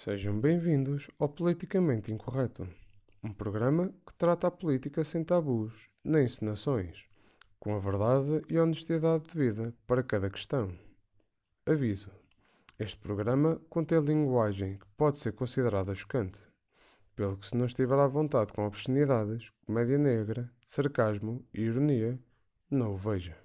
Sejam bem-vindos ao Politicamente Incorreto, um programa que trata a política sem tabus nem encenações, com a verdade e a honestidade devida para cada questão. Aviso: este programa contém linguagem que pode ser considerada chocante, pelo que se não estiver à vontade com obscenidades, comédia negra, sarcasmo e ironia, não o veja.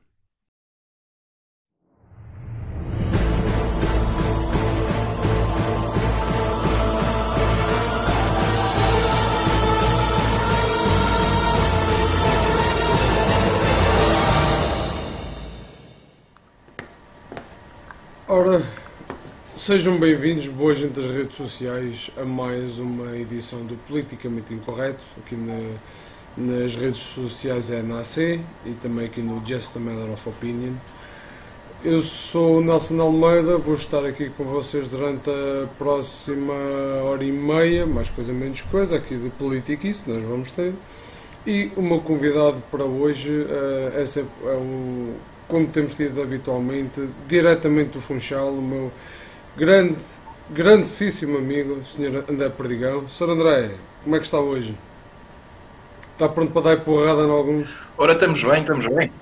Ora, sejam bem-vindos, boa gente das redes sociais, a mais uma edição do Politicamente Incorreto, aqui nas redes sociais é na AC e também aqui no Just a Matter of Opinion. Eu sou o Nelson Almeida, vou estar aqui com vocês durante a próxima hora e meia, mais coisa menos coisa, aqui de política isso nós vamos ter. E o meu convidado para hoje é sempre, como temos tido habitualmente, diretamente do Funchal, o meu grandíssimo amigo, o Sr. André Perdigão. Sr. André, como é que está hoje? Está pronto para dar porrada em alguns? Ora, estamos bem, estamos bem.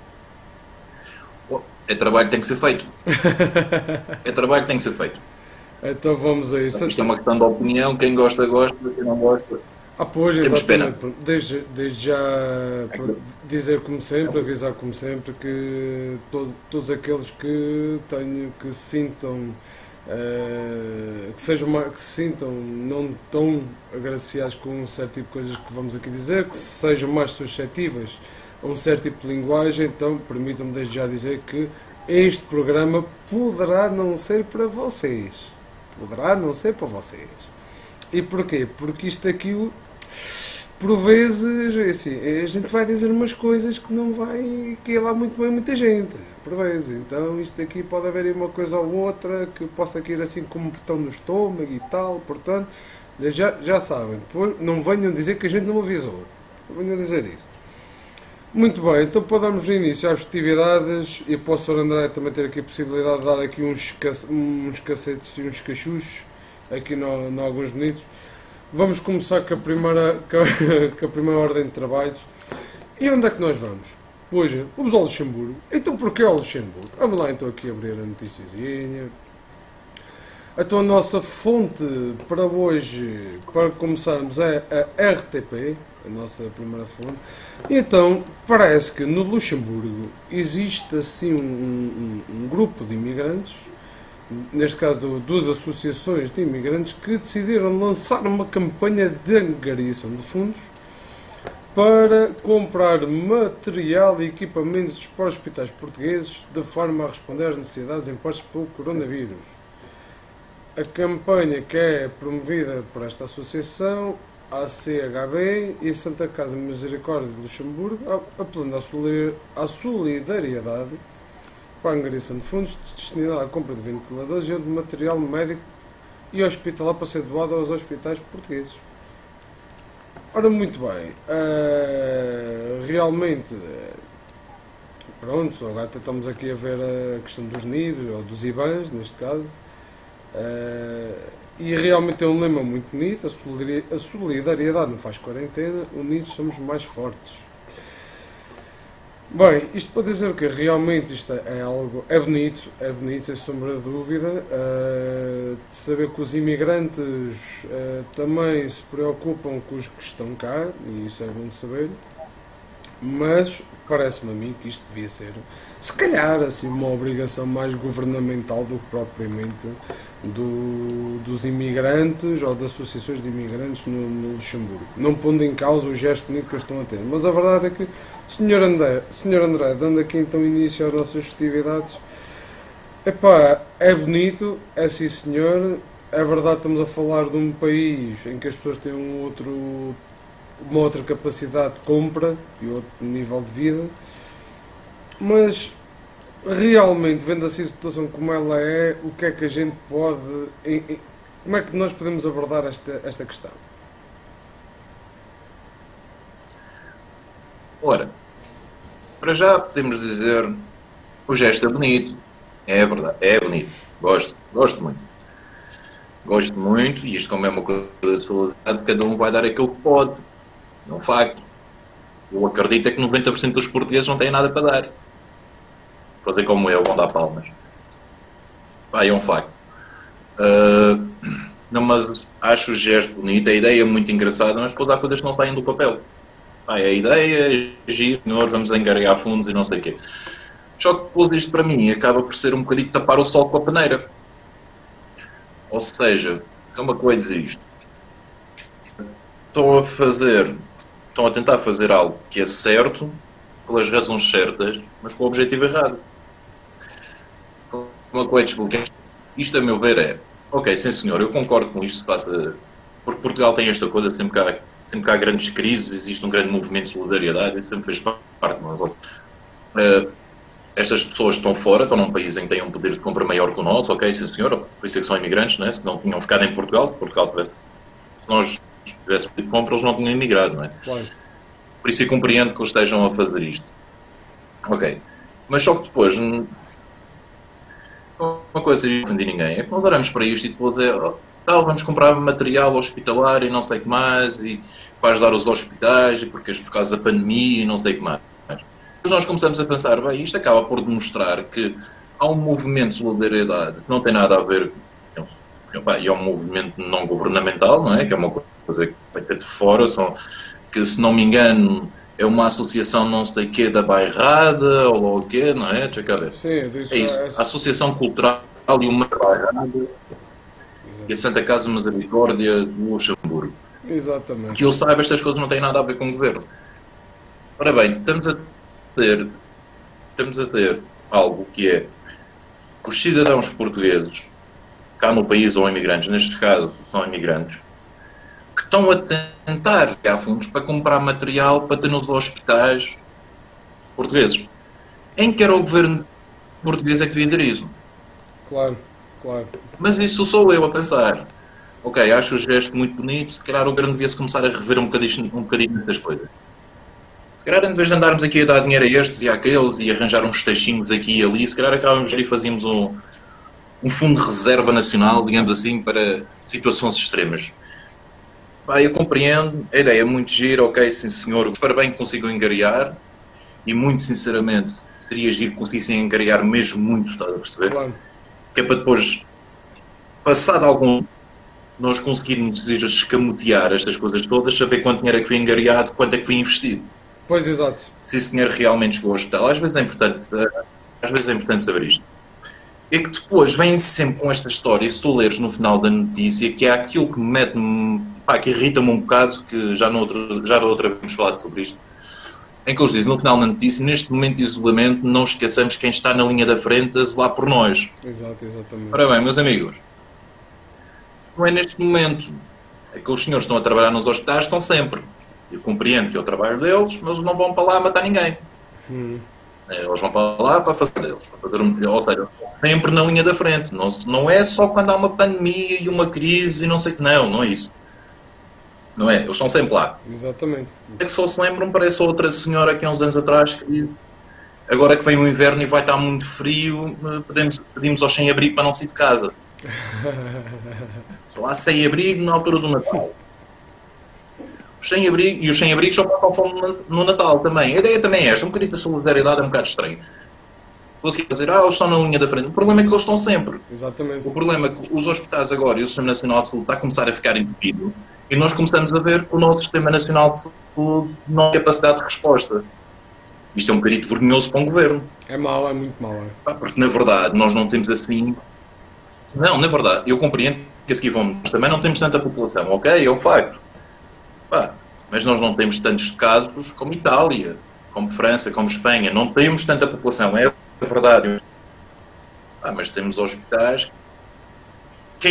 É trabalho que tem que ser feito. É trabalho que tem que ser feito. Então vamos a isso. Isto é uma questão de opinião, quem gosta, gosta, quem não gosta. Pois, temos exatamente. pena. Desde já dizer como sempre, avisar como sempre, que todos aqueles que tenho, que se sintam que se sintam não tão agraciados com um certo tipo de coisas que vamos aqui dizer, que sejam mais suscetíveis a um certo tipo de linguagem, então permitam-me desde já dizer que este programa poderá não ser para vocês. Poderá não ser para vocês. E porquê? Porque isto aqui, por vezes, assim, a gente vai dizer umas coisas que não vai que lá muito bem muita gente, por vezes. Então isto aqui pode haver uma coisa ou outra que possa cair assim como um botão no estômago e tal, portanto, já sabem. Depois não venham dizer que a gente não avisou. Não venham dizer isso. Muito bem, então podemos início às festividades e para o Sr. André também ter aqui a possibilidade de dar aqui uns cacetes e uns cachuchos aqui em alguns bonitos. Vamos começar com a primeira ordem de trabalhos. E onde é que nós vamos? Pois, vamos ao Luxemburgo. Então porquê ao Luxemburgo? Vamos lá então aqui abrir a noticiazinha. Então a nossa fonte para hoje, para começarmos, é a RTP, a nossa primeira fonte. E então, parece que no Luxemburgo existe assim um grupo de imigrantes, neste caso duas associações de imigrantes, que decidiram lançar uma campanha de angariação de fundos para comprar material e equipamentos para os hospitais portugueses, de forma a responder às necessidades impostas pelo coronavírus. A campanha, que é promovida por esta associação, a CHB e Santa Casa Misericórdia de Luxemburgo, apelando à solidariedade para a angariação de fundos destinada à compra de ventiladores e outro material médico e hospitalar para ser doado aos hospitais portugueses. Ora, muito bem, realmente, pronto, agora estamos aqui a ver a questão dos NIBs, ou dos IBANs, neste caso, e realmente é um lema muito bonito: a solidariedade não faz quarentena, unidos somos mais fortes. Bem, isto para dizer que realmente isto é algo, é bonito, sem sombra de dúvida, de saber que os imigrantes também se preocupam com os que estão cá, e isso é bom de saber, mas parece-me a mim que isto devia ser, se calhar, assim, uma obrigação mais governamental do que propriamente dos imigrantes ou das associações de imigrantes no Luxemburgo. Não pondo em causa o gesto bonito que eles estão a ter. Mas a verdade é que, Sr. André, dando aqui então início às nossas festividades, epá, é bonito, é sim senhor, é verdade, estamos a falar de um país em que as pessoas têm uma outra capacidade de compra e outro nível de vida, mas realmente, vendo assim a situação como ela é, o que é que a gente pode, como é que nós podemos abordar esta questão? Ora, para já podemos dizer, o gesto é bonito. É verdade, é bonito. Gosto muito. Gosto muito, e isto como é uma coisa de solidariedade, cada um vai dar aquilo que pode. É um facto. Eu acredito é que 90% dos portugueses não têm nada para dar. Fazer como eu, vão dar palmas. Pá, é um facto. Não, mas acho o gesto bonito, a ideia é muito engraçada, mas depois há coisas que não saem do papel. Pá, é a ideia, é giro, senhor, vamos engarear fundos e não sei o quê. Só que depois isto para mim acaba por ser um bocadinho tapar o sol com a peneira. Ou seja, como é que eu ia dizer isto? Estão a tentar fazer algo que é certo, pelas razões certas, mas com o objetivo errado. Como é que eu ia te explicar? Isto, a meu ver, é... Ok, sim senhor, eu concordo com isto, se passa... Porque Portugal tem esta coisa, sempre que há grandes crises, existe um grande movimento de solidariedade, isso sempre fez parte, mas... estas pessoas estão fora, estão num país em que têm um poder de compra maior que o nosso, ok, sim senhor, por isso é que são imigrantes, né? Se não tinham ficado em Portugal, se nós tivéssemos poder de compra, eles não tinham imigrado, não é? Claro. Por isso eu compreendo que eles estejam a fazer isto. Ok. Mas só que depois, uma coisa que não ofendi ninguém, é que nós olhamos para isto e depois vamos comprar material hospitalar e não sei o que mais, e para ajudar os hospitais, e porque por causa da pandemia e não sei o que mais. Nós começamos a pensar, bem, isto acaba por demonstrar que há um movimento de solidariedade que não tem nada a ver, e é um movimento não governamental, não é? Que é uma coisa que é feita de fora, que se não me engano é uma associação não sei quê da bairrada, ou o quê, não é? Deixa cá ver. Sim, eu disse É isso, a Associação Cultural e uma bairrada e a Santa Casa Misericórdia do Luxemburgo. Exatamente. Que eu saiba, estas coisas não têm nada a ver com o governo. Ora bem, estamos a ter algo que é os cidadãos portugueses, cá no país ou imigrantes, neste caso são imigrantes, que estão a tentar criar fundos para comprar material para ter nos hospitais portugueses. Em que era o governo português é que devia ter isso? Claro, claro. Mas isso sou eu a pensar. Ok, acho o gesto muito bonito, se calhar o governo devia-se começar a rever um bocadinho das coisas. Se calhar, em vez de andarmos aqui a dar dinheiro a estes e àqueles e arranjar uns taxinhos aqui e ali, se calhar acabávamos e fazíamos um fundo de reserva nacional, digamos assim, para situações extremas. Eu compreendo, a ideia é muito gira, ok, sim senhor, para bem que consigam engariar, e muito sinceramente seria giro que conseguissem engariar mesmo muito, estás a perceber? Claro. Que é para depois, passado algum nós conseguirmos escamotear estas coisas todas, saber quanto dinheiro é que foi engariado, quanto é que foi investido. Pois, exato. Se esse dinheiro realmente chegou ao hospital. Às vezes é importante saber isto. É que depois vêm sempre com esta história, se tu leres no final da notícia, que é aquilo que me mete-me, que irrita-me um bocado, que já da outra vez vamos falar sobre isto, em que eles dizem no final da notícia, neste momento de isolamento, não esqueçamos quem está na linha da frente a zelar por nós. Exato, exatamente. Ora bem, meus amigos, não é neste momento. Aqueles senhores que estão a trabalhar nos hospitais estão sempre. Eu compreendo que é o trabalho deles, mas não vão para lá matar ninguém. Eles vão para lá para fazer deles. Ou seja, sempre na linha da frente. Não é só quando há uma pandemia e uma crise e não sei o que. Não é isso. Não é? Eles estão sempre lá. Exatamente. É que só se lembram, parece outra senhora que há uns anos atrás que agora que vem o inverno e vai estar muito frio, pedimos aos sem-abrigo para não sair de casa. Só há sem-abrigo na altura do Natal. Os sem-abrigos só passam fome no Natal também. A ideia também é esta, um bocadinho da solidariedade é um bocado estranho. Consegui dizer, eles estão na linha da frente. O problema é que eles estão sempre. Exatamente. O problema é que os hospitais agora e o Sistema Nacional de Saúde está a começar a ficar entupido e nós começamos a ver que o nosso Sistema Nacional de Saúde não tem capacidade de resposta. Isto é um bocadinho vergonhoso para um governo. É mau, é muito mau. Porque na verdade nós não temos assim... Não, na verdade, eu compreendo que a seguir vamos... Também não temos tanta população, ok? É um facto. Mas nós não temos tantos casos como Itália, como França, como Espanha. Não temos tanta população, é verdade. Mas temos hospitais que,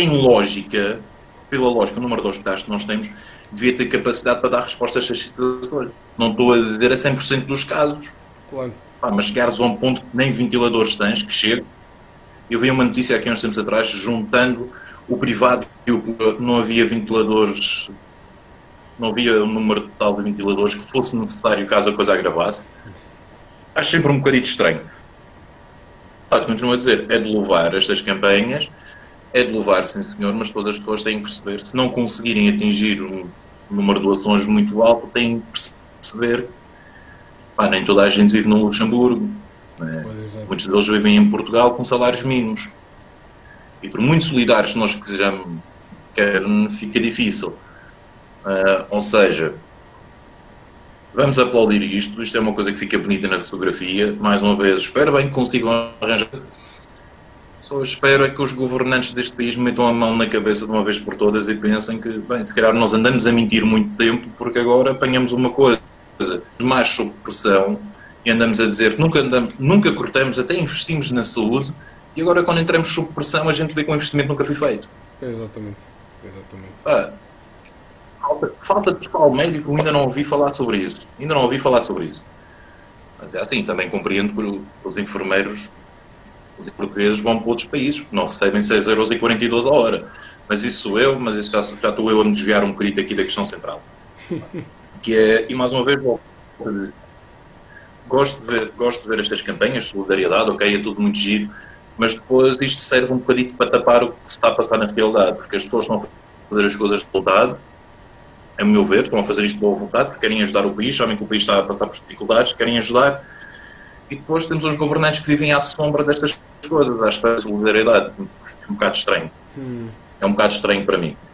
pela lógica, o número de hospitais que nós temos, devia ter capacidade para dar resposta a estas situações. Não estou a dizer a 100% dos casos. Claro. Mas chegares a um ponto que nem ventiladores tens, que chega. Eu vi uma notícia aqui uns tempos atrás, juntando o privado e o público, não havia ventiladores, não havia um número total de ventiladores que fosse necessário caso a coisa agravasse. Acho sempre um bocadinho estranho. Continuo a dizer, é de louvar estas campanhas, é de louvar, sim senhor, mas todas as pessoas têm que perceber, se não conseguirem atingir um número de doações muito alto, têm que perceber, pá, nem toda a gente vive no Luxemburgo, né? Muitos deles vivem em Portugal com salários mínimos. E por muito solidários que nós sejamos, fica difícil. Ou seja, vamos aplaudir isto. Isto é uma coisa que fica bonita na fotografia. Mais uma vez, espero bem que consigam arranjar. Só espero é que os governantes deste país metam a mão na cabeça de uma vez por todas e pensem que, bem, se calhar nós andamos a mentir muito tempo porque agora apanhamos uma coisa mais sob pressão e andamos a dizer que nunca cortamos, até investimos na saúde e agora quando entramos sob pressão a gente vê que o investimento nunca foi feito. Exatamente. Falta de pessoal médico, ainda não ouvi falar sobre isso. Mas é assim, também compreendo que os enfermeiros os portugueses vão para outros países, que não recebem 6,42€ a hora. Mas isso sou eu, mas isso já estou eu a me desviar um bocadinho aqui da questão central. Que é, e mais uma vez, gosto de ver estas campanhas de solidariedade, ok, é tudo muito giro, mas depois isto serve um bocadinho para tapar o que se está a passar na realidade, porque as pessoas estão a fazer as coisas de vontade, a meu ver, estão a fazer isto de boa vontade, porque querem ajudar o país, sabem que o país está a passar por dificuldades, querem ajudar, e depois temos os governantes que vivem à sombra destas coisas, à espera de solidariedade. É um bocado estranho. É um bocado estranho para mim.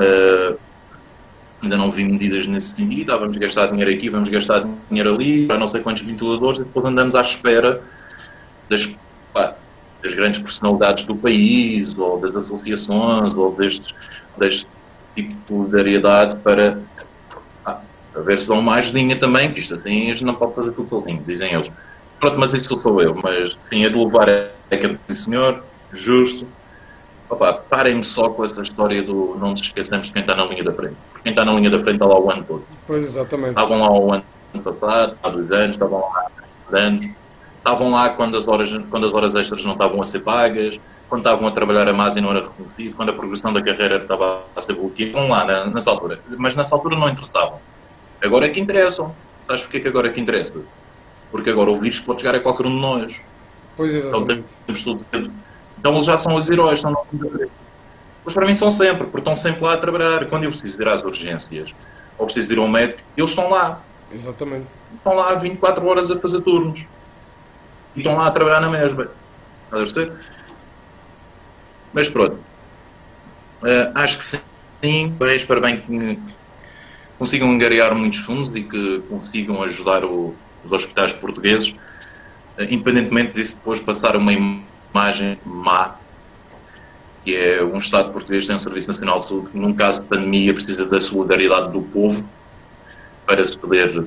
Ainda não vi medidas nesse sentido. Vamos gastar dinheiro aqui, vamos gastar dinheiro ali, para não sei quantos ventiladores, e depois andamos à espera das grandes personalidades do país, ou das associações, ou deste tipo de solidariedade para ver se dão uma ajudinha também, que isto assim a gente não pode fazer tudo sozinho, dizem eles. Pronto, mas isso sou eu, mas sim, é de louvar é que é senhor, justo. Opa, parem-me só com essa história do não nos esqueçamos de quem está na linha da frente. Porque quem está na linha da frente está lá o ano todo. Pois, exatamente. Estavam lá o ano passado, há 2 anos, estavam lá há 3 anos, estavam lá quando as horas extras não estavam a ser pagas, quando estavam a trabalhar a mais e não era reconhecido, quando a progressão da carreira estava a ser bloqueada. Estavam lá nessa altura, mas nessa altura não interessavam. Agora é que interessam. Sabes porquê que agora é que interessa? Porque agora o vírus pode chegar a qualquer um de nós. Pois, exatamente. Então, temos todos... então eles já são os heróis, estão na linha da frente. Mas para mim são sempre, porque estão sempre lá a trabalhar. Quando eu preciso ir às urgências, ou preciso ir ao médico, eles estão lá. Exatamente. Estão lá 24 horas a fazer turnos. E estão lá a trabalhar na mesma. Estás a perceber? Mas pronto. Acho que sim. Espero bem que consigam angariar muitos fundos e que consigam ajudar os hospitais portugueses, independentemente disso depois passar uma imagem má, que é um Estado português tem um Serviço Nacional de Saúde que num caso de pandemia precisa da solidariedade do povo para se poder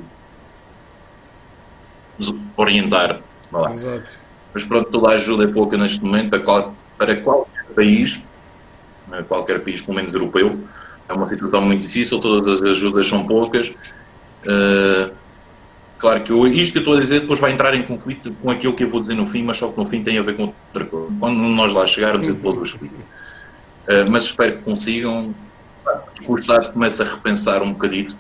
orientar. Exato. Mas pronto, toda a ajuda é pouca neste momento para qualquer país, pelo menos europeu. É uma situação muito difícil, todas as ajudas são poucas. Claro que isto que eu estou a dizer depois vai entrar em conflito com aquilo que eu vou dizer no fim, mas só que no fim tem a ver com outra coisa. Quando nós lá chegarmos, depois eu explico. Mas espero que consigam, que o Estado comece a repensar um bocadito,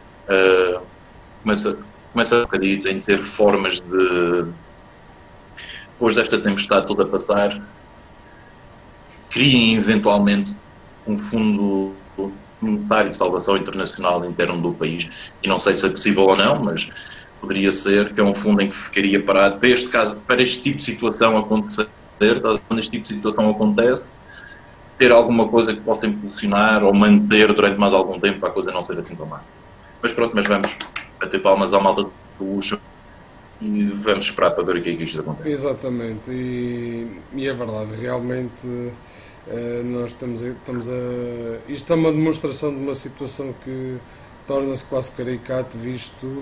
comece a um bocadito em ter formas de, depois desta tempestade toda a passar, criem eventualmente um fundo monetário de salvação internacional interno do país, e não sei se é possível ou não, mas poderia ser, que é um fundo em que ficaria parado para este caso, para este tipo de situação acontecer, quando este tipo de situação acontece, ter alguma coisa que possa impulsionar ou manter durante mais algum tempo para a coisa não ser assim tão má. Mas pronto, mas vamos bater palmas à malta do luxo e vamos esperar para ver o que é que isto acontece. Exatamente, e é verdade, realmente nós estamos a... Isto é uma demonstração de uma situação que torna-se quase caricato, visto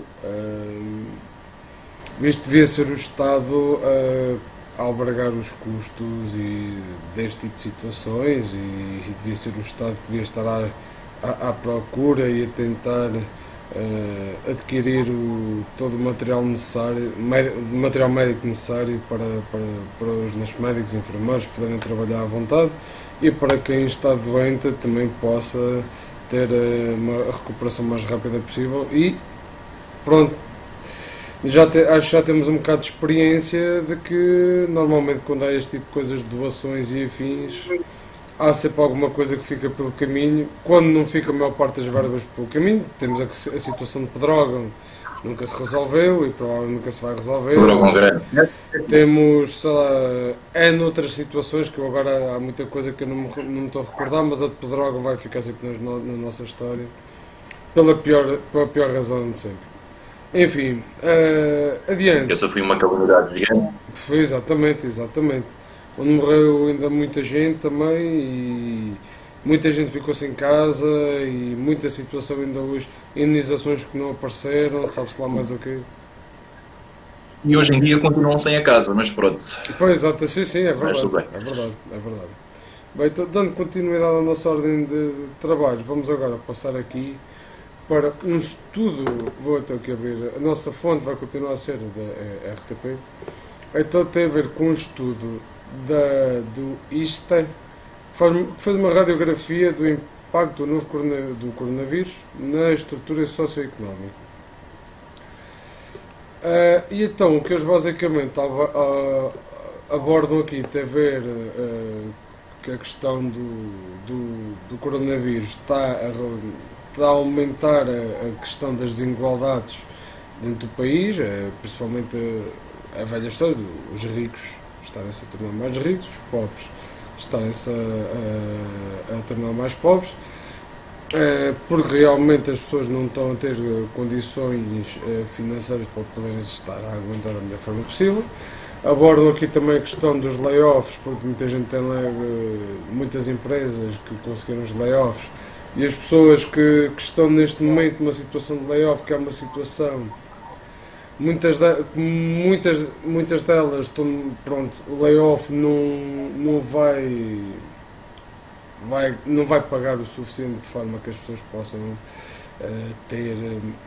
devia ser o Estado a albergar os custos deste tipo de situações e devia ser o Estado que devia estar à procura e a tentar adquirir todo o material necessário, material médico necessário para os nossos médicos e enfermeiros poderem trabalhar à vontade e para quem está doente também possa ter uma recuperação mais rápida possível. E pronto, acho que já temos um bocado de experiência de que normalmente quando há este tipo de coisas de doações e afins, há sempre alguma coisa que fica pelo caminho. Quando não fica a maior parte das verbas pelo caminho, temos a situação de Pedrógão, nunca se resolveu e provavelmente nunca se vai resolver. Pedrógão grande. Temos, sei lá, noutras situações que eu agora há muita coisa que eu não me estou a recordar, mas a de Pedrógão vai ficar sempre na nossa história pela pior razão de sempre. Enfim, adiante. Essa foi uma calamidade gigante. Foi exatamente. Onde morreu ainda muita gente também e muita gente ficou sem casa e muita situação ainda hoje, indenizações que não apareceram, sabe-se lá mais o quê. E hoje em dia continuam sem a casa, mas pronto. Pois, exato, sim, é Mas tudo verdade, bem. é verdade. Bem, então, dando continuidade à nossa ordem de trabalho, vamos agora passar aqui para um estudo, vou até aqui abrir, a nossa fonte vai continuar a ser da RTP, então tem a ver com um estudo do ISTA, que fez uma radiografia do impacto do novo do coronavírus na estrutura socioeconómica. E então, o que eles basicamente abordam aqui tem a ver que a questão do coronavírus está a aumentar a questão das desigualdades dentro do país, principalmente a velha história dos ricos estarem-se a tornar mais ricos, os pobres estarem-se a tornar mais pobres, porque realmente as pessoas não estão a ter condições financeiras para poderem estar a aguentar da melhor forma possível. Abordam aqui também a questão dos layoffs, porque muita gente tem muitas empresas que conseguiram os layoffs e as pessoas que estão neste momento numa situação de layoff, que é uma situação, muitas delas estão, pronto, o layoff não vai pagar o suficiente de forma que as pessoas possam ter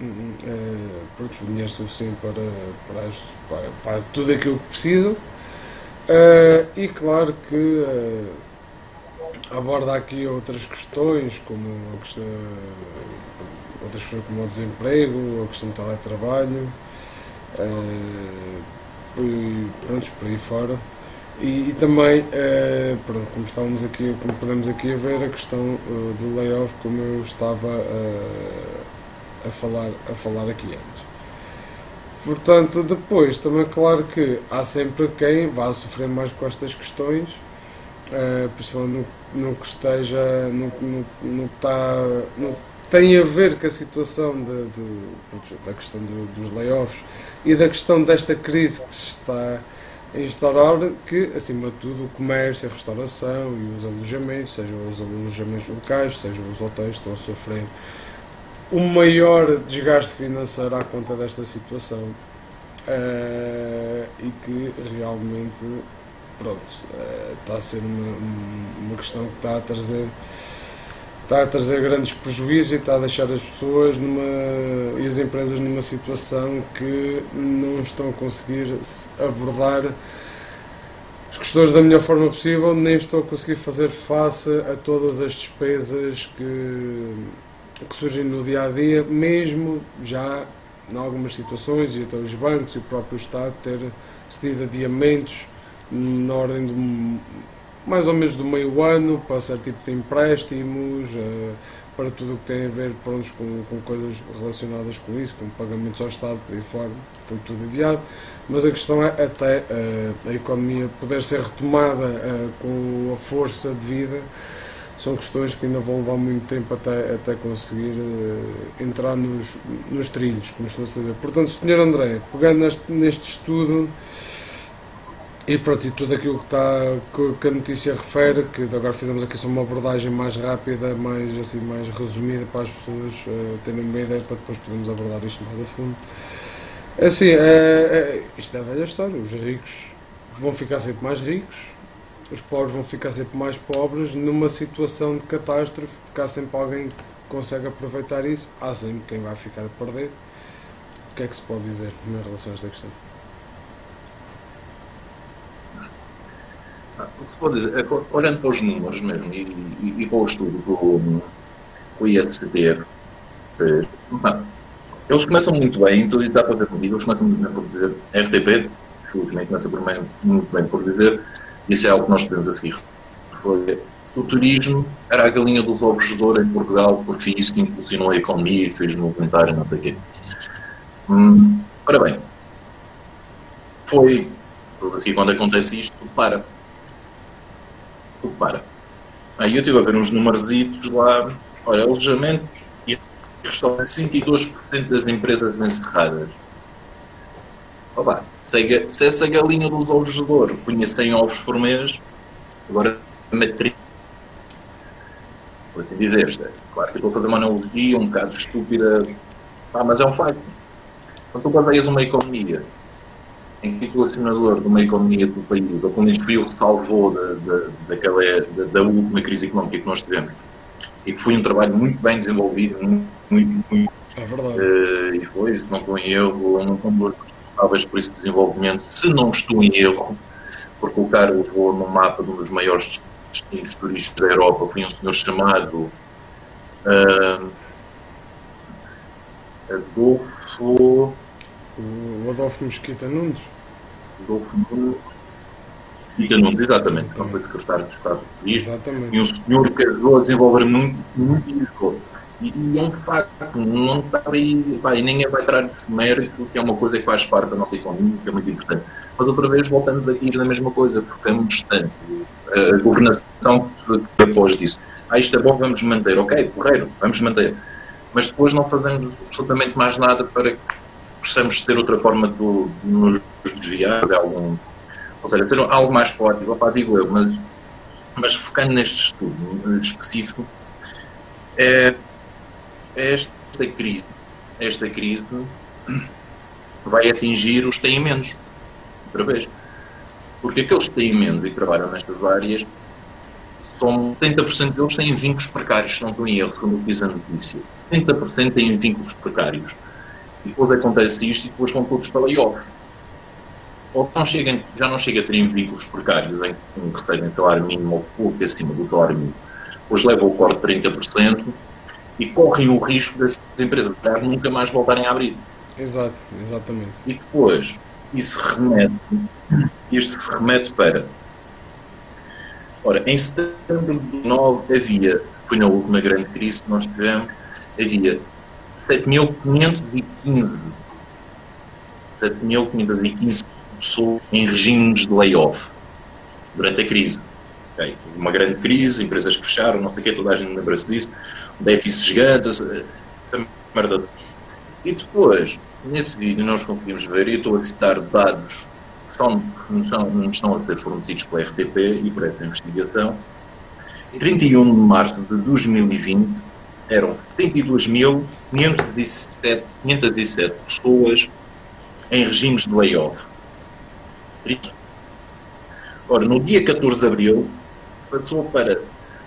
o dinheiro suficiente para tudo aquilo que precisam. E claro que aborda aqui outras questões como o desemprego, a questão do teletrabalho, por aí fora. E também, como podemos aqui ver, a questão do layoff, como eu estava a falar aqui antes. Portanto, depois, também claro que há sempre quem vá sofrer mais com estas questões, principalmente no que esteja, no tem a ver com a situação da questão dos layoffs e da questão desta crise que se está a instaurar, que acima de tudo o comércio, a restauração e os alojamentos, sejam os alojamentos locais, sejam os hotéis, estão a sofrer o maior desgaste financeiro à conta desta situação, e que realmente está a ser uma questão que está a trazer grandes prejuízos e está a deixar as pessoas e as empresas numa situação que não estão a conseguir abordar as questões da melhor forma possível, nem estão a conseguir fazer face a todas as despesas que surgem no dia a dia, mesmo já em algumas situações, e até os bancos e o próprio Estado ter cedido adiamentos na ordem de mais ou menos do meio ano para certo tipo de empréstimos, para tudo o que tem a ver com coisas relacionadas com isso, com pagamentos ao Estado, por aí fora, foi tudo adiado. Mas a questão é até a economia poder ser retomada com a força de vida, são questões que ainda vão levar muito tempo até conseguir entrar nos trilhos, como estou a dizer. Portanto, Sr. André, pegando neste estudo, e pronto, e tudo aquilo que a notícia refere, que agora fizemos aqui só uma abordagem mais rápida, mais resumida, para as pessoas terem uma ideia, para depois podermos abordar isto mais a fundo. Assim, isto é a velha história, os ricos vão ficar sempre mais ricos, os pobres vão ficar sempre mais pobres, numa situação de catástrofe, porque há sempre alguém que consegue aproveitar isso, há sempre quem vai ficar a perder. O que é que se pode dizer em relação a esta questão? O que se pode dizer, olhando para os números mesmo e para o estudo do ISCTF, eles começam muito bem, então está para ter sentido, eles começam muito bem por dizer, a RTP, felizmente começa muito bem por dizer, isso é algo que nós podemos a seguir, foi o turismo era a galinha dos ovos de ouro em Portugal, porque foi isso que impulsionou a economia e fez movimentar e não sei o quê. Ora bem, foi assim, quando acontece isto, tudo para. Tudo para. Aí eu estive a ver uns numerositos lá, olha, alojamentos e restaurantes, 62% das empresas encerradas. Opa, se essa galinha dos ovos de ouro punha 100 ovos por mês, agora mete. Por assim dizer, claro que estou a fazer uma analogia um bocado estúpida, mas é um facto. Quando tu baseias uma economia em que o equacionador de uma economia do país, ou pelo menos foi o que salvou da última crise económica que nós tivemos, e que foi um trabalho muito bem desenvolvido, muito É verdade. e foi, se não estou em erro, um dos responsáveis por esse desenvolvimento, se não estou em erro, por colocar Lisboa no mapa de um dos maiores destinos turísticos da Europa, foi um senhor chamado Adolfo O Adolfo Mesquita Nunes. Nunes, exatamente, não foi secretário de Estado de Turismo, Exatamente. e um senhor que ajudou a desenvolver muito e é um facto, não está aí, e ninguém vai entrar nesse mérito, que é uma coisa que faz parte da nossa economia, que é muito importante. Mas outra vez voltamos aqui na mesma coisa, porque é muito distante. A governação que após disso. Isto é bom, vamos manter, ok, correto, vamos manter. Mas depois não fazemos absolutamente mais nada para que possamos ter outra forma de nos desviar de algum. Ou seja, ser algo mais proativo, digo eu, mas focando neste estudo específico, é esta crise vai atingir os que têm menos, outra vez. Porque aqueles que têm menos e trabalham nestas áreas, 70% deles têm vínculos precários, se não estou em erro, quando diz a notícia. 70% têm vínculos precários. E depois acontece isto e depois vão todos para layoff. Ou já não chega a terem vínculos precários em que recebem salário mínimo ou pouco acima do salário mínimo. Depois levam o corte de 30% e correm o risco das empresas nunca mais voltarem a abrir. Exato, exatamente. E depois, isto se remete para... Ora, em setembro de 2009 foi na última grande crise que nós tivemos, havia 7.515 pessoas em regimes de layoff durante a crise. Okay. Uma grande crise, empresas que fecharam, não sei o quê, toda a gente lembra-se disso, um déficit gigante, essa merda. E depois, nesse vídeo, nós conseguimos ver, e eu estou a citar dados que não estão a ser fornecidos pela RTP e por essa investigação. Em 31 de março de 2020, eram 72.507 pessoas em regimes de layoff. Ora, no dia 14 de abril, passou para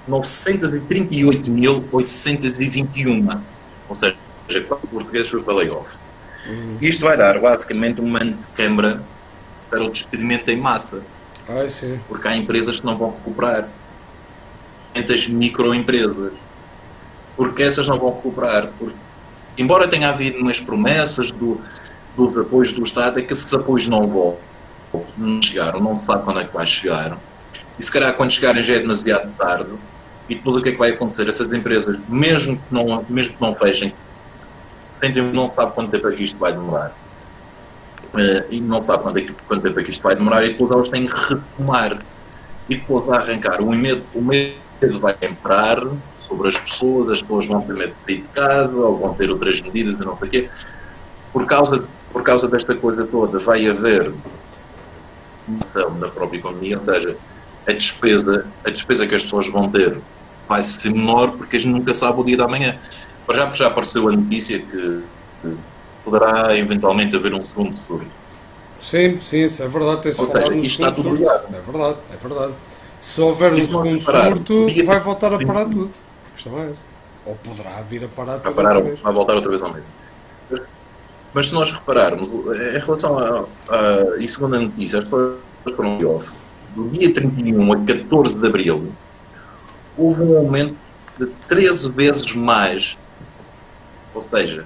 938.821, ou seja, 4 portugueses foi para layoff. Isto vai dar basicamente uma câmara para o despedimento em massa. Sim. Porque há empresas que não vão recuperar. Muitas microempresas. Porque essas não vão recuperar. Porque, embora tenha havido umas promessas dos apoios do Estado, é que esses apoios não vão. Não chegaram, não se sabe quando é que vai chegar. E se calhar quando chegarem já é demasiado tarde. E depois o que é que vai acontecer? Essas empresas, mesmo que não fechem, não sabe quanto tempo é que isto vai demorar. E não sabe quanto tempo é que isto vai demorar, e depois elas têm que retomar. E depois a arrancar. O medo vai imperar sobre as pessoas vão ter medo de sair de casa, ou vão ter outras medidas e não sei o quê. Por causa desta coisa toda, vai haver uma ação da própria economia, ou seja, a despesa que as pessoas vão ter vai ser menor, porque a gente nunca sabe o dia da manhã. Já apareceu a notícia que poderá eventualmente haver um segundo surto. Sim, isso é verdade. Tem-se falado no isto está tudo ligado. É verdade. Se houver um segundo surto, vai voltar a parar tudo. A questão é essa. Ou poderá vir a parar tudo outra vez. Vai voltar outra vez ao mesmo. Mas se nós repararmos, em relação e segundo a notícia, as pessoas foram layoff. Do dia 31 a 14 de abril, houve um aumento de 13 vezes mais. Ou seja,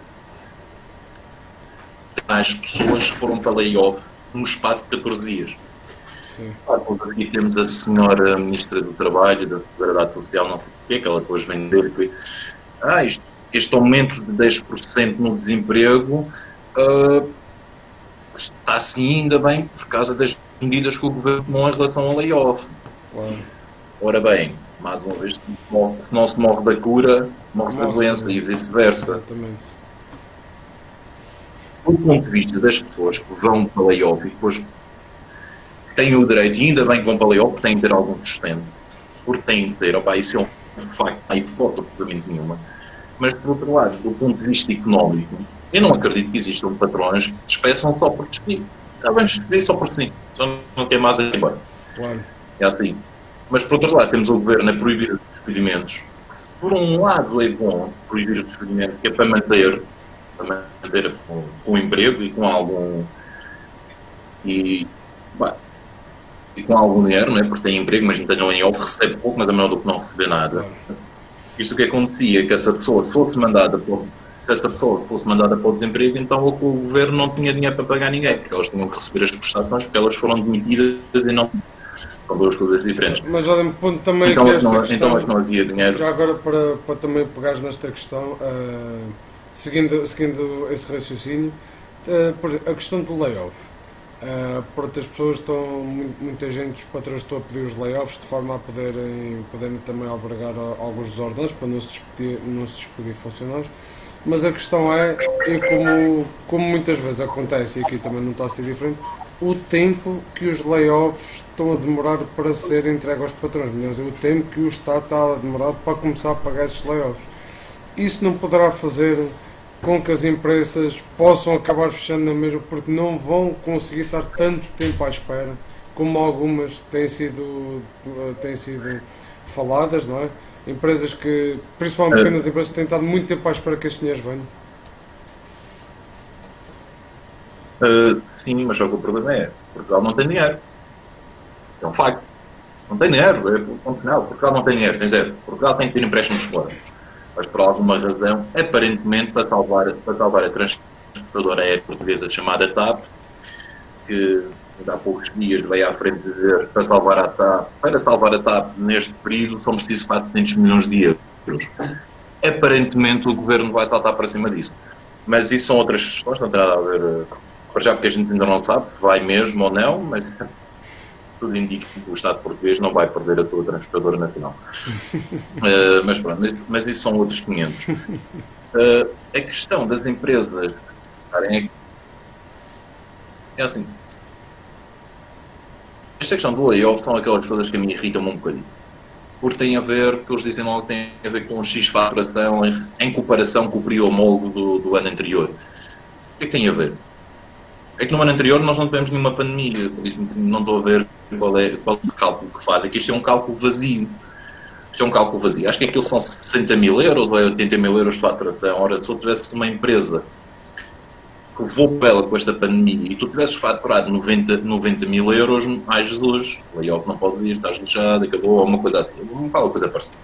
mais pessoas foram para layoff num espaço de 14 dias. sim. Aqui temos a senhora Ministra do Trabalho e da Seguridade Social, não sei o quê, que ela depois vem dizer que este aumento de 10% no desemprego está assim ainda bem por causa das medidas que o Governo tomou em relação ao layoff. Claro. Ora bem, mais uma vez, se não se morre da cura, morre da doença e vice-versa. Exatamente. Do ponto de vista das pessoas que vão para layoff e depois têm o direito, e ainda bem que vão para layoff, porque têm que ter algum sustento, porque têm que ter, isso é um facto, não há hipótese absolutamente nenhuma. Mas, por outro lado, do ponto de vista económico, eu não acredito que existam patrões que despeçam só por despedir. Vamos despedir só por si, só não quer mais ir embora. Claro. É assim. Mas, por outro lado, temos o Governo a proibir os despedimentos. Por um lado é bom proibir os despedimentos, que é para manter o emprego e com algum... E com algum dinheiro, não é? Porque tem emprego, mas não tem layoff, recebe pouco, mas é melhor do que não receber nada. Claro. Isto que acontecia é que essa pessoa fosse mandada para o desemprego, então o Governo não tinha dinheiro para pagar ninguém, porque elas tinham que receber as prestações, porque elas foram demitidas e não... São duas coisas diferentes. Mas olha, ponto também então, que esta questão... Então é que não havia dinheiro. Já agora, para também pegares nesta questão, seguindo esse raciocínio, por exemplo, a questão do layoff. Para outras pessoas muita gente, os patrões estão a pedir os layoffs de forma a poderem também albergar alguns desordenados para não se despedir funcionários, mas a questão é como muitas vezes acontece, e aqui também não está a ser diferente, o tempo que os layoffs estão a demorar para ser entregue aos patrões, mas o tempo que o Estado está a demorar para começar a pagar esses layoffs. Isso não poderá fazer com que as empresas possam acabar fechando na mesma, porque não vão conseguir estar tanto tempo à espera como algumas têm sido faladas, não é? Empresas que, principalmente pequenas empresas, têm estado muito tempo à espera que estes dinheiros venham. Sim, mas só que o problema é Portugal não tem dinheiro. É um facto. Não tem dinheiro, é ponto final. Portugal não tem dinheiro, tem zero. Portugal tem que ter empréstimos fora. Mas por alguma razão, aparentemente para salvar a transportadora aérea portuguesa chamada TAP, que ainda há poucos dias veio à frente dizer para salvar a TAP neste período são precisos 400 milhões de euros. Aparentemente o governo vai saltar para cima disso. Mas isso são outras questões, não tem nada a ver, para já, porque a gente ainda não sabe se vai mesmo ou não, mas tudo indica que o Estado português não vai perder a sua transportadora nacional. Mas pronto, mas isso são outros 500. A questão das empresas é assim. Esta questão do layoff são aquelas coisas que me irritam um bocadinho. Porque tem a ver, porque eles dizem logo que tem a ver com X faturação em comparação com o período homólogo do ano anterior. O que é que tem a ver? É que no ano anterior nós não tivemos nenhuma pandemia, por isso não estou a ver qual é o cálculo que faz. Aqui isto é um cálculo vazio. Isto é um cálculo vazio. Acho que aquilo são 60 mil euros ou é 80 mil euros de faturação. Ora, se eu tivesse uma empresa que levou pela com esta pandemia e tu tivesses faturado 90 mil euros, ai Jesus, o layoff não podes ir, estás lixado, acabou, alguma coisa assim. Não fala coisa parecida.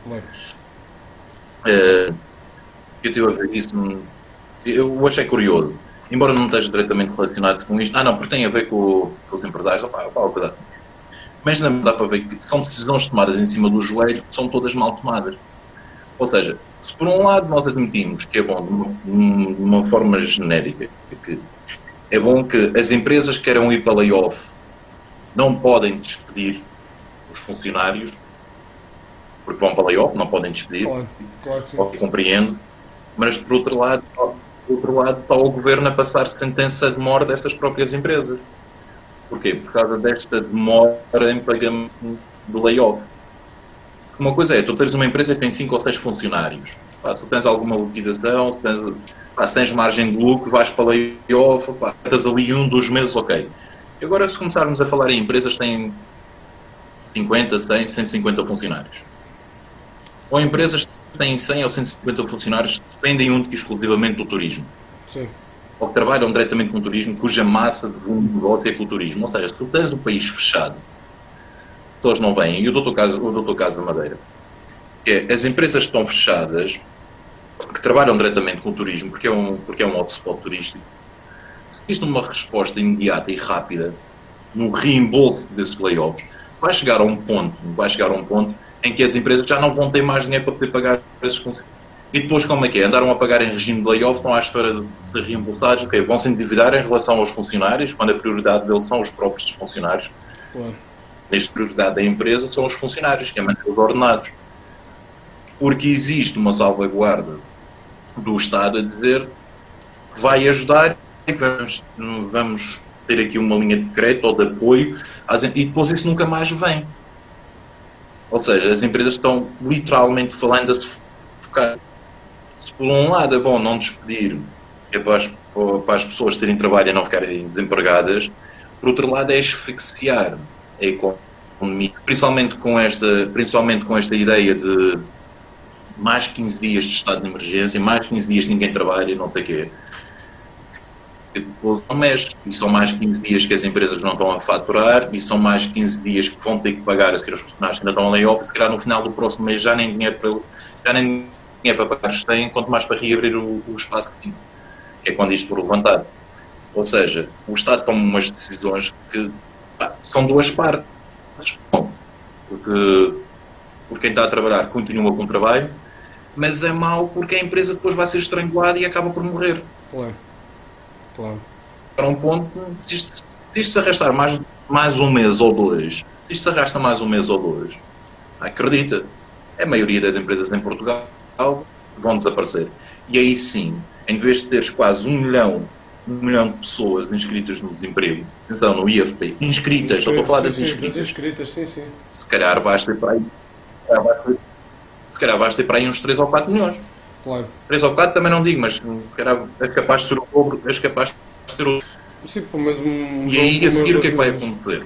Eu tive a ver isso, eu achei curioso. Embora não esteja diretamente relacionado com isto, não, porque tem a ver com os empresários, fala coisa assim. Mas não dá para ver que são decisões tomadas em cima do joelho, que são todas mal tomadas. Ou seja, se por um lado nós admitimos que é bom, de uma forma genérica, que é bom que as empresas que queiram ir para layoff não podem despedir os funcionários, porque vão para layoff, não podem despedir, claro que sim. Compreendo, mas por outro lado está o Governo a passar sentença de morte dessas próprias empresas. Porquê? Por causa desta demora em pagamento do layoff. Uma coisa é, tu tens uma empresa que tem 5 ou 6 funcionários. Se tu tens alguma liquidação, se tens margem de lucro, vais para layoff, estás ali 1, 2 meses, ok. E agora, se começarmos a falar em empresas que têm 50, 100, 150 funcionários. Ou empresas que têm 100 ou 150 funcionários que dependem única e exclusivamente do turismo. Sim. Ou que trabalham diretamente com o turismo, cuja massa de negócio é com o turismo. Ou seja, se tu tens o país fechado, todos não vêm, e o doutor Caso da Madeira, que é, as empresas que estão fechadas, que trabalham diretamente com o turismo, porque é um hotspot turístico, se existe uma resposta imediata e rápida, no reembolso desses layoffs, vai chegar a um ponto em que as empresas já não vão ter mais dinheiro para poder pagar esses funcionários. E depois como é que é? Andaram a pagar em regime de layoff, estão à espera de ser reembolsados, okay, vão se endividar em relação aos funcionários, quando a prioridade deles são os próprios funcionários. Claro. Nesta prioridade da empresa são os funcionários, que é manter os ordenados. Porque existe uma salvaguarda do Estado a dizer que vai ajudar e que vamos ter aqui uma linha de crédito ou de apoio, e depois isso nunca mais vem. Ou seja, as empresas estão literalmente falando a se focar. Se por um lado é bom não despedir, é para as pessoas terem trabalho e não ficarem desempregadas, por outro lado é asfixiar a economia, principalmente com esta ideia de mais 15 dias de estado de emergência, mais 15 dias que ninguém trabalha, não sei o quê. E depois não mexe. E são mais 15 dias que as empresas não estão a faturar, e são mais 15 dias que vão ter que pagar a seguir aos funcionários que ainda estão a layoff, e se calhar no final do próximo mês já nem dinheiro para pagar os têm, quanto mais para reabrir o espaço que tinha. É quando isto for levantado. Ou seja, o Estado toma umas decisões que são duas partes. Bom, porque quem está a trabalhar continua com o trabalho, mas é mau porque a empresa depois vai ser estrangulada e acaba por morrer. Claro. Para um ponto, se isto se arrastar mais um mês ou dois, se isto se arrasta mais um mês ou dois, acredita, a maioria das empresas em Portugal vão desaparecer. E aí sim, em vez de teres quase 1 milhão de pessoas inscritas no desemprego, atenção, no IFP, inscritas, estou a falar das inscritas, sim. Se calhar vais ter para aí uns 3 ou 4 milhões. Claro. 3 ou 4 também não digo, mas se calhar és capaz de ter o dobro, Sim, pelo menos e aí a seguir o que é que vai acontecer?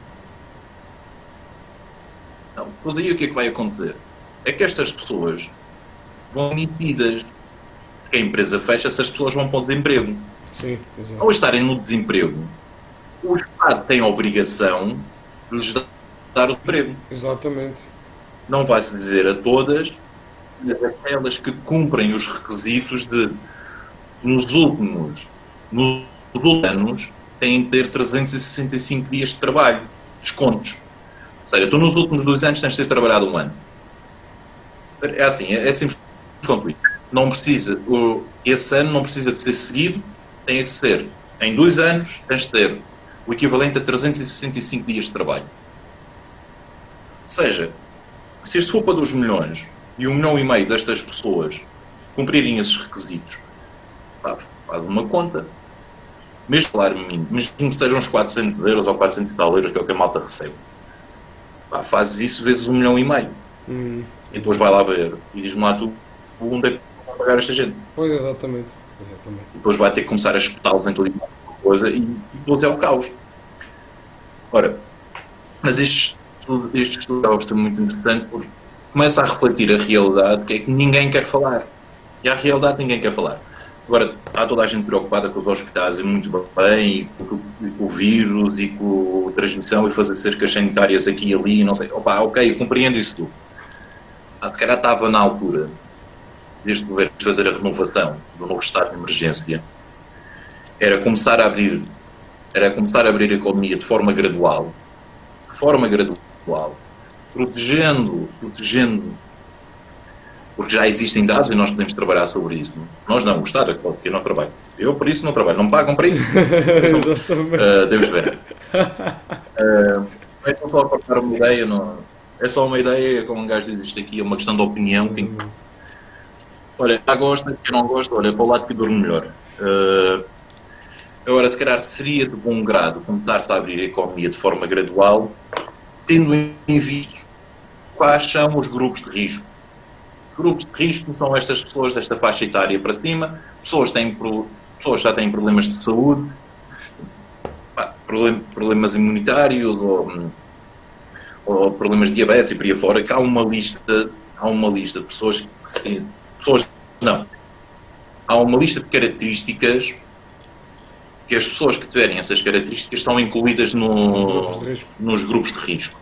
Não, pois aí o que é que vai acontecer? É que estas pessoas vão emitidas. A empresa fecha, se as pessoas vão para o desemprego. Sim, exato. Ao estarem no desemprego, o Estado tem a obrigação de lhes dar o emprego. Exatamente. Não vai-se dizer a todas, mas aquelas que cumprem os requisitos de, nos últimos anos, têm de ter 365 dias de trabalho, descontos. Ou seja, tu nos últimos 2 anos tens de ter trabalhado 1 ano. É assim, é simples quanto isso. Não precisa, esse ano não precisa de ser seguido, tem que ser, em 2 anos, tens de ter o equivalente a 365 dias de trabalho. Ou seja, se este for para 2 milhões e 1,5 milhão destas pessoas cumprirem esses requisitos, faz uma conta, mesmo salário mínimo, mesmo que sejam uns 400 euros ou 400 e tal euros, que é o que a malta recebe, fazes isso vezes 1,5 milhão. E depois vai lá ver e diz-me lá tu onde é que vai pagar esta gente. Pois, exatamente. E depois vai ter que começar a espetá-los em toda a coisa e depois é o caos. Ora, mas este estudo acaba por ser muito interessante porque começa a refletir a realidade que é que ninguém quer falar. E a realidade ninguém quer falar. Agora, está toda a gente preocupada com os hospitais e muito bem, e com o vírus e com a transmissão e fazer cercas sanitárias aqui e ali, não sei. Opa, ok, eu compreendo isso tudo. Se calhar estava na altura deste governo fazer a renovação do novo estado de emergência, era começar a abrir a economia de forma gradual, protegendo, porque já existem dados e nós podemos trabalhar sobre isso. Nós não, o Estado é que pode, porque eu não trabalho. Eu, por isso, não trabalho. Não me pagam para isso. Devemos ver. É só para dar uma ideia, não, é só uma ideia, como um gajo diz, isto aqui é uma questão de opinião. Olha, já gosta, quem não gosta, olha, para o lado que dorme melhor. Agora, se calhar seria de bom grado começar-se a abrir a economia de forma gradual, tendo em vista quais são os grupos de risco. Grupos de risco são estas pessoas desta faixa etária para cima, pessoas que já têm problemas de saúde, problemas imunitários ou problemas de diabetes e por aí fora, que há uma lista de pessoas que sim, há uma lista de características que as pessoas que tiverem essas características estão incluídas nos grupos de risco.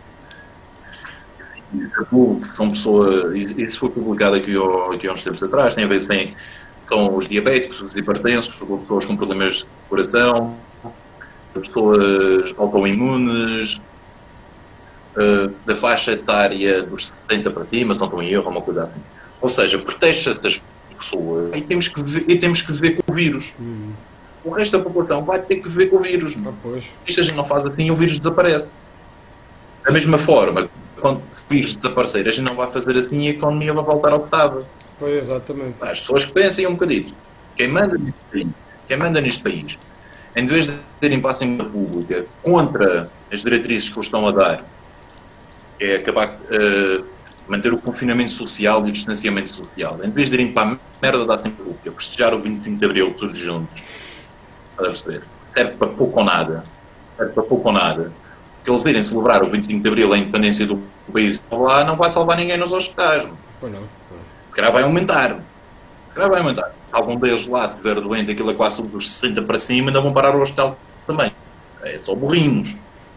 Que são pessoas, isso foi publicado aqui há uns tempos atrás, tem a ver com os diabéticos, os hipertensos, pessoas com problemas de coração, pessoas autoimunes, da faixa etária dos 60 para cima, se não estou em erro, uma coisa assim. Ou seja, protege essas pessoas e temos que ver com o vírus. O resto da população vai ter que ver com o vírus. Isto a gente não faz assim e o vírus desaparece. Da mesma forma, quando o vírus desaparecer, a gente não vai fazer assim e a economia vai voltar ao que estava. Pois, exatamente. As pessoas que pensem um bocadinho. Quem manda neste país, em vez de terem para a Assembleia Pública contra as diretrizes que eles estão a dar, é acabar manter o confinamento social e o distanciamento social, em vez de irem para a merda da Assembleia Pública, prestigiar o 25 de Abril todos juntos, a perceber, serve para pouco ou nada. Que eles irem celebrar o 25 de Abril, a independência do país lá, não vai salvar ninguém nos hospitais. Pois não. Se calhar vai aumentar. Se algum deles lá estiver doente, aquilo é quase dos 60 para cima, ainda vão parar o hospital também. É só burrinhos.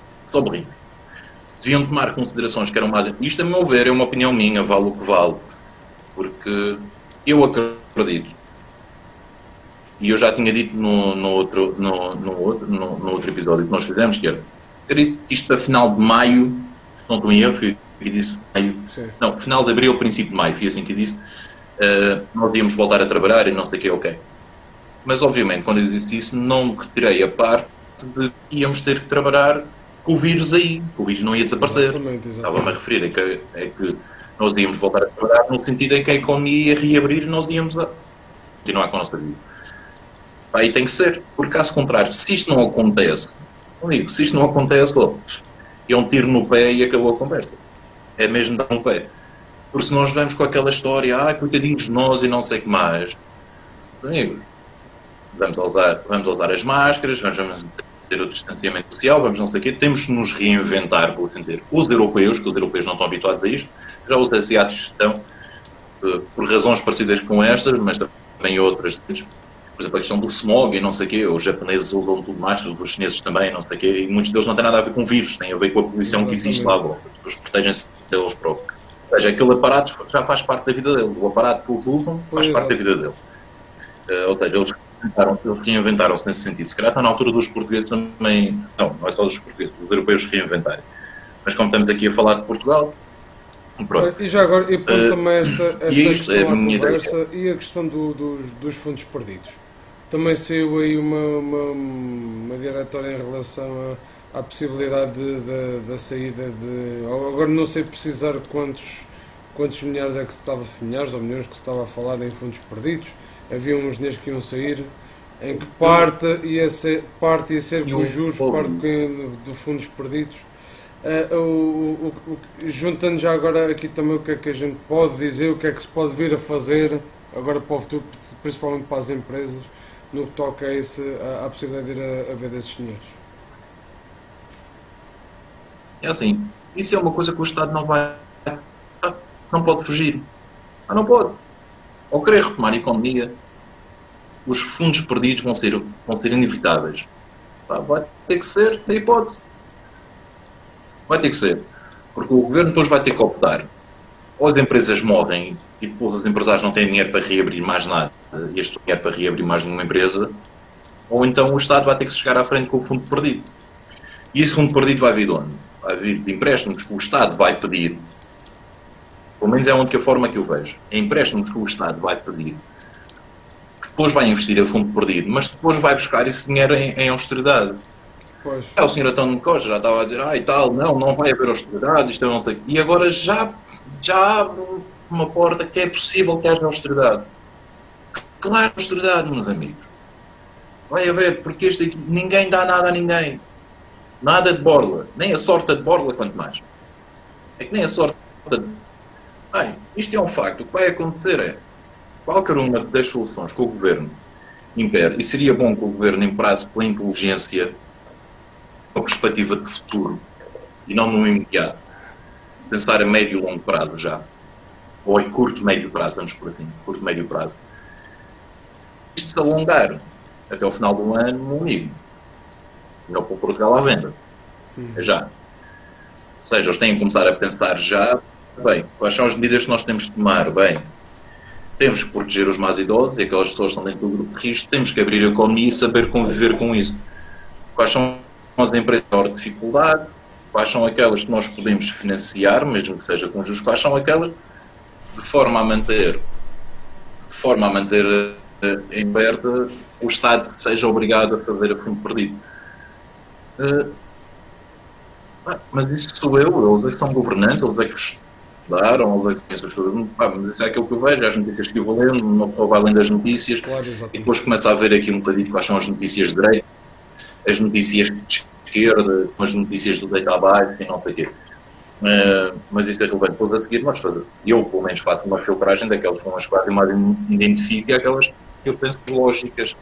Deviam tomar considerações que eram mais... Isto, a meu ver, é uma opinião minha, vale o que vale. Porque eu acredito, e eu já tinha dito no outro episódio que nós fizemos, que era isto para final de maio, se não estou em erro, eu disse maio, não, final de abril, princípio de maio, foi assim que eu disse, nós íamos voltar a trabalhar e não sei o que, ok. Mas, obviamente, quando eu disse isso, não retirei a parte de que íamos ter que trabalhar com o vírus aí, o vírus não ia desaparecer. Exatamente. Estava-me a referir a que nós íamos voltar a trabalhar no sentido em que a economia ia reabrir e nós íamos a continuar com a nossa vida. Aí tem que ser, porque caso contrário, se isto não acontece, é um tiro no pé e acabou a conversa. É mesmo dar no pé. Porque se nós vamos com aquela história, coitadinhos de nós e não sei o que mais, amigo, vamos usar as máscaras, vamos ter o distanciamento social, vamos não sei o quê, temos que nos reinventar, por assim dizer. Os europeus, que os europeus não estão habituados a isto, já os asiáticos estão, por razões parecidas com estas, mas também outras. Por exemplo, a questão do smog e não sei o quê, os japoneses usam tudo máscaras, os chineses também, não sei o quê, e muitos deles não têm nada a ver com vírus, têm a ver com a poluição que existe lá à volta. Eles protegem-se deles próprios. Ou seja, aquele aparato já faz parte da vida deles. O aparato que eles usam faz parte da vida deles. Ou seja, eles reinventaram-se nesse sentido. Se calhar está na altura dos portugueses também... Não é só dos portugueses, os europeus reinventarem. Mas como estamos aqui a falar de Portugal... Pronto. E já agora, e põe também esta questão à conversa ideia. E a questão dos fundos perdidos. Também saiu aí uma diretória em relação à possibilidade da saída de... Agora não sei precisar quantos milhares é que se estava... Milhares ou milhões que se estava a falar em fundos perdidos. Havia uns dinheiros que iam sair, em que parte ia ser com juros, parte de fundos perdidos. Juntando já agora aqui também o que é que a gente pode dizer, o que é que se pode vir a fazer agora para o futuro, principalmente para as empresas, no que toca a possibilidade de ir a ver desses dinheiros. É assim, isso é uma coisa que o Estado não pode fugir. Não pode. Ao querer retomar a economia, os fundos perdidos vão ser inevitáveis. Vai ter que ser, tem hipótese. Vai ter que ser. Porque o governo depois vai ter que optar. Ou as empresas morrem e depois os empresários não têm dinheiro para reabrir mais nada e este dinheiro para reabrir mais nenhuma empresa, ou então o Estado vai ter que chegar à frente com o fundo perdido. E esse fundo perdido vai vir de onde? Vai vir de empréstimos que o Estado vai pedir. Pelo menos é a única forma que eu vejo. É empréstimos que o Estado vai pedir. Depois vai investir a fundo perdido, mas depois vai buscar esse dinheiro em austeridade. Pois. O senhor António Costa já estava a dizer, e tal, não vai haver austeridade, isto é não sei. E agora já abre uma porta que é possível que haja austeridade. Claro, austeridade, meus amigos. Vai haver, porque este aqui, ninguém dá nada a ninguém. Nada de borla. Nem a sorte de borla, quanto mais. É que nem a sorte de... isto é um facto. O que vai acontecer é, qualquer uma das soluções que o Governo impere, e seria bom que o Governo imperasse pela inteligência uma perspectiva de futuro, e não no imediato. Pensar a médio e longo prazo já. Ou em curto e médio prazo, vamos por assim. Curto e médio prazo. Isto se alongar até ao final do ano, meu amigo, não pôr Portugal à venda. É já. Ou seja, eles têm que começar a pensar já, bem, quais são as medidas que nós temos de tomar? Bem, temos que proteger os mais idosos e aquelas pessoas que estão dentro do grupo de risco, temos que abrir a economia e saber conviver com isso. Quais são as empresas de maior dificuldade, quais são aquelas que nós podemos financiar, mesmo que seja com juros, quais são aquelas de forma a manter em aberta o Estado seja obrigado a fazer a fundo perdido. Mas isso sou eu, eles é que são governantes, eles é que estudaram, eles é que conhecem as coisas. Mas isso é aquilo que eu vejo, as notícias que eu vou lendo, uma pessoa vai além das notícias, Claro, e depois começa a ver aqui um bocadinho quais são as notícias de direita, as notícias de esquerda, as notícias do deita abaixo e não sei o quê. Mas isso é relevante. Depois a seguir, eu pelo menos faço uma filtragem daquelas com as quais eu mais identifico e aquelas que eu penso que lógicas.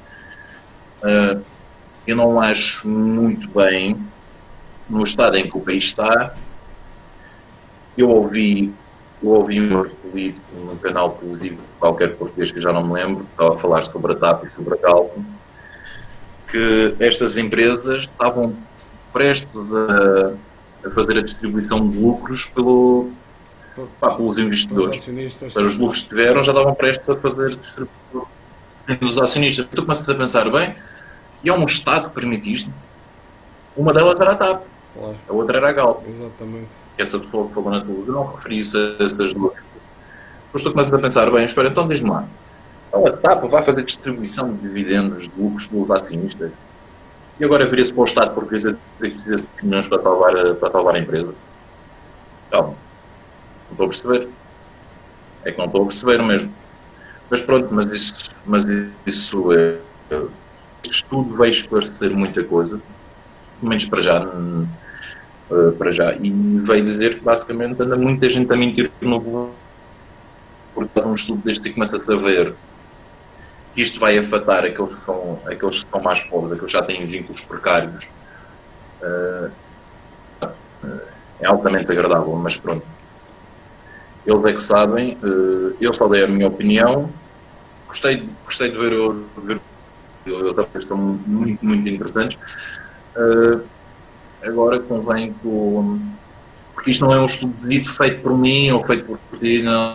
Eu não acho muito bem, no estado em que o país está. Eu ouvi um político num canal televisivo qualquer português que já não me lembro, que estava a falar sobre a TAP e sobre a Galp, que estas empresas estavam prestes a fazer a distribuição de lucros pelos investidores. Para os lucros que tiveram, já estavam prestes a fazer a distribuição dos acionistas. Tu começas a pensar, bem, e há um Estado que permite isto? Uma delas era a TAP, claro. A outra era a Galp. Exatamente. Essa pessoa que falou na televisão não referiu-se a essas duas. Depois tu começas a pensar, bem, espera, então diz-me lá, então a TAP vai fazer distribuição de dividendos, de lucros dos acionistas, e agora viria-se para o Estado porque precisa de milhões para salvar a empresa? Calma, não estou a perceber. É que não estou a perceber mesmo. Mas pronto, mas isso é... Este estudo vai esclarecer muita coisa, pelo menos para já, e veio dizer que basicamente anda muita gente a mentir no Google, porque faz um estudo deste e começa-se a ver que isto vai afetar aqueles que são mais pobres, aqueles que já têm vínculos precários. É altamente agradável, mas pronto. Eles é que sabem, eu só dei a minha opinião, gostei de ver eles estão muito, muito interessantes. Agora convém que porque isto não é um estudo feito por mim ou feito por ti, não.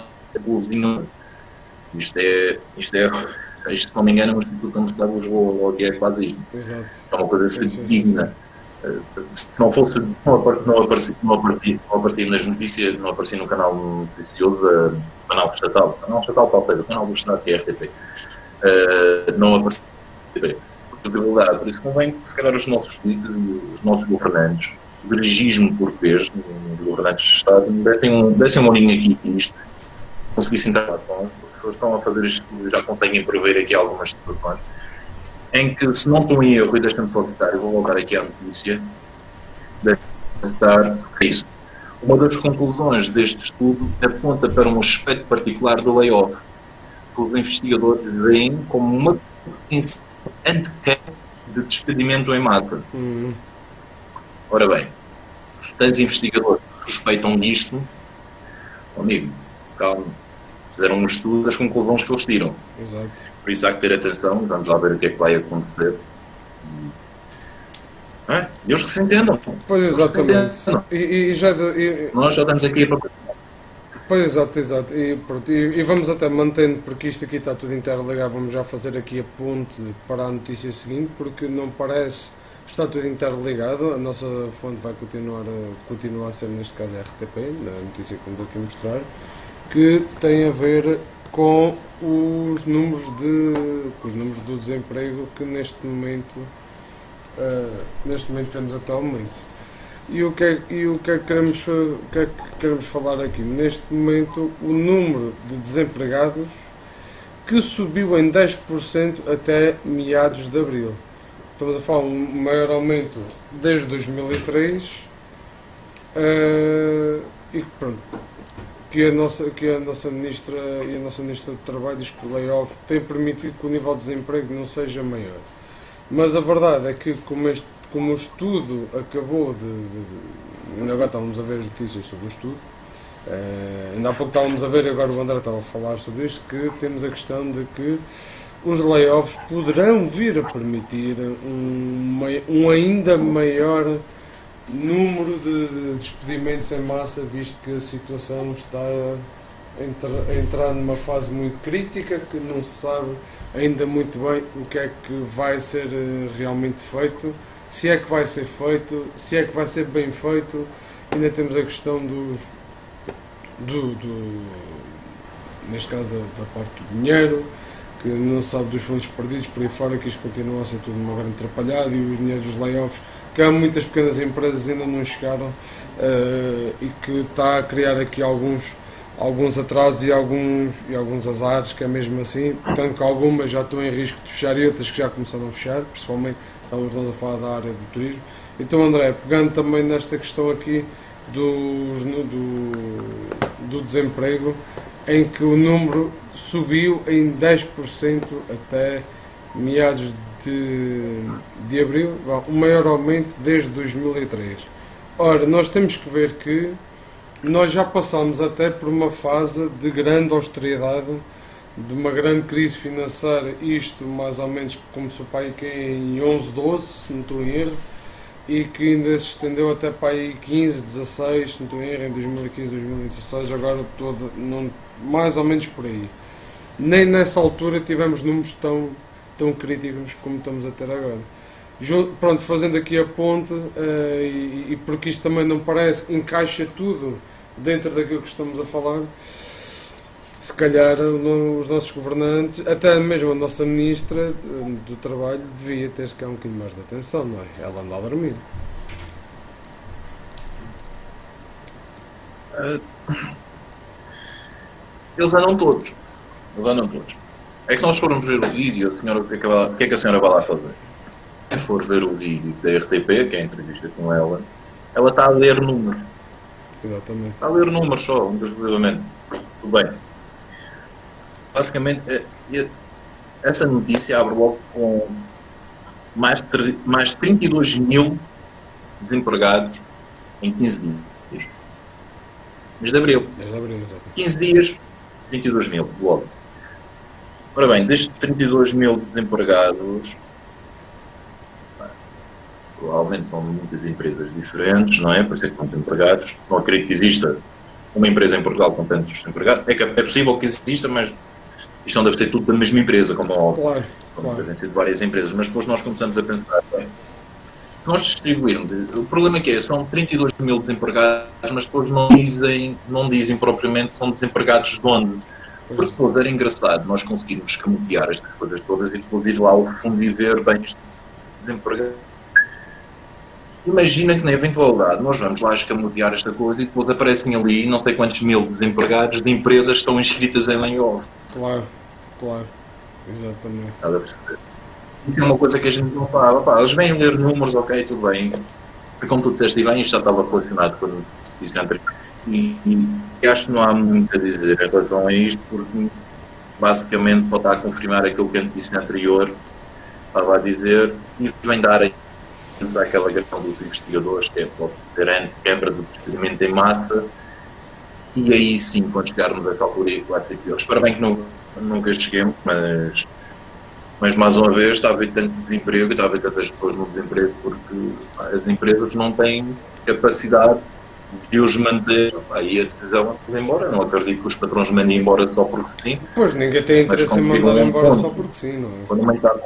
Isto, se não me engano, é um Instituto da Universidade de Lisboa, ou que é quase isto. Exato. É uma coisa digna. Se não fosse, não aparecia nas notícias, não aparecia no canal noticioso, no canal estatal, ou seja, o canal do Estado, que é a RTP. Não aparecia. Por isso convém que, se calhar, os nossos governantes, o dirigismo português, os governantes de Estado, dessem um olhinho aqui nisto, conseguissem entrar ações, as pessoas estão a fazer isto, já conseguem prever aqui algumas situações, em que, se não estão em erro, e deixem-me só citar, eu vou colocar aqui a notícia, é isso. Uma das conclusões deste estudo aponta para um aspecto particular do layoff, que os investigadores veem como uma antecâmara de despedimento em massa. Ora bem, se tens investigadores que suspeitam disto, amigo, calma, fizeram um estudo das conclusões que eles tiram. Exato. Por isso há que ter atenção, vamos lá ver o que é que vai acontecer. Deus que se entendam. Pois, exatamente. Nós já estamos aqui para... Pois, exato. E vamos até mantendo, porque isto aqui está tudo interligado, vamos já fazer aqui a ponte para a notícia seguinte, porque não parece que está tudo interligado. A nossa fonte vai continuar a ser, neste caso, a RTP, na notícia que vamos aqui mostrar, que tem a ver com os números do desemprego que neste momento temos até o momento. E o que é que queremos falar aqui? Neste momento, o número de desempregados que subiu em 10% até meados de abril. Estamos a falar um maior aumento desde 2003 e pronto. Que a nossa ministra do Trabalho diz que o layoff tem permitido que o nível de desemprego não seja maior. Mas a verdade é que como o estudo acabou ainda agora estávamos a ver as notícias sobre o estudo, ainda há pouco estávamos a ver, agora o André estava a falar sobre isto, que temos a questão de que os layoffs poderão vir a permitir um ainda maior número de despedimentos em massa, visto que a situação está a entrar numa fase muito crítica, que não se sabe ainda muito bem o que é que vai ser realmente feito, se é que vai ser feito, se é que vai ser bem feito. Ainda temos a questão neste caso da parte do dinheiro, que não se sabe dos fundos perdidos por aí fora, que isto continua a ser tudo uma grande atrapalhada, e os dinheiros dos layoffs, que há muitas pequenas empresas ainda não chegaram, e que está a criar aqui alguns atrasos e alguns azares, que é mesmo assim, tanto que algumas já estão em risco de fechar e outras que já começaram a fechar, principalmente estamos nós a falar da área do turismo. Então, André, pegando também nesta questão aqui do desemprego, em que o número subiu em 10% até meados de abril, o maior aumento desde 2003. Ora, nós temos que ver que nós já passámos até por uma fase de grande austeridade, de uma grande crise financeira, isto mais ou menos começou para aí em 11, 12, se não estou em erro, e que ainda se estendeu até para aí 15, 16, se não estou em erro, em 2015, 2016, agora mais ou menos por aí. Nem nessa altura tivemos números tão críticos como estamos a ter agora. Pronto, fazendo aqui a ponte, e porque isto também não parece, encaixa tudo dentro daquilo que estamos a falar, se calhar os nossos governantes, até mesmo a nossa ministra do Trabalho, devia ter-se cá um bocadinho mais de atenção, não é? Ela anda a dormir. Eles andam todos. É que se nós formos ver o vídeo, o que é que a senhora vai lá fazer? Se for ver o vídeo da RTP, que é a entrevista com ela está a ler números. Exatamente. Está a ler números só, exclusivamente. Tudo bem. Basicamente, essa notícia abre logo com mais de 32 mil desempregados em 15 dias. Desde abril. Desde abril, exatamente. 15 dias, 32 mil, logo. Ora bem, destes 32 mil desempregados, provavelmente são muitas empresas diferentes, não é? Por isso é que estão desempregados. Não acredito que exista uma empresa em Portugal com tantos desempregados. É possível que exista, mas isto não deve ser tudo da mesma empresa, como óbvio. Claro. Devem ser de várias empresas, mas depois nós começamos a pensar, bem, se nós distribuirmos, o problema é que são 32 mil desempregados, mas depois não dizem propriamente são desempregados de onde. Porque depois era engraçado nós conseguirmos escamotear estas coisas todas e depois ir lá ao fundo e ver bem estes desempregados. Imagina que na eventualidade nós vamos lá escamotear esta coisa e depois aparecem ali não sei quantos mil desempregados de empresas que estão inscritas em layoff. Claro, exatamente. Estás a perceber? Isso é uma coisa que a gente não fala. Pá, eles vêm ler números, ok, tudo bem. Como tu disseste bem, isto já estava relacionado com o que disse anterior. E acho que não há muito a dizer em relação a isto, porque basicamente pode estar a confirmar aquilo que eu disse anterior, estava a dizer, e vem dar aquela questão dos investigadores, que pode ser anti-quebra do despedimento em massa, e aí sim, quando chegarmos a essa altura, vai ser pior. Espero bem que nunca cheguemos, mas mais uma vez está a haver tanto desemprego, está a haver tantas pessoas no desemprego, porque as empresas não têm capacidade de os manter, e a decisão é de ir embora. Não acredito que os patrões mandem embora só porque sim. Pois, ninguém tem interesse em mandar embora só porque sim, não é?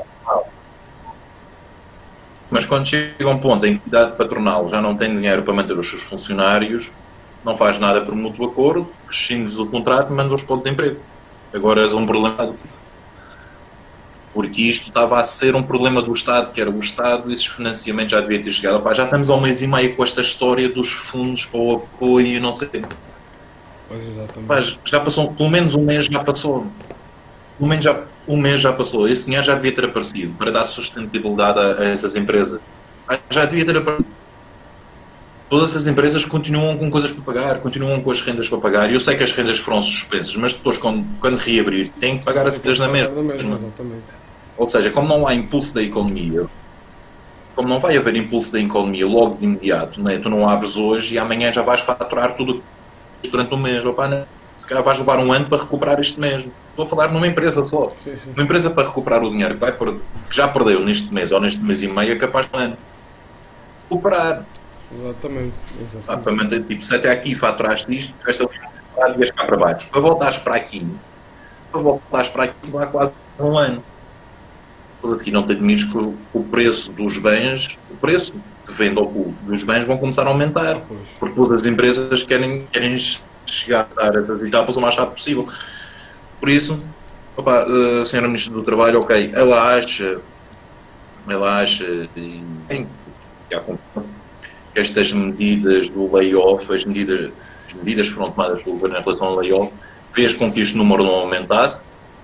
Mas quando chega a um ponto em que a entidade patronal já não tem dinheiro para manter os seus funcionários, não faz nada por mútuo acordo, rescinde-lhes o contrato e manda-os para o desemprego. Agora és um problema, porque isto estava a ser um problema do Estado, que era o Estado, esses financiamentos já devia ter chegado. Opá, já estamos há um mês e meio com esta história dos fundos para o apoio, não sei. Pois, exatamente. Opá, já passou, pelo menos um mês já passou. Pelo menos um mês já passou. Esse dinheiro já devia ter aparecido para dar sustentabilidade a essas empresas. Já devia ter aparecido. Todas essas empresas continuam com coisas para pagar, continuam com as rendas para pagar. E eu sei que as rendas foram suspensas, mas depois, quando reabrir, têm que pagar as rendas na mesma. Exatamente. Ou seja, como não há impulso da economia, como não vai haver impulso da economia logo de imediato, né? Tu não abres hoje e amanhã já vais faturar tudo durante um mês. Opa, né? Se calhar vais levar um ano para recuperar isto mesmo. Estou a falar numa empresa só. Sim. Uma empresa para recuperar o dinheiro que já perdeu neste mês ou neste mês e meio é capaz de um ano recuperar. Exatamente. Para manter, tipo, se até aqui faturaste isto, tiveste ali e vais cá para baixo. Para voltares para aqui vai quase um ano. depois aqui não te admires que o preço dos bens, o preço de venda ao público dos bens vão começar a aumentar, porque todas as empresas querem chegar a as etapas o mais rápido possível. Por isso, opa, a senhora Ministra do Trabalho, ok, ela acha e que estas medidas do layoff, as medidas que foram tomadas pelo governo em relação ao layoff, fez com que este número não aumentasse.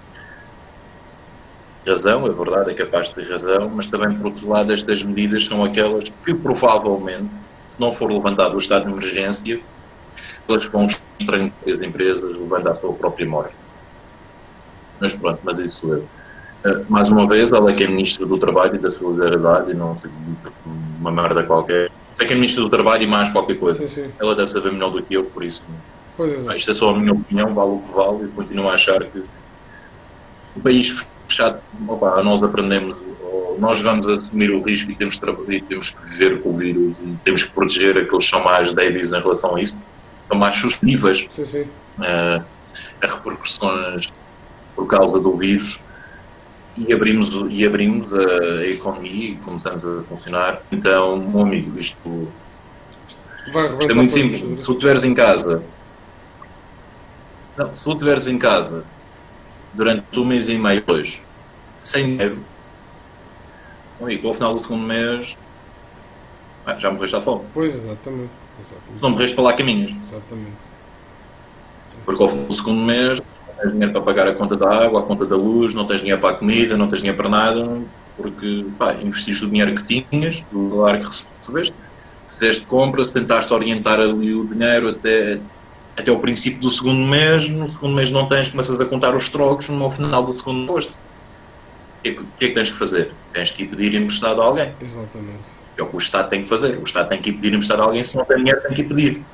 Razão, é verdade, é capaz de ter razão, mas também, por outro lado, estas medidas são aquelas que provavelmente, se não for levantado o estado de emergência, elas vão estranhar as empresas, levando à sua própria morte. Mas pronto, mas isso é. Mais uma vez, ela é que é Ministra do Trabalho e da Solidariedade, e não sei, uma merda qualquer. Sei que é Ministra do Trabalho e mais qualquer coisa. Sim. Ela deve saber melhor do que eu, por isso. Pois é. Isto é só a minha opinião, vale o que vale, e continuo a achar que o país fechado, opa, nós aprendemos, nós vamos assumir o risco e temos que viver com o vírus e temos que proteger aqueles que são mais débeis em relação a isso, são mais suscetíveis a repercussões por causa do vírus, e abrimos a economia e começamos a funcionar. Então, meu amigo, isto é muito simples. Se tu estiveres em casa, durante um mês e meio hoje, sem dinheiro, amigo, ao final do segundo mês já morreste à fome. Pois, exatamente. Se não morreste para lá caminhos. Exatamente. Porque ao final do segundo mês não tens dinheiro para pagar a conta da água, a conta da luz, não tens dinheiro para a comida, não tens dinheiro para nada, porque investiste o dinheiro que tinhas, o dólar que recebeste, fizeste compras, tentaste orientar ali o dinheiro até o princípio do segundo mês. No segundo mês não tens, começas a contar os trocos no final do segundo posto. O que é que tens que fazer? Tens que ir pedir emprestado a alguém. Exatamente. É o que o Estado tem que fazer. O Estado tem que ir pedir emprestado a alguém, se não tem dinheiro tem que ir pedir.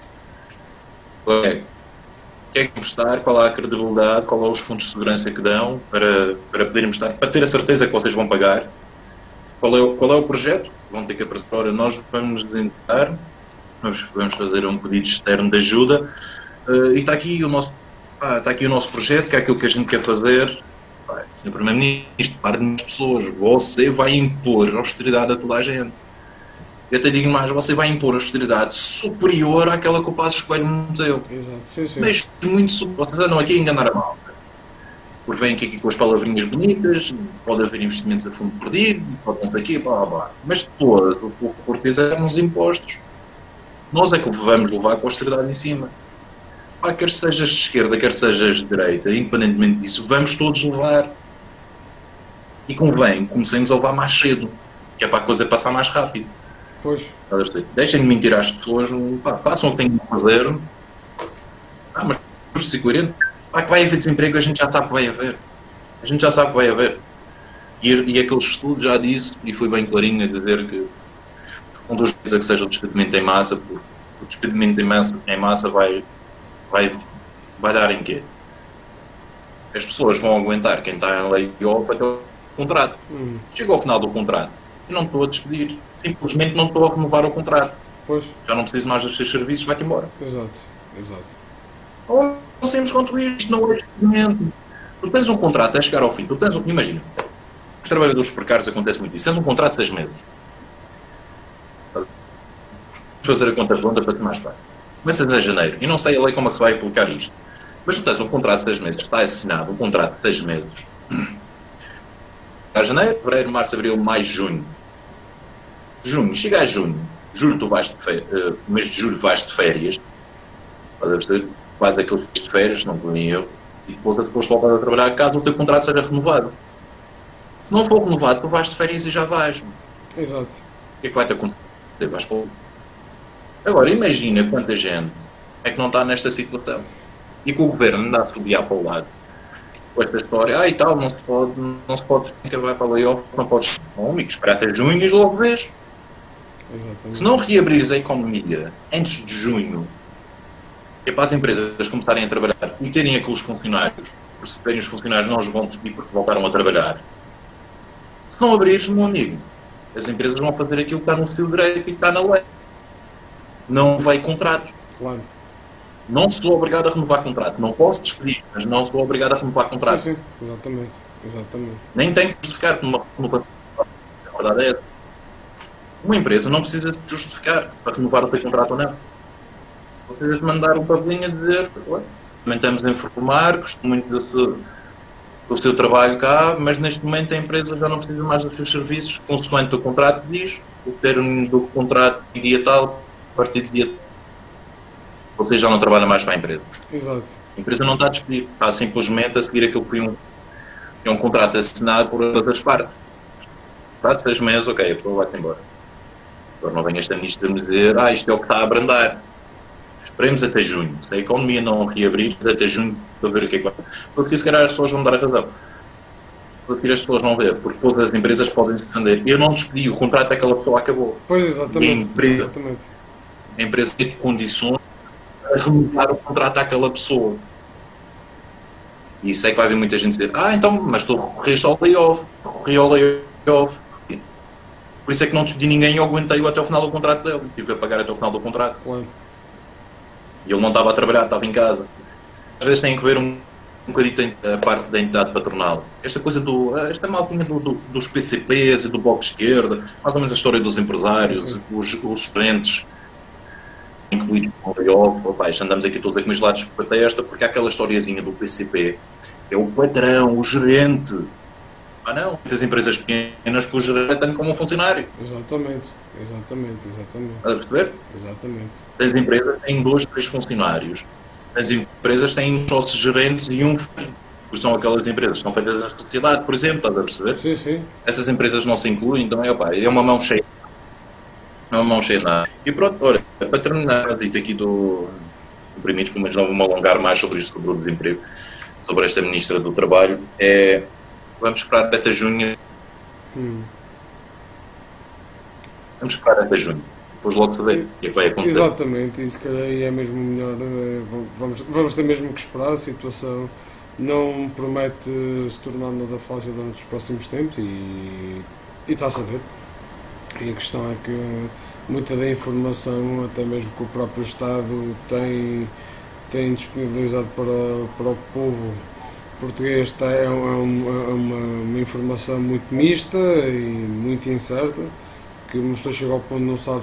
O que é que emprestar? Qual é a credibilidade? Qual é os fundos de segurança que dão para poder emprestar? Para ter a certeza que vocês vão pagar. Qual é o projeto? Vão ter que apresentar. Ora, nós vamos entrar, vamos fazer um pedido externo de ajuda, e está aqui o nosso projeto, que é aquilo que a gente quer fazer. O Primeiro-Ministro, para de pessoas, você vai impor austeridade a toda a gente. Eu até digo mais, você vai impor austeridade superior àquela que o Passos Coelho meteu. Exato, sim. Mas muito superior. Vocês andam aqui a enganar a malta. Porque vêm aqui com as palavrinhas bonitas, pode haver investimentos a fundo perdido, pode não sei aqui, blá blá. Mas depois, o que fizeram nos impostos, nós é que vamos levar com a austeridade em cima. Quer sejas de esquerda, quer sejas de direita, independentemente disso, vamos todos levar. E convém, comecemos a levar mais cedo, que é para a coisa passar mais rápido. Pois. Deixem de mentir às pessoas, façam o que têm que fazer. Mas justos e coerentes. Que vai haver desemprego, a gente já sabe que vai haver. E aqueles estudos já disse, e fui bem clarinho a dizer que um dos é que seja o despedimento em massa, porque o despedimento em massa vai dar em quê? As pessoas vão aguentar quem está em layoff até o contrato. Chega ao final do contrato e não estou a despedir, simplesmente não estou a renovar o contrato. Pois. Já não preciso mais dos seus serviços, vai-te embora. Exato. Não sabemos quanto isto, não é despedimento. Tu tens um contrato a chegar ao fim, imagina, os trabalhadores precários acontece muito isso, tens um contrato de 6 meses. Vamos fazer a conta redonda para ser mais fácil. Começas em janeiro, e não sei a lei como é que se vai aplicar isto, mas tu tens um contrato de 6 meses, está assinado um contrato de 6 meses, a janeiro, fevereiro, março, abril, maio, junho, chega a julho tu vais no mês de julho vais de férias, quase aqueles dias de férias, não tenho eu, e depois voltar a trabalhar caso o teu contrato seja renovado. Se não for renovado, tu vais de férias e já vais. Exato. O que é que vai-te acontecer? Vais para o... Agora, imagina quanta gente é que não está nesta situação e que o governo anda a subiar para o lado com esta história, e tal, não se pode vai para o layoff, não podes, amigo, esperar até junho e logo vês. Exatamente. Se não reabrires a economia antes de junho, é para as empresas começarem a trabalhar e terem aqueles funcionários, por se terem os funcionários não os vão despedir porque voltaram a trabalhar. Se não abrires, meu amigo, as empresas vão fazer aquilo que está no seu direito e que está na lei. Não vai contrato. Claro. Não sou obrigado a renovar contrato. Não posso despedir, mas não sou obrigado a renovar Sim, contrato. sim, exatamente. Exatamente. Nem tenho que justificar numa renovação. A verdade é essa. Uma empresa não precisa de justificar para renovar o teu contrato ou não. Precisas de mandar um papelinho a dizer: "Olha, também estamos a informar, gosto muito do seu trabalho cá, mas neste momento a empresa já não precisa mais dos seus serviços, consoante o contrato diz, o termo do contrato e dia tal, a partir de dia você já não trabalha mais para a empresa." Exato. A empresa não está a despedir, está simplesmente a seguir aquilo que foi um contrato assinado por ambas as partes. Contrato de 6 meses, ok, a pessoa vai-se embora. Agora não venha esta ministra me dizer: isto é o que está a abrandar. Esperemos até junho. Se a economia não reabrir, até junho para ver o que é que vai. Porque se calhar as pessoas vão dar a razão. Porque as pessoas vão ver, porque todas as empresas podem se defender. Eu não despedi, o contrato daquela pessoa acabou. Pois, E exatamente. Exatamente. a empresa tem condições a renovar o contrato àquela pessoa. E isso é que vai haver muita gente dizer: então, mas tu recorreste ao layoff. Recorri ao layoff. Por isso é que não despedi ninguém e eu aguentei-o até ao final do contrato dele. Tive a pagar até ao final do contrato. Claro. E ele não estava a trabalhar, estava em casa. Às vezes tem que ver um bocadinho a parte da entidade patronal. Esta coisa esta maltinha dos PCPs e do Bloco de Esquerda, mais ou menos a história dos empresários, Sim. os gerentes, incluídos com o layoff, andamos aqui todos acumulados com a testa, porque há aquela historiazinha do PCP, é o patrão, o gerente. Não, muitas empresas pequenas que o gerente tem como um funcionário. Exatamente. Estás a perceber? Exatamente. As empresas têm 2, 3 funcionários. As empresas têm sócios gerentes e um filho. Porque são aquelas empresas que estão feitas na sociedade, por exemplo, estás a perceber? Sim, sim. Essas empresas não se incluem, então é uma mão cheia. É uma mão cheia de nada. E pronto, olha, para terminar, aqui do Primidos, pelo menos não vou me alongar mais sobre isto, sobre o desemprego, sobre esta Ministra do Trabalho, vamos esperar até junho. Vamos esperar até junho. Depois logo saber o que é que vai acontecer. Exatamente, isso calhar é mesmo melhor. Vamos ter mesmo que esperar. A situação não promete se tornar nada fácil durante os próximos tempos e está-se a ver. E a questão é que muita da informação, até mesmo que o próprio Estado tem disponibilizado para o povo português, é uma informação muito mista e muito incerta, que uma pessoa chega ao ponto de não sabe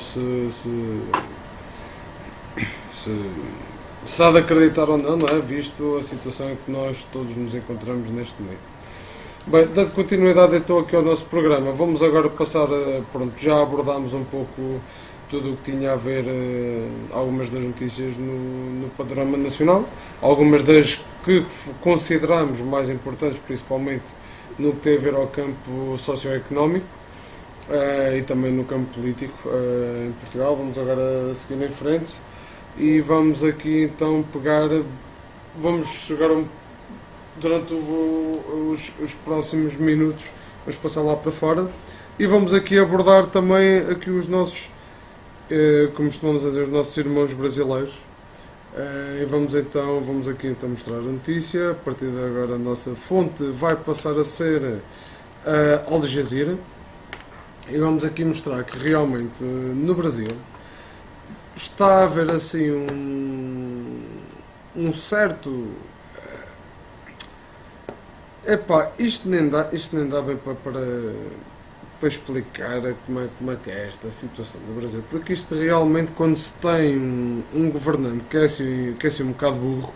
se há de acreditar ou não, é? Visto a situação em que nós todos nos encontramos neste momento. Bem, dando continuidade então aqui ao nosso programa, vamos agora passar pronto, já abordámos um pouco tudo o que tinha a ver, algumas das notícias no panorama nacional, algumas das que consideramos mais importantes, principalmente no que tem a ver ao campo socioeconómico, e também no campo político em Portugal. Vamos agora seguir em frente e vamos aqui então vamos chegar durante os próximos minutos, vamos passar lá para fora e vamos aqui abordar também aqui os nossos, como costumamos dizer, os nossos irmãos brasileiros. E vamos aqui então mostrar a notícia. A partir de agora a nossa fonte vai passar a ser a Al Jazeera. E vamos aqui mostrar que realmente no Brasil está a haver assim um certo... isto nem dá bem para explicar como é que é esta situação no Brasil, porque isto realmente, quando se tem um governante que é assim um bocado burro,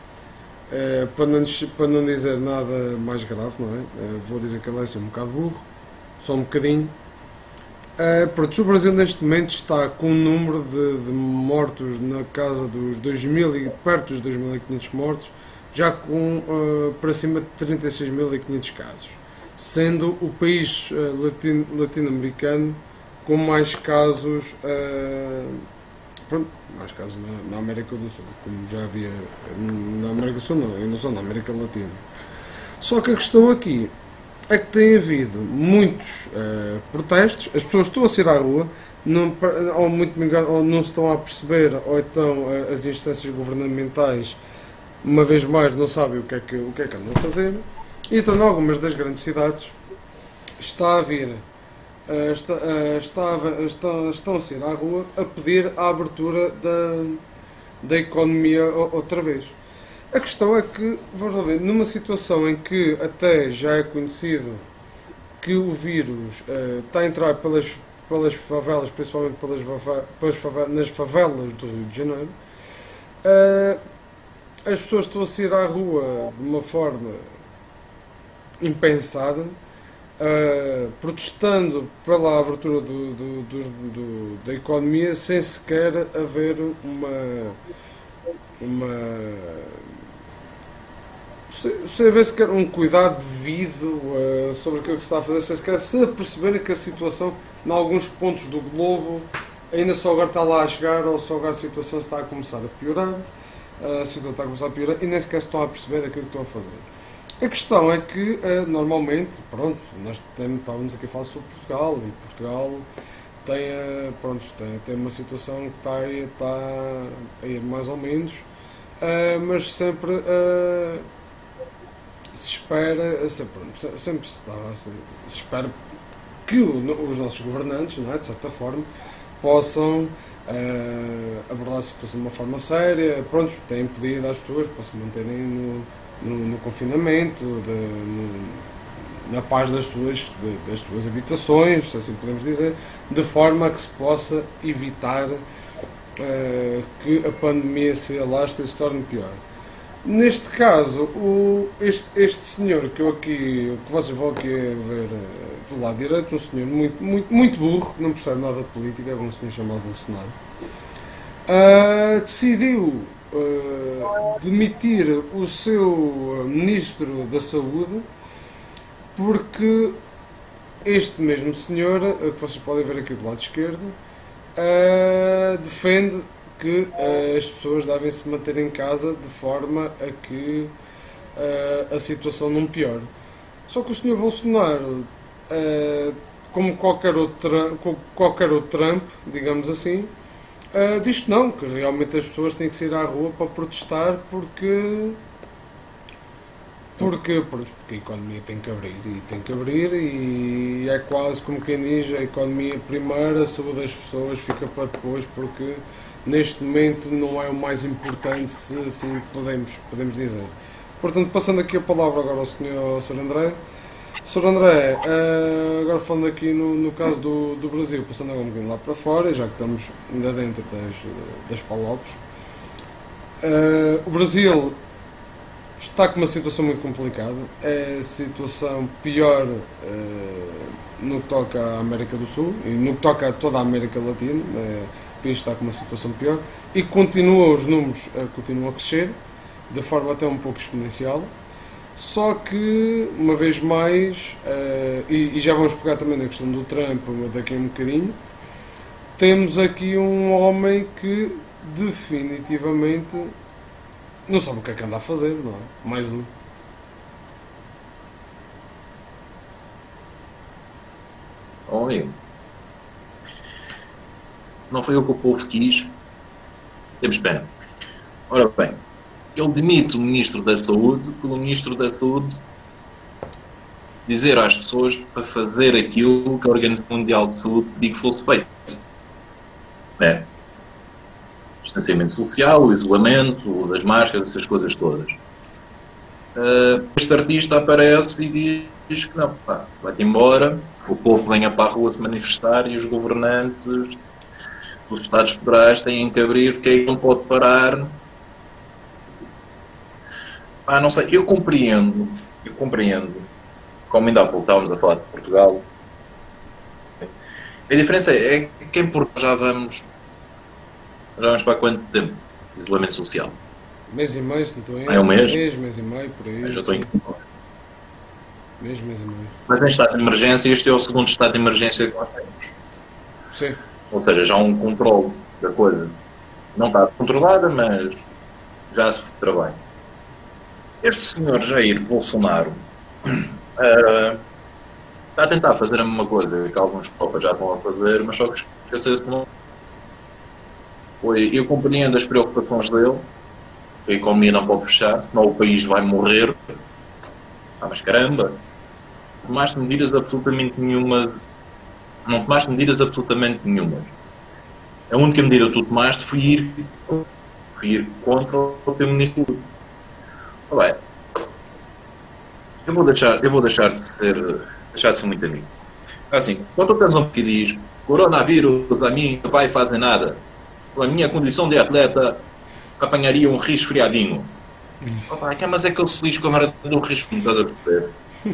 para não dizer nada mais grave, não é? Vou dizer que ele é assim um bocado burro, só um bocadinho. Pronto, o Brasil neste momento está com um número de mortos na casa dos 2.000 perto dos 2.500 mortos, já com para cima de 36.500 casos, sendo o país latino-americano com mais casos, mais casos na América do Sul, como já havia na América do Sul, não só na América Latina. Só que a questão aqui é que tem havido muitos protestos, as pessoas estão a sair à rua, ou não se estão a perceber, ou então as instâncias governamentais, uma vez mais, não sabem o que é que andam a fazer. E então, em algumas das grandes cidades, estão a sair à rua a pedir a abertura da economia outra vez. A questão é que, vamos lá ver, numa situação em que até já é conhecido que o vírus está a entrar pelas favelas, principalmente nas favelas do Rio de Janeiro, as pessoas estão a sair à rua de uma forma impensada, protestando pela abertura da economia sem sequer haver sem haver sequer um cuidado devido sobre aquilo que se está a fazer, sem sequer se perceberem que a situação, em alguns pontos do globo, ainda só agora está lá a chegar ou só agora a situação está a começar a piorar, e nem sequer se estão a perceber daquilo que estão a fazer. A questão é que, normalmente, pronto, nós estávamos aqui a falar sobre Portugal, e Portugal tem uma situação que está a ir mais ou menos, mas sempre se espera, sempre se espera que os nossos governantes, não é, de certa forma, possam abordar a situação de uma forma séria, pronto, têm pedido às pessoas para se manterem no confinamento, na paz das suas habitações, se assim podemos dizer, de forma a que se possa evitar que a pandemia se alastre e se torne pior. Neste caso, este senhor que vocês vão aqui ver do lado direito, um senhor muito burro, que não percebe nada de política, é um senhor chamado Bolsonaro, decidiu demitir o seu Ministro da Saúde porque este mesmo senhor, que vocês podem ver aqui do lado esquerdo, defende que as pessoas devem se manter em casa de forma a que a situação não piore. Só que o Sr. Bolsonaro, como qualquer outro Trump, digamos assim, diz que não, que realmente as pessoas têm que sair à rua para protestar porque a economia tem que abrir e é quase como quem diz, a economia primeiro, a saúde das pessoas fica para depois, porque neste momento não é o mais importante, se assim podemos dizer. Portanto, passando aqui a palavra agora ao Sr. André. Sr. André, agora falando aqui no caso do Brasil, passando agora um bocadinho lá para fora, já que estamos ainda dentro das palopes, o Brasil está com uma situação muito complicada, é a situação pior no que toca à América do Sul e no que toca a toda a América Latina, o país está com uma situação pior e os números continuam a crescer de forma até um pouco exponencial, só que, uma vez mais, e já vamos pegar também na questão do Trump daqui a um bocadinho, temos aqui um homem que definitivamente não sabe o que é que anda a fazer, não é? Mais um. Olha, não foi o que o povo quis. Temos pena. Ora bem, ele demite o Ministro da Saúde, pelo Ministro da Saúde dizer às pessoas para fazer aquilo que a Organização Mundial de Saúde pediu que fosse feito. Distanciamento social, o isolamento, o uso das máscaras, essas coisas todas. Este artista aparece e diz que não, vai-te embora, o povo venha para a rua se manifestar e os governantes dos Estados Federais têm que abrir, porque aí não pode parar. Não sei, eu compreendo, como ainda há pouco estávamos a falar de Portugal. A diferença é que em Portugal já vamos para quanto tempo de isolamento social? Mês e meio, se não estou em é um mês? Mês e meio, por aí. Eu já estou em mês e meio. Mas em estado de emergência, este é o segundo estado de emergência que nós temos. Sim. Ou seja, já há um controle da coisa. Não está controlada, mas já se trabalha. Este senhor Jair Bolsonaro está a tentar fazer a mesma coisa que alguns copas já estão a fazer, mas só que esqueceu-se que não. Eu compreendo as preocupações dele, a economia não pode fechar, senão o país vai morrer. Mas caramba, tomaste medidas absolutamente nenhumas. Não tomaste medidas absolutamente nenhumas. A única medida que tu tomaste foi ir ir contra o Primeiro-Ministro. Bem, eu vou deixar de ser muito amigo. Assim, quando tens um que diz coronavírus a mim não vai fazer nada, com a minha condição de atleta apanharia um resfriadinho. Opa, mas é que eu se lixo com a merda do resfriadinho, estás a perceber?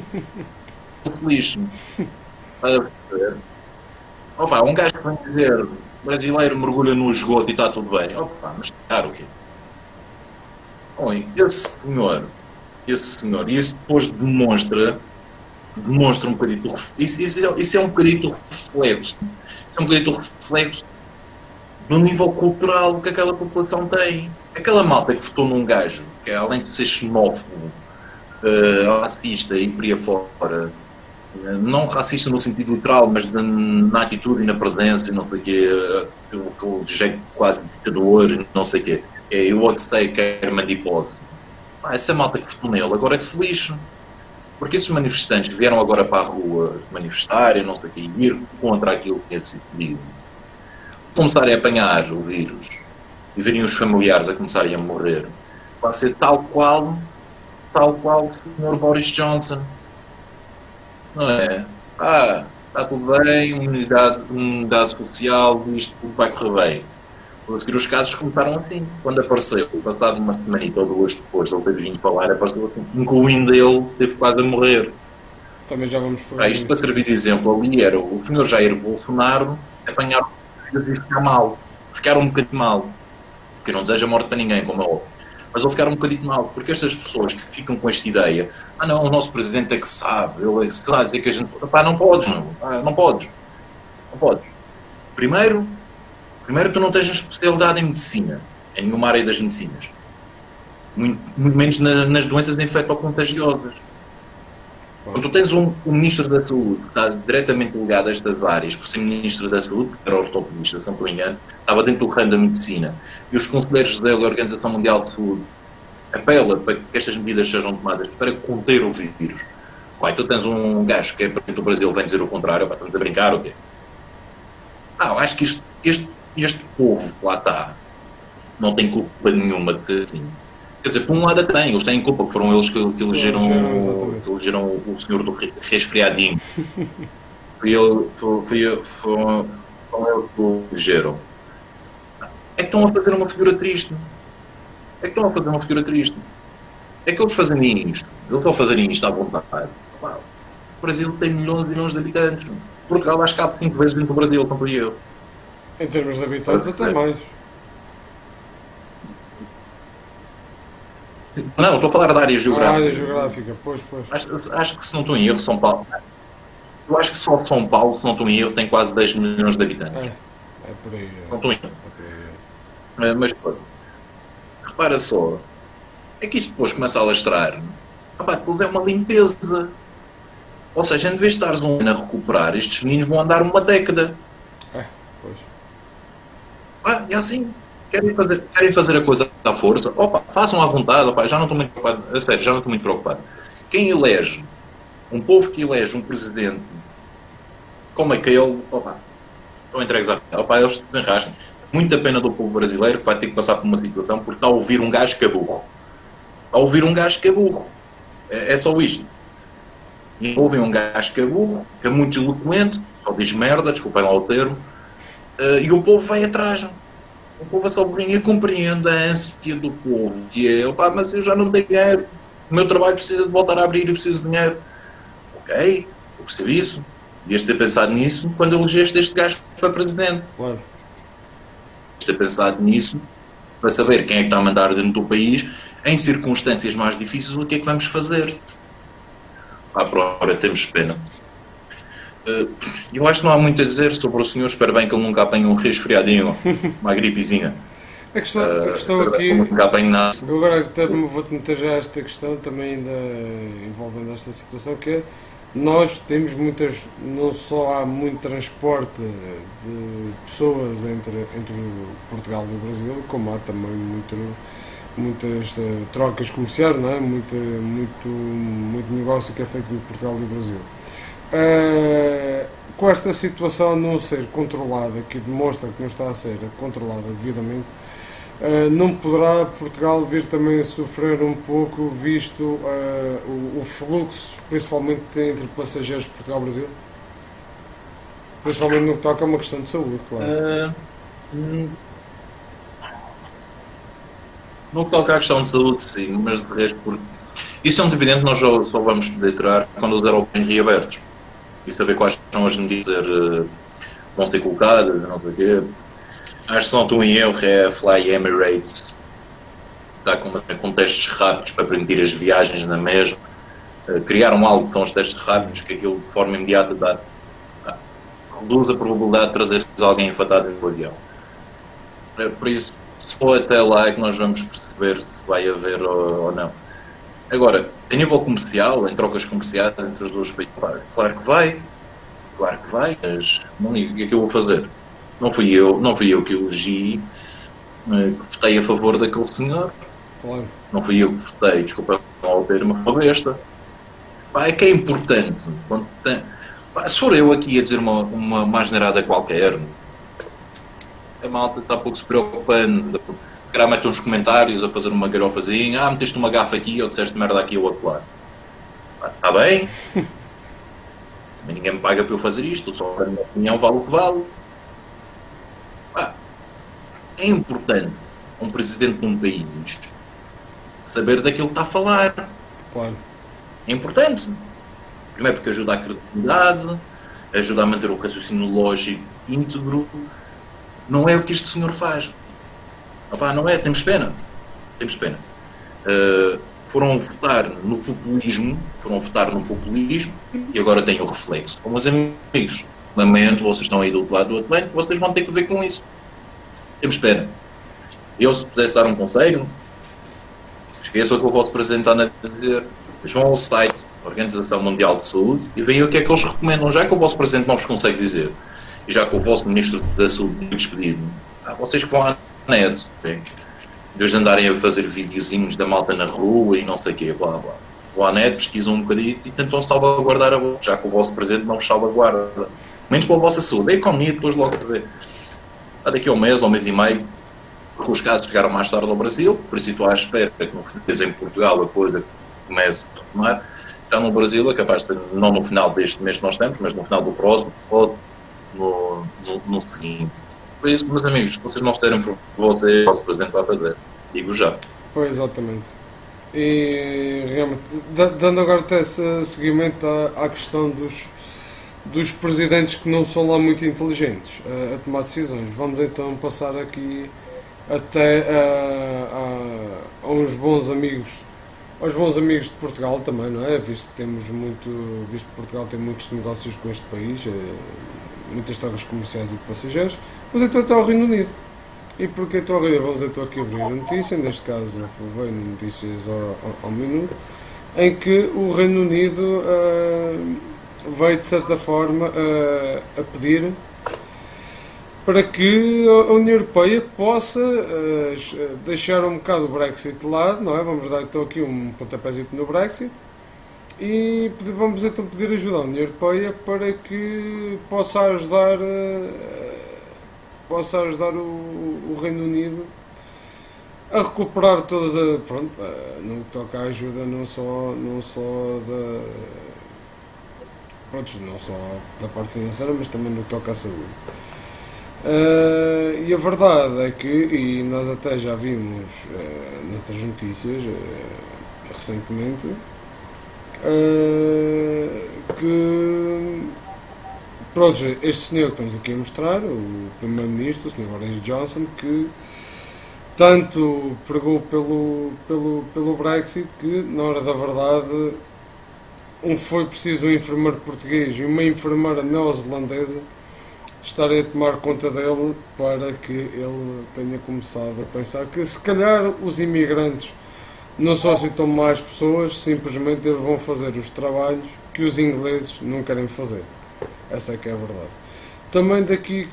Eu se lixo. Estás a perceber? Opa, um gajo que vai dizer brasileiro mergulha no esgoto e está tudo bem. Opa, mas claro o quê? Oi, esse senhor, e isso depois demonstra um bocadito, isso é um bocadito reflexo, é um bocadito reflexo do nível cultural que aquela população tem. Aquela malta que votou num gajo, que além de ser xenófobo, racista e por aí afora, não racista no sentido literal, mas na atitude e na presença, e não sei o quê, aquele jeito quase ditador, não sei o quê. Eu que sei que era mandipose. Essa malta que votou nele, agora é que se lixo. Porque esses manifestantes que vieram agora para a rua manifestar e não sei o quê, ir contra aquilo que é sido pedido, começarem a apanhar o vírus e verem os familiares a começarem a morrer, vai ser tal qual o Sr. Boris Johnson. Não é? Está tudo bem, imunidade social, isto tudo vai correr bem. A seguir os casos começaram assim. Quando apareceu, passado uma semanita ou duas depois de ele ter vindo falar, apareceu assim, incluindo ele, teve quase a morrer. Também já vamos por isto para servir de exemplo, ali era o Sr. Jair Bolsonaro apanhar o vírus e ficar mal. Ficar um bocadinho mal. Porque não deseja morte para ninguém, como é óbvio. Mas ele ficar um bocadinho mal, porque estas pessoas que ficam com esta ideia, não, o nosso presidente é que sabe, ele é que sabe dizer que a gente... não podes, não podes. Não podes. Primeiro, tu não tens uma especialidade em medicina, em nenhuma área das medicinas. Muito menos nas doenças infecto-contagiosas. Quando tu tens um ministro da Saúde que está diretamente ligado a estas áreas, por ser ministro da Saúde, que era ortopedista, se não me engano, estava dentro do ramo da medicina, e os conselheiros da Organização Mundial de Saúde apela para que estas medidas sejam tomadas para conter o vírus. Tu tens um gajo que é presidente do Brasil, vem dizer o contrário, estamos a brincar ou quê? Eu acho que este povo que lá está não tem culpa nenhuma de ser assim. Quer dizer, por um lado tem, eles têm culpa, que foram eles que elegeram o senhor do resfriadinho. Foram eles que o elegeram. É que estão a fazer uma figura triste. É que eles fazem isto. Eles só fazem isto à vontade. O Brasil tem milhões e milhões de habitantes. Portugal acho que cabe 5 vezes dentro do Brasil, não foi eu. Em termos de habitantes, até mais. Não, estou a falar da área geográfica. A área geográfica, pois. Acho que, se não estou em erro, São Paulo... Eu acho que só São Paulo, se não estou em erro, tem quase 10 milhões de habitantes. É por aí. Não estou em erro. Mas, repara só, é que isto depois começa a alastrar. Depois é uma limpeza. Ou seja, em vez de estares um ano a recuperar, estes meninos vão andar uma década. Pois. É assim. Querem fazer a coisa à força. Façam à vontade. Já não estou muito preocupado. A sério, já não estou muito preocupado. Quem elege, um povo que elege um presidente como aquele, estão entregues à pena. Eles se desenrascam. Muita pena do povo brasileiro que vai ter que passar por uma situação porque está a ouvir um gajo que é burro. É só isto. E ouvem um gajo que é burro, que é muito eloquente, só diz merda, desculpem lá o termo, e o povo vai atrás. O povo só vem e compreende a ânsia do povo, que é, mas eu já não tenho dinheiro, o meu trabalho precisa de voltar a abrir e preciso de dinheiro. Ok, eu percebo isso. Devias ter pensado nisso quando elegeste este gajo para presidente. Claro. Devias ter pensado nisso para saber quem é que está a mandar dentro do país, em circunstâncias mais difíceis, o que é que vamos fazer. Ora, temos pena. Eu acho que não há muito a dizer sobre o senhor. Espero bem que ele nunca apanhe um resfriadinho, uma gripezinha. A questão aqui, nunca apanhe nada. eu agora até vou-te meter já esta questão, também ainda envolvendo esta situação, que é, nós temos não só há muito transporte de pessoas entre Portugal e o Brasil, como há também muitas trocas comerciais, não é? Muito negócio que é feito entre Portugal e o Brasil. Com esta situação não ser controlada, que demonstra que não está a ser controlada devidamente, não poderá Portugal vir também a sofrer um pouco, visto o fluxo, principalmente entre passageiros de Portugal e Brasil? Principalmente no que toca a uma questão de saúde, claro. Hum, No que toca à questão de saúde, sim, mas de resto, porque isso é muito evidente, nós só vamos poder tirar quando os aeroportos reabertos e saber quais são as medidas vão ser colocadas e não sei o quê. Acho que se não estou em erro é a Fly Emirates, está com testes rápidos para permitir as viagens na mesma. Criaram algo que são os testes rápidos, que aquilo de forma imediata reduz a probabilidade de trazer alguém infectado no avião. Por isso, só até lá é que nós vamos perceber se vai haver ou não. Agora, a nível comercial, em trocas comerciais entre os dois países, claro que vai, mas não, o que é que eu vou fazer? Não fui eu que elegi, que votei a favor daquele senhor. Claro. Não fui eu que votei, desculpa ao termo, uma besta. É que é importante. Se for eu aqui a dizer uma asneirada qualquer, a malta está pouco se preocupando. Se calhar mete uns comentários a fazer uma garofazinha. Meteste uma gafa aqui ou disseste merda aqui ou outro lado. Está bem. Mas ninguém me paga para eu fazer isto. Só a minha opinião vale o que vale. É importante um presidente de um país saber daquilo que está a falar. Claro. É importante. Primeiro porque ajuda à credibilidade, ajuda a manter o raciocínio lógico íntegro. Não é o que este senhor faz. Não é, temos pena. Foram votar no populismo e agora têm o reflexo. Como os amigos, lamento, vocês estão aí do outro lado do Atlântico, vocês vão ter que ver com isso. Temos pena. Eu, se pudesse dar um conselho, esqueçam o que eu posso apresentar a dizer. Eles vão ao site da Organização Mundial de Saúde e veem o que é que eles recomendam. Já que o vosso presidente não vos consegue dizer, e já que o vosso ministro da Saúde é despedido, vocês que vão à net, em vez de andarem a fazer videozinhos da malta na rua e não sei o quê, blá blá. Vão à net, pesquisam um bocadinho e tentam salvaguardar a vossa, já que o vosso presidente não vos salvaguarda. Menos pela vossa saúde, a economia depois logo se vê. Daqui a um mês ou mês e meio, porque os casos chegaram mais tarde ao Brasil, por isso estou à espera que no em Portugal a coisa comece a retomar. Já no Brasil é capaz de, não no final deste mês que nós estamos, mas no final do próximo ou no seguinte. Por isso, meus amigos, se vocês não fizerem por vocês, o vosso presidente vai fazer. Digo já. Pois, exatamente. E realmente, dando agora até esse seguimento à questão dos presidentes que não são lá muito inteligentes a tomar decisões, vamos então passar aqui até a uns bons amigos, aos bons amigos de Portugal também, não é? Visto que Portugal tem muitos negócios com este país, muitas trocas comerciais e de passageiros. Vamos então até ao Reino Unido. E porque então ao Reino Unido, vamos então aqui abrir a notícia, neste caso veio notícias ao minuto, em que o Reino Unido veio de certa forma a pedir para que a União Europeia possa deixar um bocado o Brexit de lado, não é? Vamos dar então aqui um pontapézito no Brexit e vamos então pedir ajuda à União Europeia para que possa ajudar o Reino Unido a recuperar todas as... Pronto, no que toca à ajuda não só da parte financeira, mas também no que toca à saúde. E a verdade é que, e nós até já vimos noutras notícias recentemente, que pronto, este senhor que estamos aqui a mostrar, o primeiro-ministro, o Sr. Boris Johnson, que tanto pregou pelo Brexit que, na hora da verdade, foi preciso um enfermeiro português e uma enfermeira neozelandesa estarem a tomar conta dele para que ele tenha começado a pensar que se calhar os imigrantes não só assim tão mais pessoas, simplesmente eles vão fazer os trabalhos que os ingleses não querem fazer. Essa é que é a verdade. Também daqui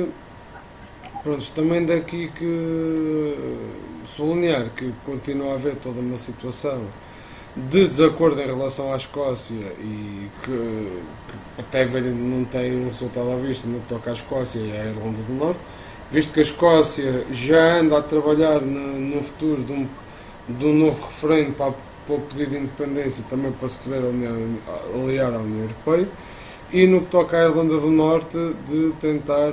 que sublinhar que continua a haver toda uma situação de desacordo em relação à Escócia e que até não tem um resultado à vista no que toca à Escócia e à Irlanda do Norte, visto que a Escócia já anda a trabalhar no futuro de um novo referendo para o pedido de independência, também para se poder aliar à União Europeia, e no que toca à Irlanda do Norte, de tentar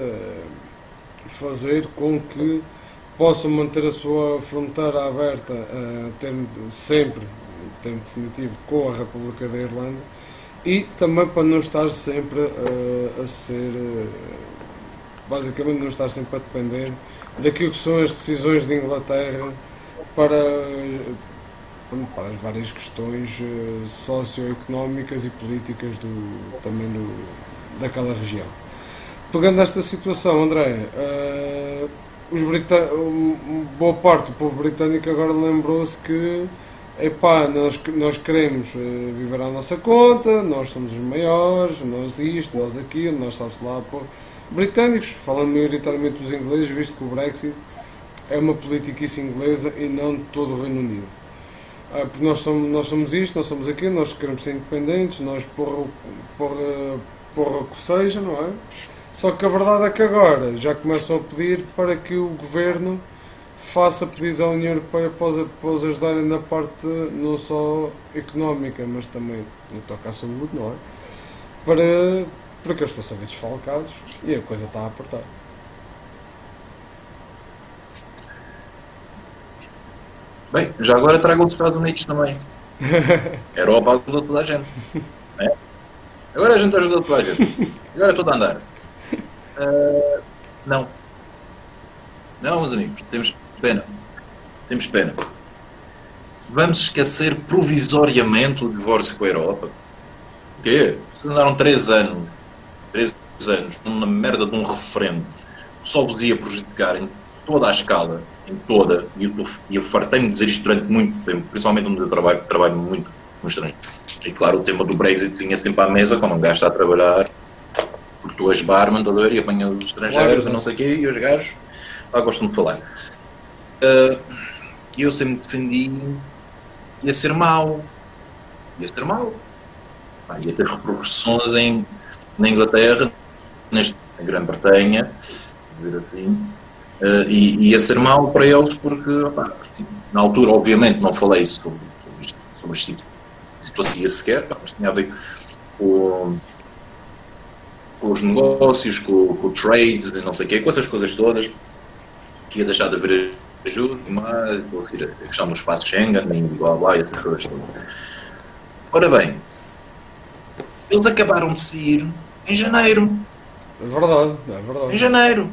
fazer com que possam manter a sua fronteira aberta sempre, em termo definitivo, com a República da Irlanda, e também para não estar sempre a ser, basicamente não estar sempre a depender daquilo que são as decisões de Inglaterra para as várias questões socioeconómicas e políticas daquela região. Pegando esta situação, André, boa parte do povo britânico agora lembrou-se que nós queremos viver à nossa conta, nós somos os maiores, nós isto, nós aquilo, nós sabes lá, britânicos, falando maioritariamente dos ingleses, visto que o Brexit é uma politiquice inglesa e não de todo o Reino Unido. Porque nós somos isto, nós somos aquilo, nós queremos ser independentes, nós porra que seja, não é? Só que a verdade é que agora já começam a pedir para que o Governo faça pedidos à União Europeia para os ajudarem na parte não só económica, mas também no que toca à saúde, não é? Porque eles estão a ser desfalcados e a coisa está a apertar. Bem, já agora trago os Estados Unidos também. A Europa ajuda toda a gente. É? Agora a gente ajuda toda a gente. Agora é tudo a andar. Não. Não, meus amigos, temos pena. Temos pena. Vamos esquecer provisoriamente o divórcio com a Europa. O quê? Andaram 3 anos numa merda de um referendo que só vos ia prejudicar em toda a escala, em toda, e eu fartei-me de dizer isto durante muito tempo, principalmente onde eu trabalho muito no estrangeiro. E claro, o tema do Brexit vinha sempre à mesa quando um gajo está a trabalhar, porque tu és barman, e apanha os estrangeiros e não sei o quê, e os gajos lá gostam de falar. E eu sempre defendi ia ser mau. Ia ter repercussões na Inglaterra, na Grã-Bretanha, dizer assim, e ia ser mau para eles porque na altura obviamente não falei sobre este tipo de situação sequer, mas tinha a ver com os negócios, com o trades e não sei o quê, com essas coisas todas, que ia deixar de haver ajuda, mas a questão do espaço Schengen e blá blá e essas coisas todas. Ora bem, eles acabaram de sair em janeiro. É verdade. Em janeiro.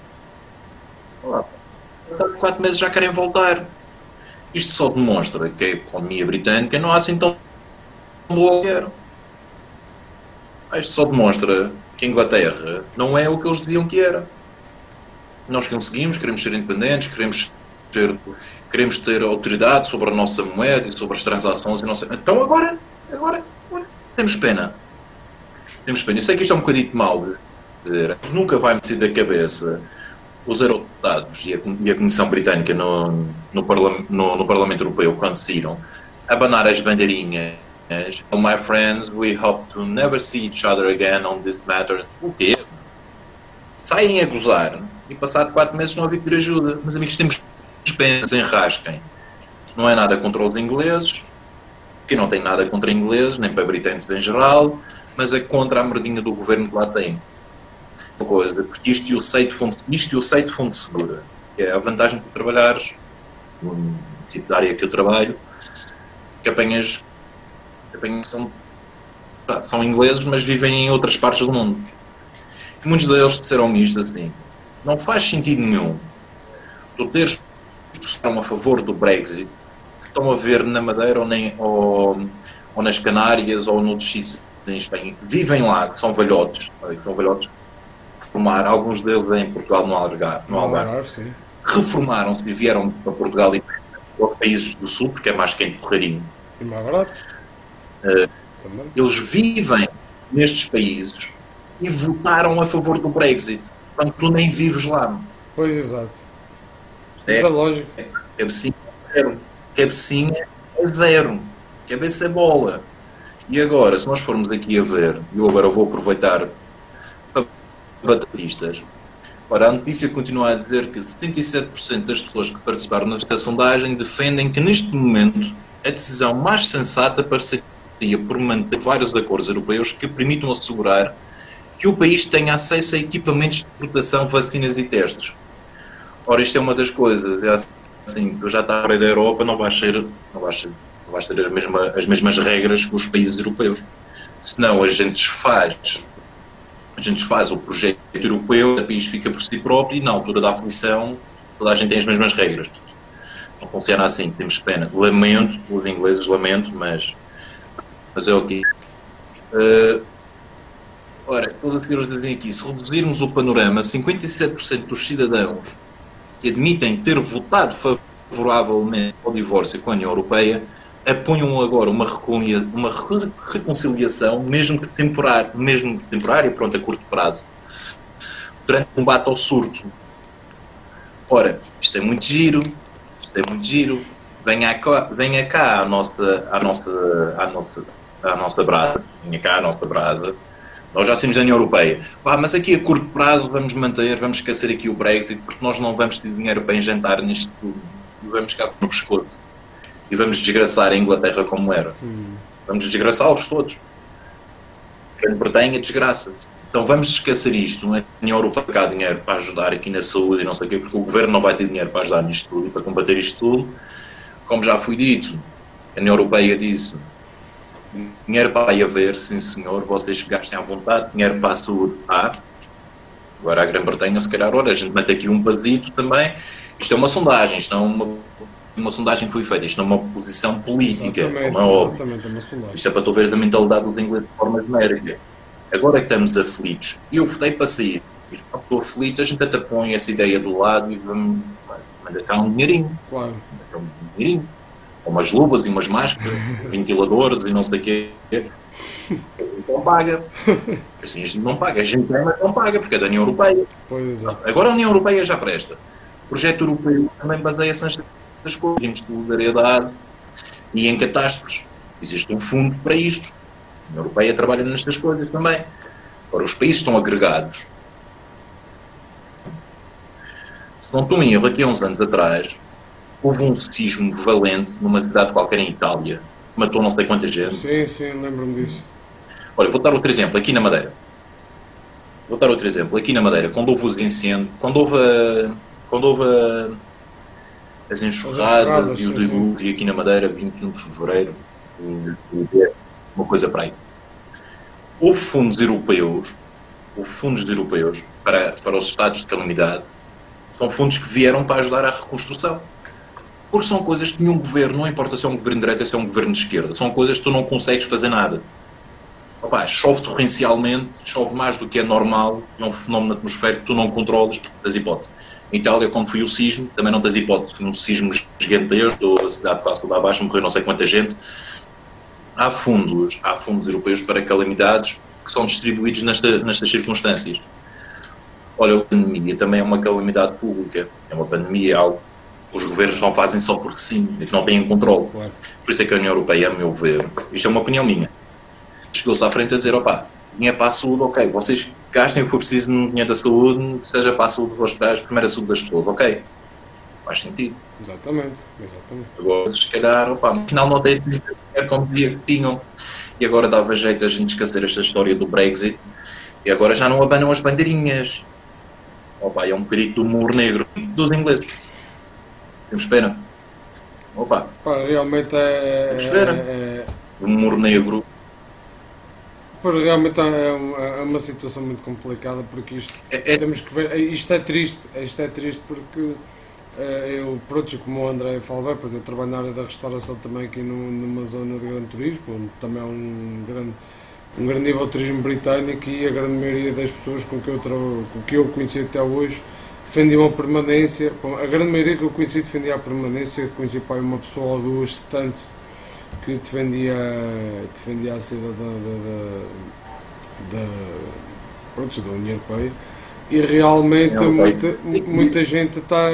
Passados 4 meses já querem voltar. Isto só demonstra que a economia britânica não é assim tão boa que era. Isto só demonstra que a Inglaterra não é o que eles diziam que era. Nós conseguimos, queremos ser independentes, queremos ter autoridade sobre a nossa moeda e sobre as transações e não sei. Então agora temos pena. Eu sei que isto é um bocadinho mal de dizer, nunca vai-me sair da cabeça os eurodeputados e a Comissão Britânica no Parlamento Europeu, quando saíram, abanar as bandeirinhas. Oh, my friends, we hope to never see each other again on this matter. O quê? Saem a gozar e passado 4 meses não havia pedir ajuda. Meus amigos, temos pena, se enrasquem. Não é nada contra os ingleses, que não tem nada contra ingleses, nem para britânicos em geral, mas é contra a merdinha do governo que lá tem. Uma coisa, porque isto eu sei de fonte segura. É a vantagem de trabalhares no tipo de área que eu trabalho, que apanhas são ingleses, mas vivem em outras partes do mundo. E muitos deles disseram isto assim: não faz sentido nenhum tu teres pessoas a favor do Brexit que estão a ver na Madeira ou nas Canárias ou noutros sítios em Espanha, que vivem lá, que são velhotes, reformar, alguns deles em Portugal no Algarve, reformaram-se e vieram para Portugal e para os países do Sul, porque é mais quente que o rarinho. E mais barato. Eles vivem nestes países e votaram a favor do Brexit. Portanto, tu nem vives lá. Pois, exato. Muita lógica. Cabecinha é zero. Cabeça é bola. E agora, se nós formos aqui a ver, eu agora vou aproveitar para batatistas, Ora, a notícia continua a dizer que 77% das pessoas que participaram nesta sondagem defendem que, neste momento, a decisão mais sensata passaria por manter vários acordos europeus que permitam assegurar que o país tenha acesso a equipamentos de proteção, vacinas e testes. Ora, isto é uma das coisas, é assim, tu já estás fora da Europa, não vais ter as mesmas regras que os países europeus. Senão a gente faz o projeto europeu, o país fica por si próprio e na altura da aflição toda a gente tem as mesmas regras. Não funciona assim, temos pena. Lamento, os ingleses lamento, mas é o quê? Ora, todos os seguidores dizem aqui, se reduzirmos o panorama, 57% dos cidadãos que admitem ter votado favoravelmente ao divórcio com a União Europeia apoiam agora uma reconciliação, mesmo que temporária, pronto, a curto prazo, durante o combate ao surto. Ora, isto é muito giro, venha cá à nossa brasa, nós já somos da União Europeia, mas aqui a curto prazo vamos esquecer aqui o Brexit, porque nós não vamos ter dinheiro para injetar nisto tudo, e vamos ficar no pescoço. E vamos desgraçar a Inglaterra como era. Vamos desgraçá-los todos. A Grã-Bretanha desgraça-se. Então vamos esquecer isto. A União Europeia cá dinheiro para ajudar aqui na saúde e não sei o quê, porque o governo não vai ter dinheiro para ajudar nisto tudo e para combater isto tudo. Como já foi dito, a União Europeia disse: dinheiro para aí haver, sim senhor, vocês gastem à vontade, dinheiro para a saúde há. Agora a Grã-Bretanha, se calhar, olha, a gente mete aqui um pasito também. Isto é uma sondagem, isto não é uma sondagem que foi feita, isto não é uma posição política, Exatamente, não é óbvio. exatamente, é uma sondagem. Isto é para tu veres a mentalidade dos ingleses de forma genérica. Agora que estamos aflitos, eu votei para sair, estou aflito, a gente até põe essa ideia do lado e vamos mandar cá um dinheirinho. Claro. Um dinheirinho. Com umas luvas e umas máscaras, ventiladores e não sei o quê. Não paga. Assim, a gente não paga. A gente tem, mas não paga, porque é da União Europeia. Pois é. Agora a União Europeia já presta. O projeto europeu também baseia-se nestas coisas, em solidariedade e em catástrofes. Existe um fundo para isto. A União Europeia trabalha nestas coisas também. Agora, os países estão agregados. Se não estou em erro, aqui há uns anos atrás, houve um sismo valente numa cidade qualquer em Itália. Matou não sei quanta gente. Sim, lembro-me disso. Olha, vou dar outro exemplo, aqui na Madeira. Quando houve os incêndios, quando houve as enxurradas e o dilúvio aqui na Madeira, 21 de fevereiro, uma coisa para aí. Houve fundos europeus para os estados de calamidade. São fundos que vieram para ajudar à reconstrução. Porque são coisas que nenhum governo, não importa se é um governo de direita ou se é um governo de esquerda, são coisas que tu não consegues fazer nada. Opa, chove torrencialmente, chove mais do que é normal, é um fenómeno atmosférico que tu não controlas, não tens hipótese. Em Itália, quando foi o sismo, também não tens hipótese, foi um sismo gigantesco, a cidade quase toda abaixo, morreu não sei quanta gente. Há fundos europeus para calamidades que são distribuídos nestas circunstâncias. Olha, a pandemia também é uma calamidade pública, é uma pandemia, é algo que os governos não fazem só porque sim, e que não têm controle. Claro. Por isso é que a União Europeia, a meu ver, isto é uma opinião minha, chegou-se à frente a dizer, opá, dinheiro para a saúde, ok, vocês gastem o que for preciso no dinheiro da saúde, seja para a saúde dos hospitais, primeiro a saúde das pessoas, ok, faz sentido. Exatamente. Agora, se calhar, opá, no final não tem dinheiro como dizia que tinham, e agora dava jeito a gente esquecer esta história do Brexit, e agora já não abanam as bandeirinhas. Opá, é um bocadinho do humor negro dos ingleses. Temos pena. Opa. Realmente O humor negro. Realmente é uma situação muito complicada, porque isto temos que ver. Isto é triste porque eu, pronto, como o André fala bem, pois eu trabalho na área da restauração também aqui numa zona de grande turismo, onde também há um grande nível de turismo britânico, e a grande maioria das pessoas com que eu conheci até hoje defendiam a permanência. Bom, a grande maioria que eu conheci defendia a permanência. Conheci para uma pessoa ou duas, tanto, que defendia a saída da União Europeia, e realmente muita gente está...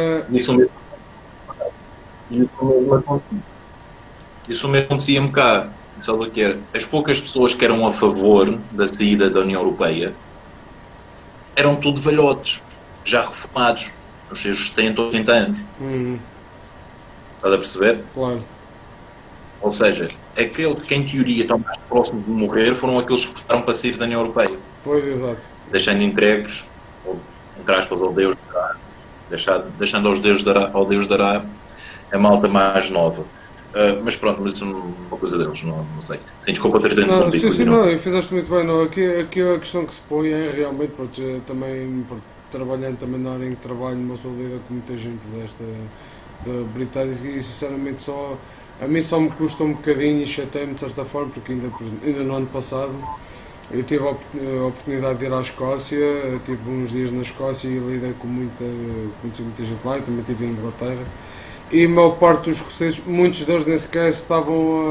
Isso mesmo acontecia-me cá. As poucas pessoas que eram a favor da saída da União Europeia eram tudo velhotes. já reformados, nos seus 70, 80 anos. Estás a perceber? Claro. Ou seja, aqueles que em teoria estão mais próximos de morrer foram aqueles que votaram para sair da União Europeia, Pois, exato. deixando entregues, ou, entre aspas, ao Deus dará, deixando ao Deus dará a malta mais nova. Mas pronto, mas isso é uma coisa deles, não sei. Sem desculpa ter tanto Não, sim, não, e fizeste muito bem. Não. Aqui a questão que se põe é realmente, porque também, trabalhando também na área em que trabalho, uma pessoa lida com muita gente desta britânica e sinceramente a mim só me custa um bocadinho e chateia-me de certa forma, porque ainda no ano passado eu tive a oportunidade de ir à Escócia, tive uns dias na Escócia e lidei com muita gente lá, e também estive em Inglaterra. E a maior parte dos escoceses, muitos deles nem sequer estavam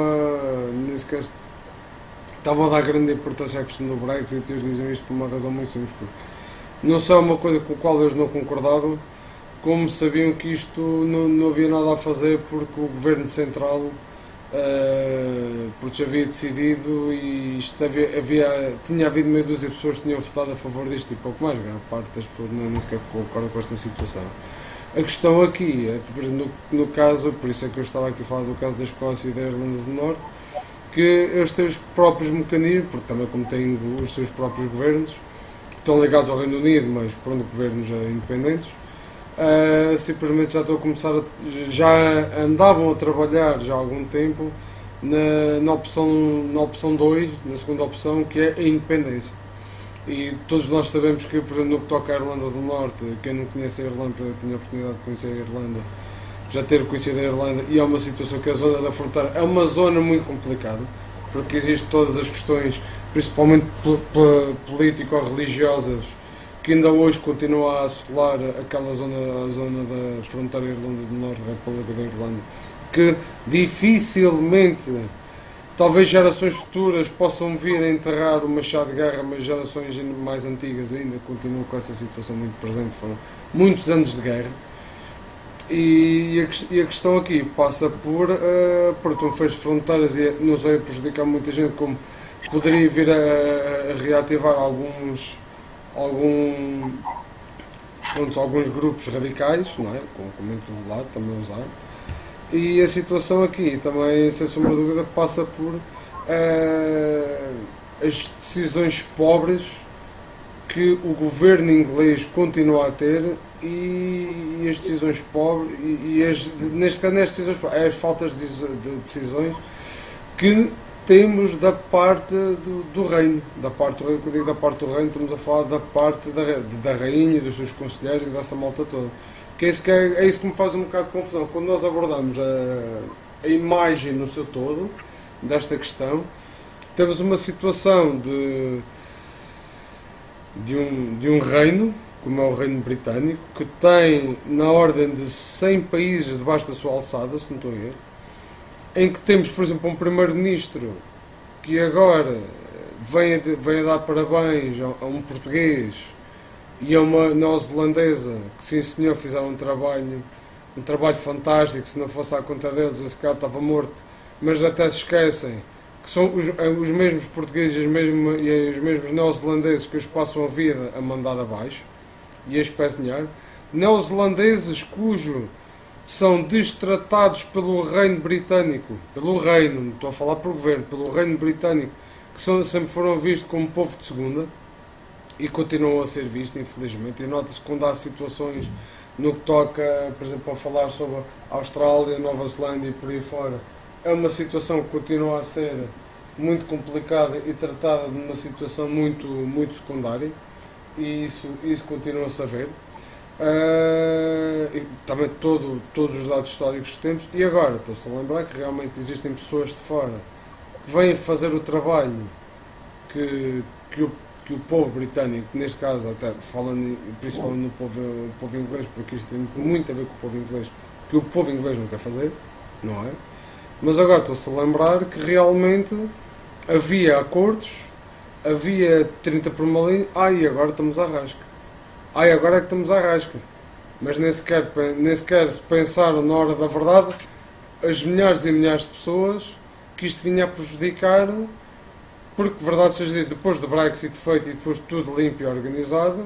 a dar grande importância à questão do Brexit, e eles dizem isto por uma razão muito simples, porque não só é uma coisa com a qual eles não concordavam, como sabiam que isto não havia nada a fazer porque o Governo Central porque havia decidido e isto tinha havido meia dúzia de pessoas que tinham votado a favor disto e pouco mais, grande parte das pessoas nem sequer concordam com esta situação. A questão aqui é, por exemplo, no caso, por isso é que eu estava aqui a falar do caso da Escócia e da Irlanda do Norte, que eles têm os próprios mecanismos, porque também como têm os seus próprios governos, estão ligados ao Reino Unido, mas pronto, governos independentes, simplesmente já andavam a trabalhar já há algum tempo na opção 2, na segunda opção, que é a independência. E todos nós sabemos que, por exemplo, no que toca à Irlanda do Norte, quem não conhece a Irlanda, eu tenho a oportunidade de conhecer a Irlanda, já ter conhecido a Irlanda, e é uma situação que a zona da fronteira é uma zona muito complicada, porque existem todas as questões, principalmente político-religiosas, que ainda hoje continuam a assolar aquela zona da fronteira Irlanda do Norte, da República da Irlanda, que dificilmente, talvez gerações futuras possam vir a enterrar o machado de guerra, mas gerações mais antigas ainda continuam com essa situação muito presente, foram muitos anos de guerra. E a questão aqui passa por um fecho de fronteiras e não só ia prejudicar muita gente, como poderia vir a reativar alguns grupos radicais, não é? Como em todo lado, também usar. E a situação aqui também, sem sombra de dúvida, passa por as decisões pobres que o governo inglês continua a ter e as decisões pobres neste caso as faltas de decisões que temos da parte do reino, quando eu digo da parte do reino, estamos a falar da parte da rainha, dos seus conselheiros e dessa malta toda. Que é isso que me faz um bocado de confusão. Quando nós abordamos a imagem no seu todo desta questão, temos uma situação de um reino, como é o Reino Britânico, que tem na ordem de 100 países debaixo da sua alçada, se não estou a ver, em que temos, por exemplo, um primeiro-ministro que agora vem a dar parabéns a um português e a uma neozelandesa que, sim senhor, fizeram um trabalho fantástico, se não fosse à conta deles esse cara estava morto, mas até se esquecem que são os mesmos portugueses e os mesmos neozelandeses que os passam a vida a mandar abaixo e a espezinhar, neozelandeses são destratados pelo Reino Britânico, não estou a falar por governo, pelo Reino Britânico, que sempre foram vistos como povo de segunda e continuam a ser vistos, infelizmente. E nota-se quando há situações no que toca, por exemplo, a falar sobre a Austrália, Nova Zelândia e por aí fora, é uma situação que continua a ser muito complicada e tratada de uma situação muito, muito secundária, e isso continua-se a ver. E também todos os dados históricos que temos, e agora estou-se a lembrar que realmente existem pessoas de fora que vêm fazer o trabalho que o povo britânico, neste caso até falando principalmente no povo inglês, porque isto tem muito a ver com o povo inglês, que o povo inglês não quer fazer, não é? Mas agora estou-se a lembrar que realmente havia acordos, havia 30 por uma linha, e agora estamos à rasca. Agora é que estamos à rasca. Mas nem sequer se pensaram na hora da verdade as milhares e milhares de pessoas que isto vinha a prejudicar, porque, verdade seja dita, depois do Brexit feito e depois de tudo limpo e organizado,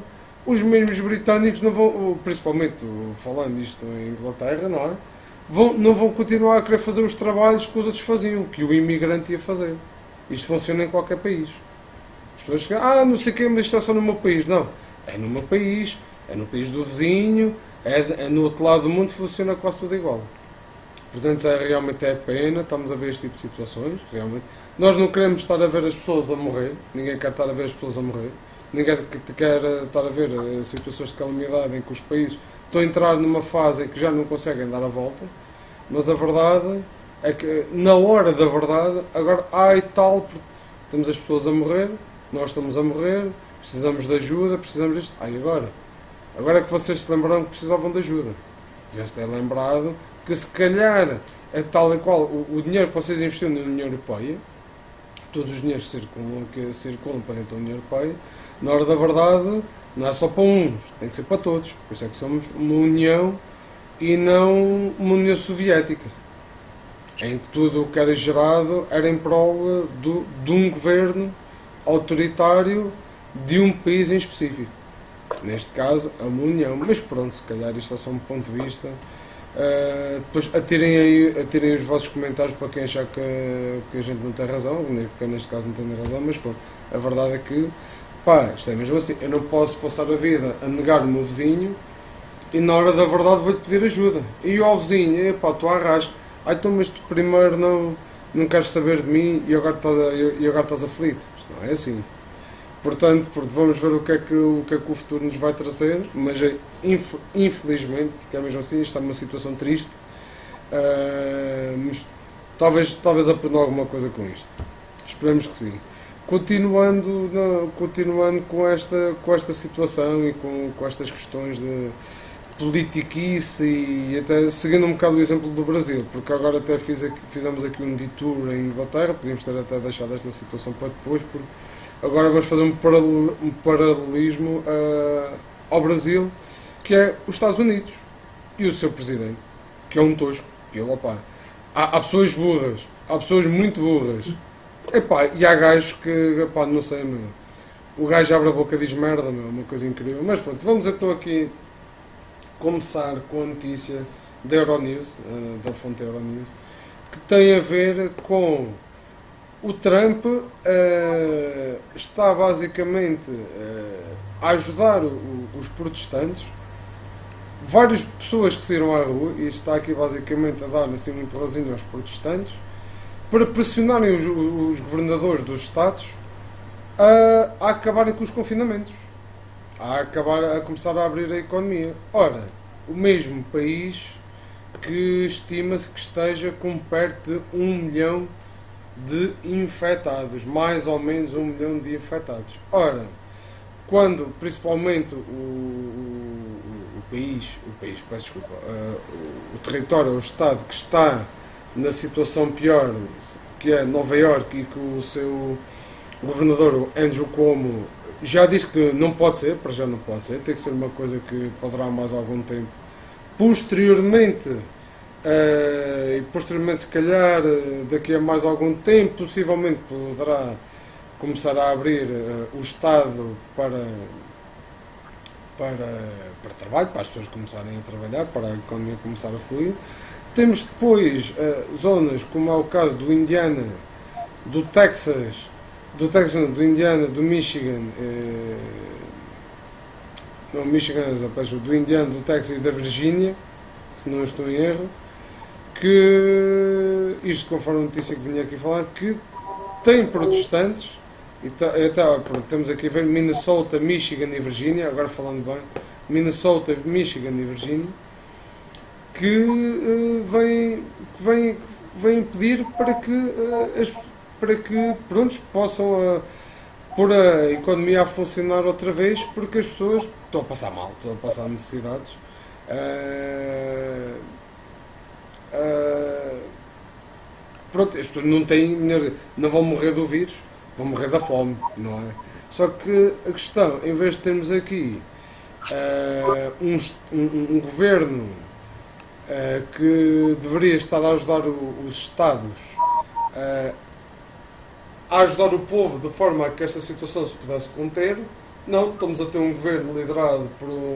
os mesmos britânicos não vão, principalmente falando isto em Inglaterra, não é? Não vão continuar a querer fazer os trabalhos que os outros faziam, que o imigrante ia fazer. Isto funciona em qualquer país. As pessoas chegam, não sei o que, mas isto é só no meu país. Não, é no meu país, é no país do vizinho, é no outro lado do mundo, funciona quase tudo igual. Portanto, realmente é pena, estamos a ver este tipo de situações, realmente. Nós não queremos estar a ver as pessoas a morrer, ninguém quer estar a ver as pessoas a morrer, ninguém quer estar a ver situações de calamidade em que os países estão a entrar numa fase em que já não conseguem dar a volta, mas a verdade é que, na hora da verdade, agora, e tal, temos as pessoas a morrer, nós estamos a morrer, precisamos de ajuda, precisamos disto, e agora? Agora é que vocês se lembraram que precisavam de ajuda. Deviam-se ter lembrado que se calhar é tal e qual o dinheiro que vocês investiram na União Europeia, todos os dinheiros que circulam para dentro da União Europeia, na hora da verdade, não é só para uns, tem que ser para todos. Por isso é que somos uma União e não uma União Soviética, em que tudo o que era gerado era em prol de um governo autoritário de um país em específico. Neste caso, é uma União, mas pronto, se calhar isto é só um ponto de vista. Depois atirem os vossos comentários para quem achar que a gente não tem razão, porque neste caso não tem razão, mas pronto, a verdade é que isto é mesmo assim, eu não posso passar a vida a negar o meu vizinho e na hora da verdade vou-te pedir ajuda. E ao vizinho, tu arrasca, então mas tu primeiro não queres saber de mim e agora estás aflito. Isto não é assim. Portanto, vamos ver o que é que o futuro nos vai trazer, mas infelizmente, porque é mesmo assim, isto é uma situação triste, mas talvez aprenda alguma coisa com isto. Esperamos que sim. Continuando com esta situação e com estas questões de politiquice e até seguindo um bocado o exemplo do Brasil, porque agora até fizemos aqui um detour em Inglaterra, podíamos ter até deixado esta situação para depois, porque agora vamos fazer um paralelismo ao Brasil, que é os Estados Unidos e o seu presidente, que é um tosco. Há pessoas burras, há pessoas muito burras. E há gajos que, não sei, meu. O gajo abre a boca e diz merda, meu, uma coisa incrível. Mas pronto, vamos então aqui começar com a notícia da Euronews, da fonte Euronews, que tem a ver com o Trump está basicamente a ajudar os protestantes, várias pessoas que saíram à rua, e está aqui basicamente a dar assim, um empurrãozinho aos protestantes, para pressionarem os governadores dos estados a acabarem com os confinamentos, a começar a abrir a economia. Ora, o mesmo país que estima-se que esteja com perto de 1 milhão de infectados, mais ou menos 1 milhão de infectados. Ora, quando principalmente o país, peço desculpa, o território, o estado que está na situação pior, que é Nova Iorque, e que o seu governador Andrew Cuomo já disse que não pode ser, para já não pode ser, tem que ser uma coisa que poderá mais algum tempo. Posteriormente, se calhar, daqui a mais algum tempo, possivelmente poderá começar a abrir o Estado para trabalho, para as pessoas começarem a trabalhar, para a economia começar a fluir. Temos depois zonas como é o caso do Indiana, do Texas, do Indiana, do Michigan, do Indiana, do Texas e da Virgínia, se não estou em erro, que isto conforme a notícia que vinha aqui falar, que tem protestantes, e temos aqui a ver Minnesota, Michigan e Virgínia, agora falando bem, Minnesota, Michigan e Virgínia, que vem pedir para que possam pôr a economia a funcionar outra vez, porque as pessoas estão a passar mal, estão a passar necessidades. As pessoas não vão morrer do vírus, vão morrer da fome, não é? Só que a questão, em vez de termos aqui um governo que deveria estar a ajudar os Estados, a ajudar o povo de forma a que esta situação se pudesse conter, Não, estamos a ter um governo liderado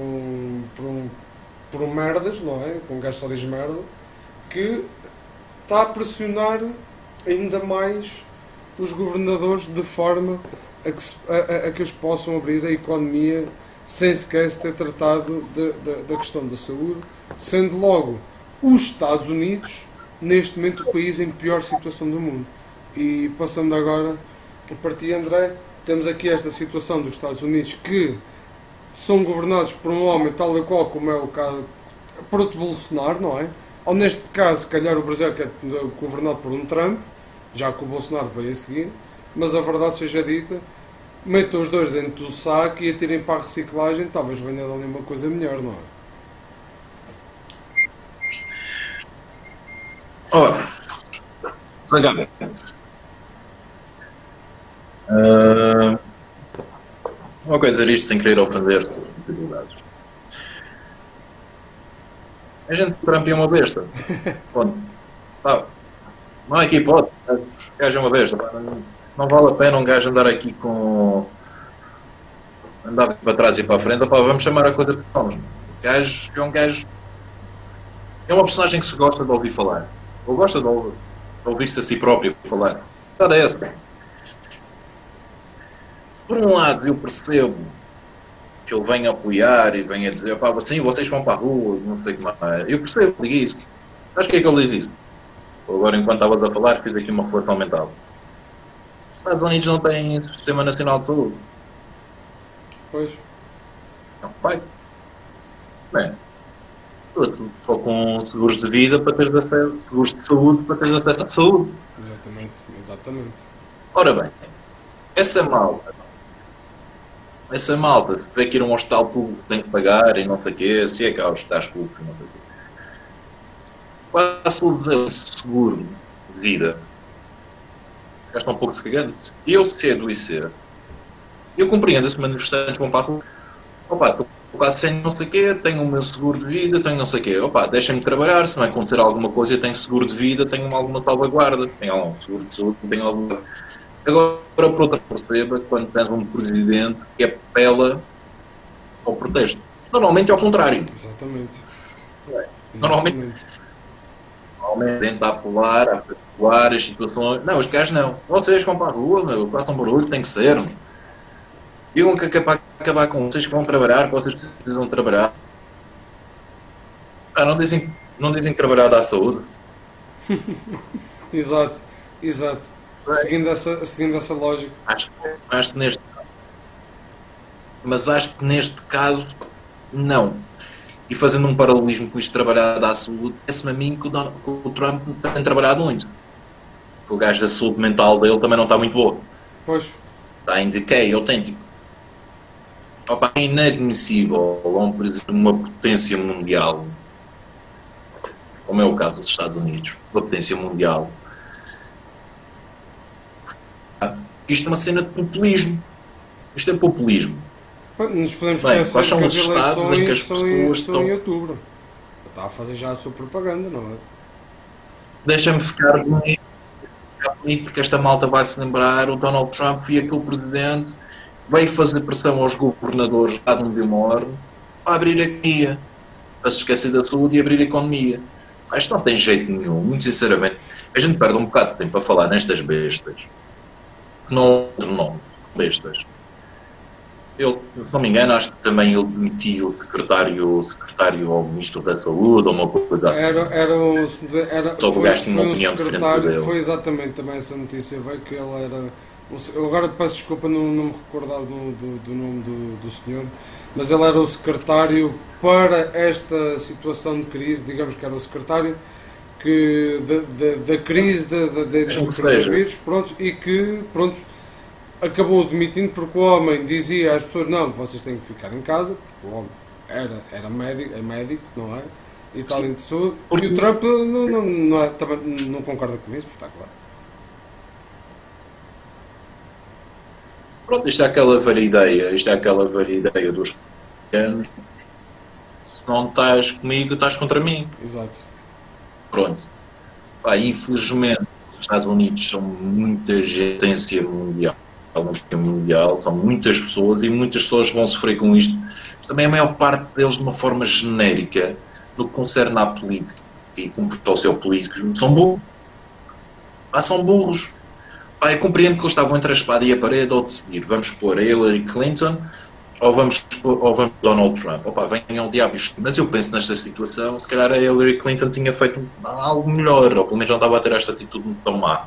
por um merdas, não é? Com um gajo só diz merda, que está a pressionar ainda mais os governadores de forma a que eles possam abrir a economia sem sequer se ter tratado da questão da saúde, sendo logo os Estados Unidos, neste momento, o país em pior situação do mundo. E passando agora para ti, André, temos aqui esta situação dos Estados Unidos que são governados por um homem tal e qual como é o caso por outro Bolsonaro, não é? Ou neste caso, se calhar o Brasil que é governado por um Trump, já que o Bolsonaro veio a seguir, mas a verdade seja dita, metam os dois dentro do saco e atirem para a reciclagem, talvez venha dali uma coisa melhor, não é? Ora, legal. Não quero dizer isto sem querer ofender sensibilidades. A gente Trump é uma besta. Ponto. Não há aqui hipótese. O gajo é uma besta. Não vale a pena um gajo andar aqui com. Andar para trás e para a frente. Opa, vamos chamar a coisa de nomes. O gajo é um gajo. É uma personagem que se gosta de ouvir falar. Ou gosta de ouvir-se a si próprio falar. Está dessa. Por um lado, eu percebo que ele vem apoiar e vem a dizer, pá, assim, vocês vão para a rua, não sei o que mais. Eu percebo, digo isso. Acho que é que ele diz isso. Agora, enquanto estavas a falar, fiz aqui uma reflexão mental. Os Estados Unidos não têm Sistema Nacional de Saúde. Pois. Não, vai. Bem, só com seguros de vida para teres acesso, seguros de saúde para teres acesso à saúde. Exatamente, exatamente. Ora bem, essa malta, se tiver que ir a um hospital público tem que pagar e não sei o quê, se é que há hospitais públicos, não sei o quê. Faço dizer um seguro de vida. Gastam um pouco de cagando. Se eu cedo e ser, eu compreendo esses manifestantes vão para a rua. Opa, estou quase sem não sei o quê, tenho o meu seguro de vida, tenho não sei o quê. Opa, deixem-me trabalhar, se vai acontecer alguma coisa, eu tenho seguro de vida, tenho alguma salvaguarda, tenho algum seguro de saúde, tenho alguma. Agora, por outra, perceba, quando tens um presidente que apela ao protesto. Normalmente é ao contrário. Exatamente. Normalmente tenta apelar, a apelar as situações. Não, os gajos não. Vocês vão para a rua, meu, façam barulho, tem que ser. Meu. E vão acabar com vocês que vão trabalhar, que vocês precisam trabalhar. Não dizem que trabalhar dá saúde. Exato, exato. Seguindo essa lógica. Acho que neste caso, não. E fazendo um paralelismo com isto de trabalhar da saúde, parece-me a mim que o Trump tem trabalhado muito. O gajo da saúde mental dele também não está muito boa. Pois. Está em decay autêntico. Opa, é inadmissível um presidente de uma potência mundial, como é o caso dos Estados Unidos, uma potência mundial. Isto é uma cena de populismo. Isto é populismo. Nos podemos Bem, pensar quais são que os as estados em que as eleições pessoas são em estão... outubro. Está a fazer já a sua propaganda, não é? Deixa-me ficar bonito, porque esta malta vai se lembrar, o Donald Trump foi aquele presidente, veio fazer pressão aos governadores lá de onde eu moro, para abrir a economia, para se esquecer da saúde e abrir a economia. Mas isto não tem jeito nenhum, muito sinceramente. A gente perde um bocado de tempo a falar nestas bestas. Não há outro nome, bestas. Ele, se não me engano, acho que também ele demitiu o secretário ou ministro da Saúde ou uma coisa assim. Só que o gajo tinha uma opinião diferente dele. Foi exatamente também essa notícia, veio que ele era... Eu agora peço desculpa não me recordar do nome do senhor, mas ele era o secretário para esta situação de crise, digamos que era o secretário da crise do coronavírus, pronto, e que, pronto, acabou demitindo porque o homem dizia às pessoas, não, vocês têm que ficar em casa, porque o homem era médico, não é? E tal, de saúde. E o Trump não concorda com isso, porque está claro. Pronto, isto é aquela velha ideia dos anos. Se não estás comigo, estás contra mim. Exato. Pronto. Infelizmente, os Estados Unidos são muita potência mundial. mundial, são muitas pessoas e muitas pessoas vão sofrer com isto. Mas também a maior parte deles, de uma forma genérica, no que concerne à política e como ao seu político, são burros. São burros. Eu compreendo que eles estavam entre a espada e a parede ao decidir, vamos pôr a Hillary Clinton ou vamos Donald Trump. Venham ao diabo. Mas eu penso nesta situação, se calhar a Hillary Clinton tinha feito algo melhor, ou pelo menos não estava a ter esta atitude tão má.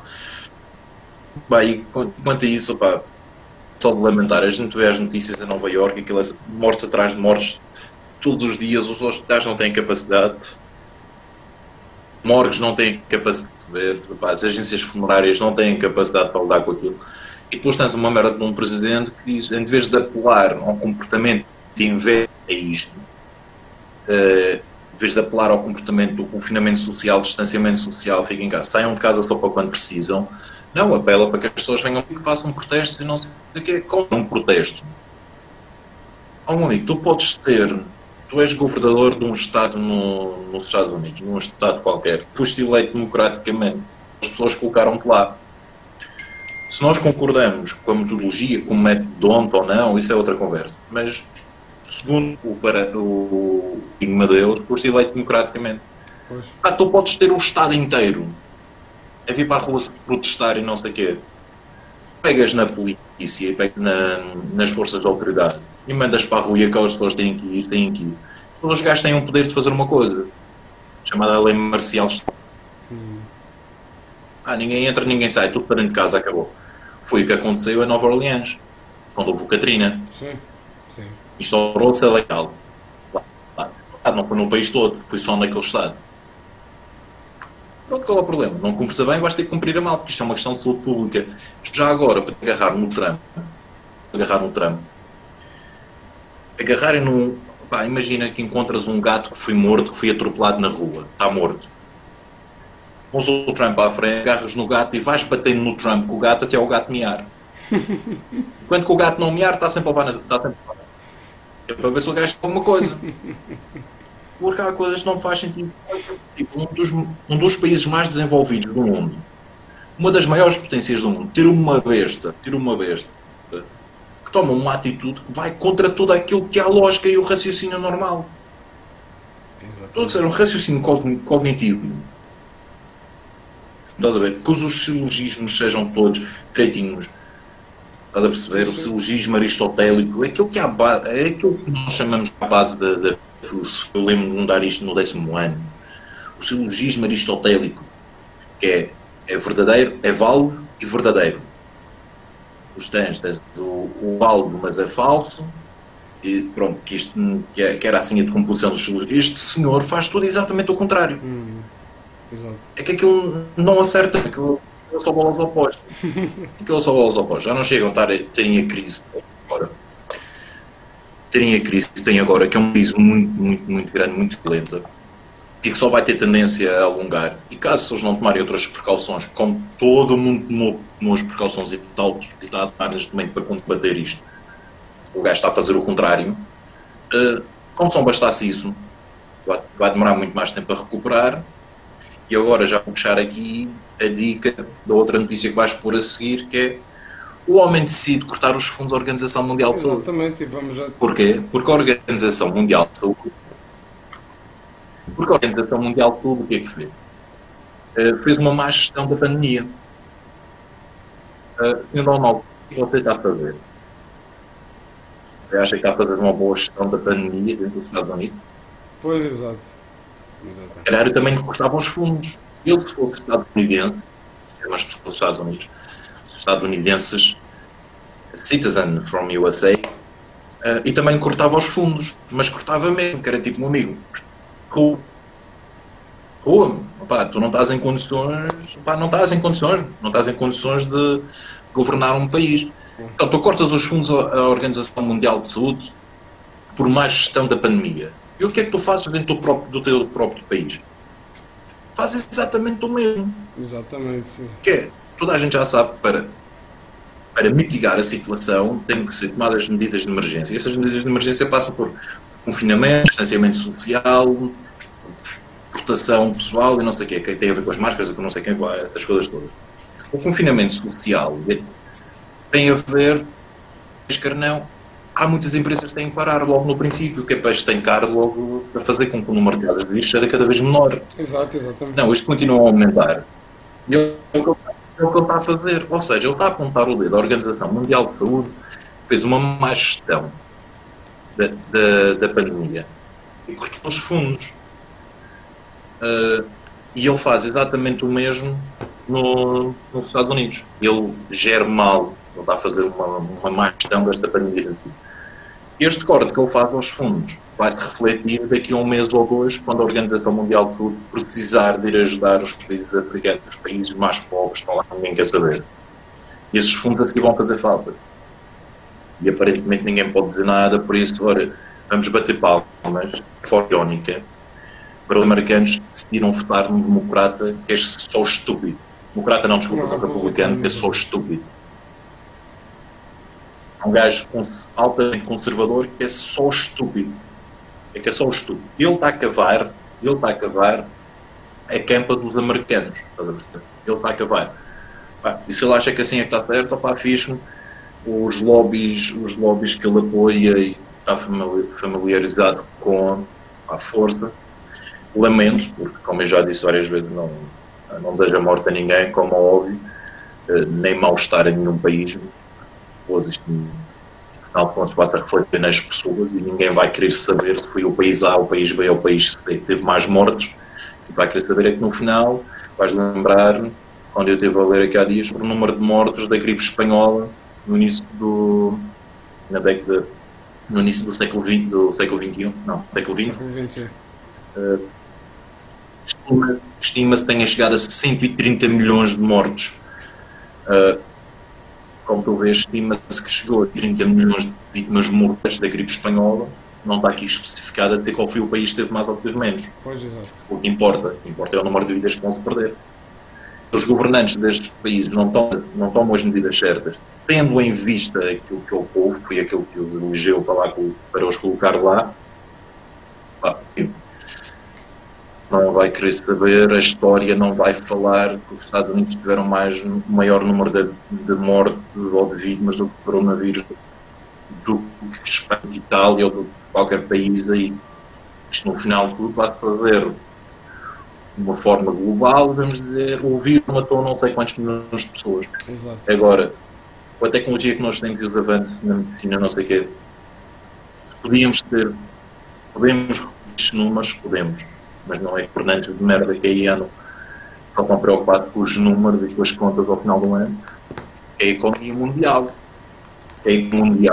E quanto a isso, só de lamentar, a gente vê as notícias em Nova Iorque, aquilo é mortes atrás de mortes todos os dias, os hospitais não têm capacidade, morgues não têm capacidade de ver, as agências funerárias não têm capacidade para lidar com aquilo. E depois tens uma merda de um presidente que diz, em vez de apelar a um comportamento de inveja a isto, em vez de apelar ao comportamento do confinamento social, distanciamento social, fiquem em casa, saiam de casa só para quando precisam, não, apela para que as pessoas venham e que façam protestos e não sei o que é, como um protesto. Amigo, tu és governador de um estado nos Estados Unidos, num estado qualquer, foste eleito democraticamente, as pessoas colocaram-te lá. Se nós concordamos com a metodologia, com o método de ontem ou não, isso é outra conversa. Mas, segundo o enigma dele, foste eleito democraticamente. Tu podes ter o Estado inteiro a vir para a rua protestar e não sei o quê. Pegas na polícia e pegas nas forças de autoridade e mandas para a rua e aquelas pessoas têm que ir. Os gajos têm o poder de fazer uma coisa, chamada lei marcial. Ninguém entra, ninguém sai, tudo para dentro de casa, acabou. Foi o que aconteceu em Nova Orleans, quando houve o Katrina. Sim. Instaurou-se a legal. Não foi no país todo, foi só naquele estado. Pronto, qual é o problema? Não cumpres a bem, vais ter que cumprir a mal, porque isto é uma questão de saúde pública. Já agora, para te agarrar no Trump, agarrarem num... imagina que encontras um gato que foi morto, que foi atropelado na rua, está morto. Vamos o Trump à frente, agarras no gato e vais batendo no Trump com o gato até o gato miar. Enquanto que o gato não miar, está sempre a levar. É para ver se o gajo tem alguma coisa. Porque há coisas que não faz sentido. Tipo, um dos países mais desenvolvidos do mundo, uma das maiores potências do mundo, ter uma besta que toma uma atitude que vai contra tudo aquilo que é a lógica e o raciocínio normal. Estou a dizer, um raciocínio cognitivo. Estás a ver? Que os silogismos sejam todos direitinhos. Estás a perceber? O silogismo aristotélico, aquilo que é aquilo que nós chamamos a base da filosofia. Eu lembro de mudar isto no 10º ano. O silogismo aristotélico, que é verdadeiro, é válido e verdadeiro. Tens o válido, mas é falso. E pronto, que era assim a decomposição dos silogismos. Este senhor faz tudo exatamente o contrário. Exato. É que aquilo não acerta, aquilo só bola aos opostos. Já não chegam a terem a crise agora. Tem agora, que é uma crise muito grande, muito lenta, e que só vai ter tendência a alongar. E caso eles não tomarem outras precauções, como todo mundo tomou as precauções e está a tomar neste momento para combater isto, o gajo está a fazer o contrário, como se não bastasse isso, vai demorar muito mais tempo a recuperar. E agora já vou puxar aqui a dica da outra notícia que vais pôr a seguir, que é o homem decide cortar os fundos da Organização Mundial de Saúde. Exatamente, e vamos já... Porquê? Porque a Organização Mundial de Saúde... o que é que fez? Fez uma má gestão da pandemia. Sr. Donald, o que você está a fazer? Você acha que está a fazer uma boa gestão da pandemia dentro dos Estados Unidos? Pois, exato. Se calhar eu também cortava os fundos. Eu, se fosse estadunidense, as pessoas dos Estados Unidos, os estadunidenses, citizen from USA, e também cortava os fundos, mas cortava mesmo, que era tipo um amigo. Rua-me, tu não estás em condições, não estás em condições de governar um país. Então, tu cortas os fundos à Organização Mundial de Saúde por má gestão da pandemia. E o que é que tu fazes dentro do teu próprio país? Fazes exatamente o mesmo. Exatamente, sim. Que é, toda a gente já sabe que para mitigar a situação tem que ser tomadas medidas de emergência. E essas medidas de emergência passam por confinamento, distanciamento social, proteção pessoal e não sei o quê, que tem a ver com as máscaras e com não sei quem, essas coisas todas. O confinamento social tem a ver, quer não, há muitas empresas que têm que parar logo no princípio, que é para estancar logo, para fazer com que o número de casos de vírus seja cada vez menor. Exato, exatamente. Não, isto continua a aumentar. E é o que ele está a fazer. Ou seja, ele está a apontar o dedo à Organização Mundial de Saúde, que fez uma má gestão da pandemia e cortou os fundos. E ele faz exatamente o mesmo nos Estados Unidos. Ele gera mal, ele está a fazer uma má gestão desta pandemia. Este corte que ele faz aos fundos vai-se refletir daqui a um mês ou dois, quando a Organização Mundial de Saúde precisar de ir ajudar os países africanos, os países mais pobres, estão lá, ninguém quer saber. E esses fundos a seguir vão fazer falta. E aparentemente ninguém pode dizer nada, por isso, ora, vamos bater palmas, de forma irónica, para os americanos que decidiram votar num democrata que é só estúpido. Democrata não, desculpa, um republicano que é só estúpido. Um gajo altamente conservador que é só estúpido. É que é só estúpido. Ele está a cavar a campa dos americanos. Ele está a cavar. E se ele acha que assim é que está certo, opá, fixe-me. Os lobbies que ele apoia e está familiarizado com a força. Lamento, porque, como eu já disse várias vezes, não deseja morte a ninguém, como é óbvio, nem mal-estar em nenhum país. Pois isto, afinal de contas, basta refletir nas pessoas e ninguém vai querer saber se foi o país A, o país B ou o país C que teve mais mortes. O que vai querer saber é que no final vais lembrar, quando eu estive a ler aqui há dias, o número de mortos da gripe espanhola no início do século XX, do século XXI, não, século XX. Século XX, Estima-se que tenha chegado a 130 milhões de mortos. Como tu vês, estima-se que chegou a 30 milhões de vítimas mortas da gripe espanhola. Não está aqui especificado a dizer qual foi o país que teve mais ou teve menos. Pois, exato. O que importa é o número de vidas que vão se perder. Os governantes destes países não tomam as medidas certas, tendo em vista aquilo que é o povo, foi aquilo que os elegeu para os colocar lá. Não vai querer saber, a história não vai falar que os Estados Unidos tiveram o maior número de mortes ou de vítimas do coronavírus do que Espanha, Itália ou de qualquer país aí. Isto no final de tudo vai-se fazer de uma forma global, vamos dizer, o vírus matou não sei quantos milhões de pessoas. Exato. Agora, com a tecnologia que nós temos e os avanços na medicina, não sei o quê, podemos estes números, mas não é Fernandes de merda que aí andam só estão preocupados com os números e com as contas ao final do ano. É a economia mundial. A economia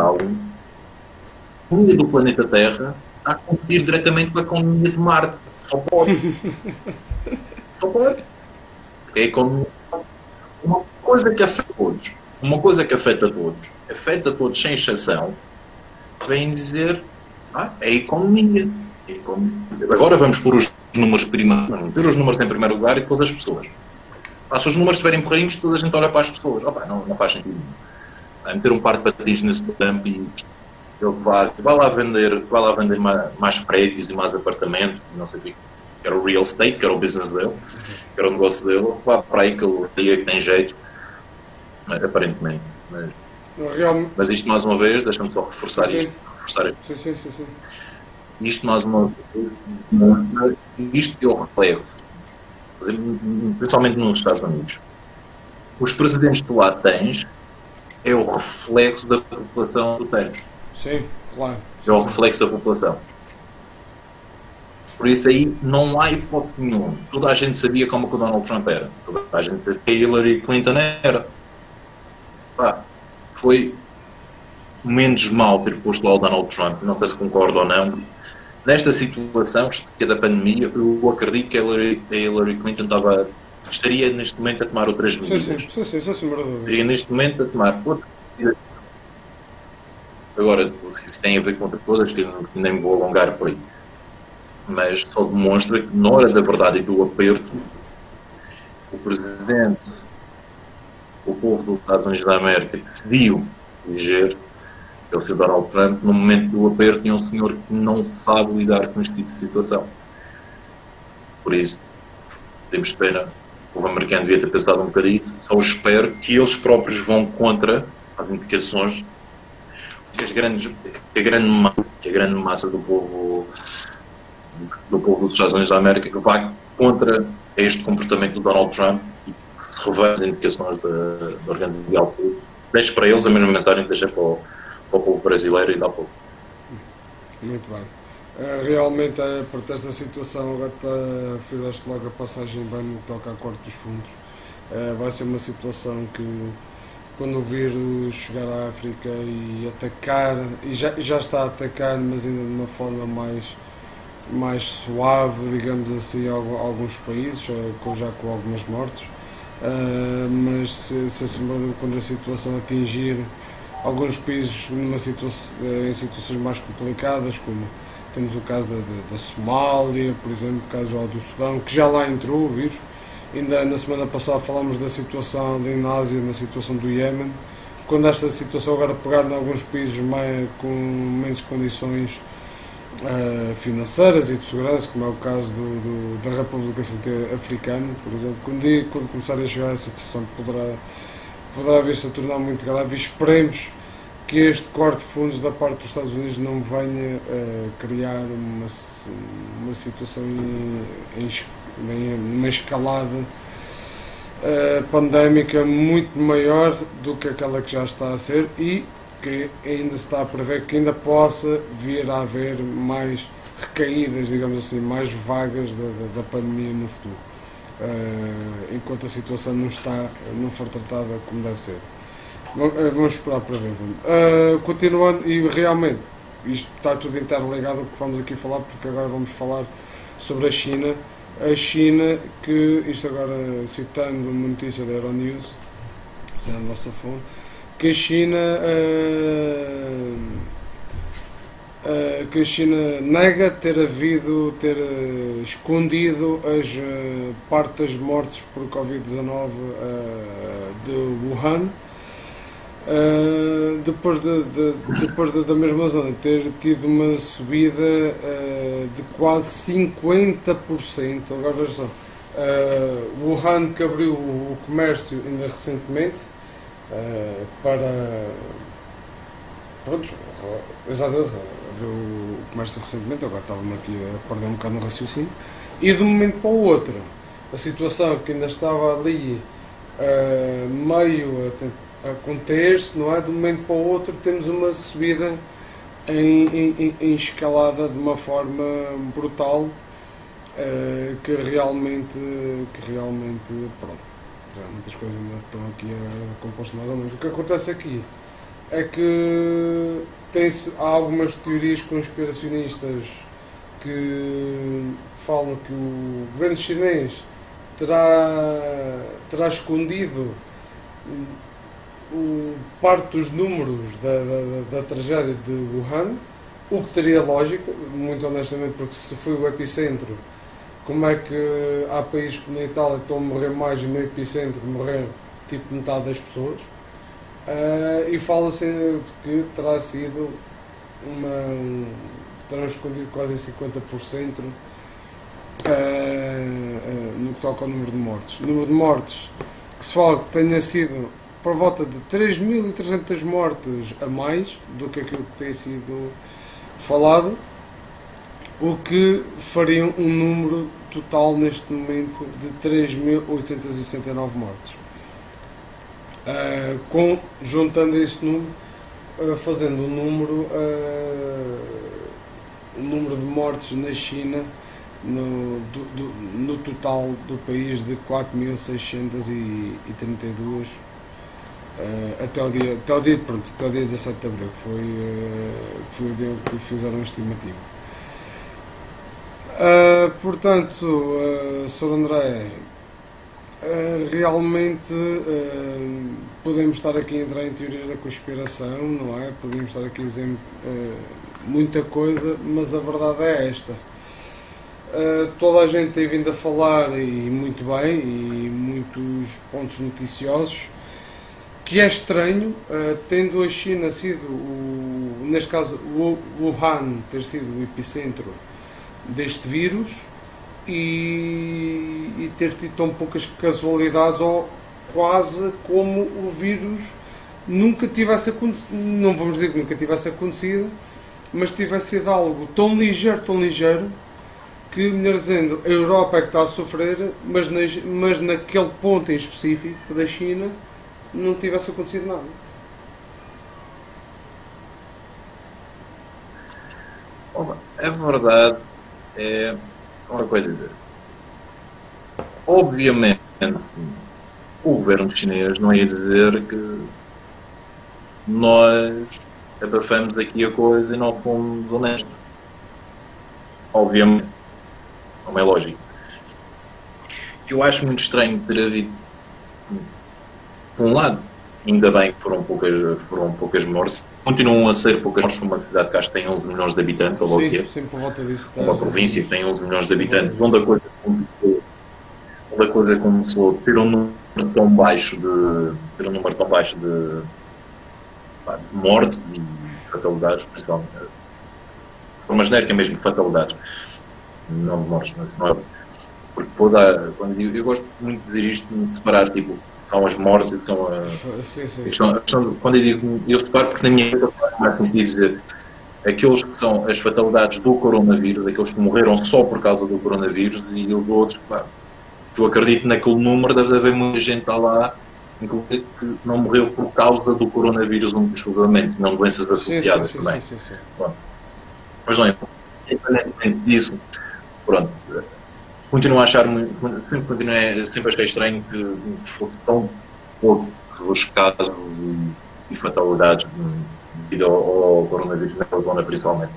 do planeta Terra está a competir diretamente com a economia de Marte. Só pode. Só pode. É a economia. Uma coisa que afeta todos sem exceção, vem dizer é a economia. Agora vamos pôr os números primeiro, ter os números em primeiro lugar e depois as pessoas. Se os números estiverem porreirinhos, toda a gente olha para as pessoas. Não faz sentido. Meter um par de patins nesse campo e ele vai lá vender mais prédios e mais apartamentos, não sei o quê. Que era o real estate, que era o business dele, que era o negócio dele. Vá para aí que ele tem jeito, aparentemente. Mas isto mais uma vez, deixa-me só reforçar isto. Sim. Isto mais uma vez, isto que eu reflexo, principalmente nos Estados Unidos. Os presidentes que tu lá tens é o reflexo da população que tu tens. Sim, claro. É o reflexo da população. Por isso aí não há hipótese nenhuma. Toda a gente sabia como que o Donald Trump era. Toda a gente sabia que a Hillary Clinton era. Foi menos mal ter posto lá o Donald Trump. Não sei se concordo ou não. Nesta situação que é da pandemia, eu acredito que a Hillary Clinton estaria neste momento a tomar outras medidas. Sim, estaria neste momento a tomar outras medidas. Agora, se isso tem a ver com outras coisas, que nem me vou alongar por aí. Mas só demonstra que na hora da verdade e do aperto, o presidente, o povo dos Estados Unidos da América decidiu eleger o Sr. Donald Trump. No momento do aperto, tinha um senhor que não sabe lidar com este tipo de situação. Por isso, temos pena. O povo americano devia ter pensado um bocadinho. Só espero que eles próprios vão contra as indicações que, que a grande massa do povo dos Estados Unidos da América que vai contra este comportamento do Donald Trump e que se revela as indicações da Organização Mundial de Saúde. Deixo para eles a mesma mensagem que deixei para o povo brasileiro e dá pouco. Muito bem. Realmente, por esta situação, agora fizeste logo a passagem bem no que toca à corte dos fundos. Vai ser uma situação que, quando o vírus chegar à África e atacar, e já está a atacar, mas ainda de uma forma mais suave, digamos assim, alguns países, já com algumas mortes, mas se quando a situação atingir alguns países em situações mais complicadas, como temos o caso da Somália, por exemplo, o caso do Sudão, que já lá entrou o vírus. Ainda na semana passada falámos da situação da Ásia, na situação do Iémen. Quando esta situação agora pegar em alguns países com menos condições financeiras e de segurança, como é o caso da República Centro-Africana, por exemplo, quando começar a chegar a essa situação poderá vir-se a tornar muito grave, e esperemos que este corte de fundos da parte dos Estados Unidos não venha a criar uma situação uma escalada pandémica muito maior do que aquela que já está a ser, e que ainda se está a prever que ainda possa vir a haver mais recaídas, digamos assim, mais vagas da pandemia no futuro, enquanto a situação não for tratada como deve ser. Vamos esperar para ver. Continuando, e realmente isto está tudo interligado, o que vamos aqui falar, porque agora vamos falar sobre a China. A China, que isto agora citando uma notícia da Euronews, essa é a nossa fonte, que a China nega ter escondido as parte das mortes por Covid-19 de Wuhan, depois da mesma zona ter tido uma subida de quase 50%. Agora veja só, Wuhan, que abriu o comércio ainda recentemente, abriu o comércio recentemente, agora estava-me aqui a perder um bocado no raciocínio, e de um momento para o outro, a situação que ainda estava ali meio a conter-se, não é? De um momento para o outro temos uma subida em escalada de uma forma brutal, que realmente pronto, já muitas coisas ainda estão aqui a compor-se mais ou menos. O que acontece aqui é que há algumas teorias conspiracionistas que falam que o governo chinês terá escondido parte dos números da tragédia de Wuhan, o que teria lógica, muito honestamente, porque se foi o epicentro, como é que há países como a Itália estão a morrer mais e no epicentro morreram tipo metade das pessoas, e fala-se que terão escondido quase 50% no que toca ao número de mortes. O número de mortes que se fala que tenha sido por volta de 3.300 mortes a mais do que aquilo que tem sido falado, o que faria um número total neste momento de 3.869 mortes. Juntando esse número, fazendo o número de mortes na China no total do país de 4.632 até o dia 17 de abril, que foi o dia que fizeram a estimativa. Portanto, Sr. André, realmente podemos estar aqui a entrar em teorias da conspiração, não é? Podemos estar aqui a dizer muita coisa, mas a verdade é esta. Toda a gente tem vindo a falar, e muito bem, e muitos pontos noticiosos, que é estranho, tendo a China sido, neste caso, Wuhan ter sido o epicentro deste vírus, e ter tido tão poucas casualidades, ou quase como o vírus nunca tivesse acontecido, não vamos dizer que nunca tivesse acontecido, mas tivesse sido algo tão ligeiro, que, melhor dizendo, a Europa é que está a sofrer, mas naquele ponto em específico da China não tivesse acontecido nada. É verdade, é uma coisa a dizer. Obviamente, o governo chinês não ia dizer que nós abafamos aqui a coisa e não fomos honestos. Obviamente, não é lógico. Eu acho muito estranho ter havido, por um lado, ainda bem que foram poucas mortes, continuam a ser poucas mortes para uma cidade que acho que tem 11 milhões de habitantes, ou Sim, sempre por volta disso. uma província que tem 11 milhões de habitantes, onde a coisa começou a ter um número tão baixo de mortes e fatalidades, principalmente, por uma genérica mesmo de fatalidades, não de mortes, mas não é. Porque quando eu gosto muito de dizer isto, de separar, tipo, são as mortes, são as. Sim. Quando eu digo, eu separo porque na minha vida faz mais sentido dizer aqueles que são as fatalidades do coronavírus, aqueles que morreram só por causa do coronavírus, e os outros, pá, que eu acredito naquele número, deve haver muita gente lá, inclusive, que não morreu por causa do coronavírus exclusivamente, não doenças associadas também. Sim. Pronto. Mas não é, independentemente disso, pronto, continuo a achar, sempre achei estranho que fosse tão poucos os casos e fatalidades devido ao coronavírus na zona principalmente.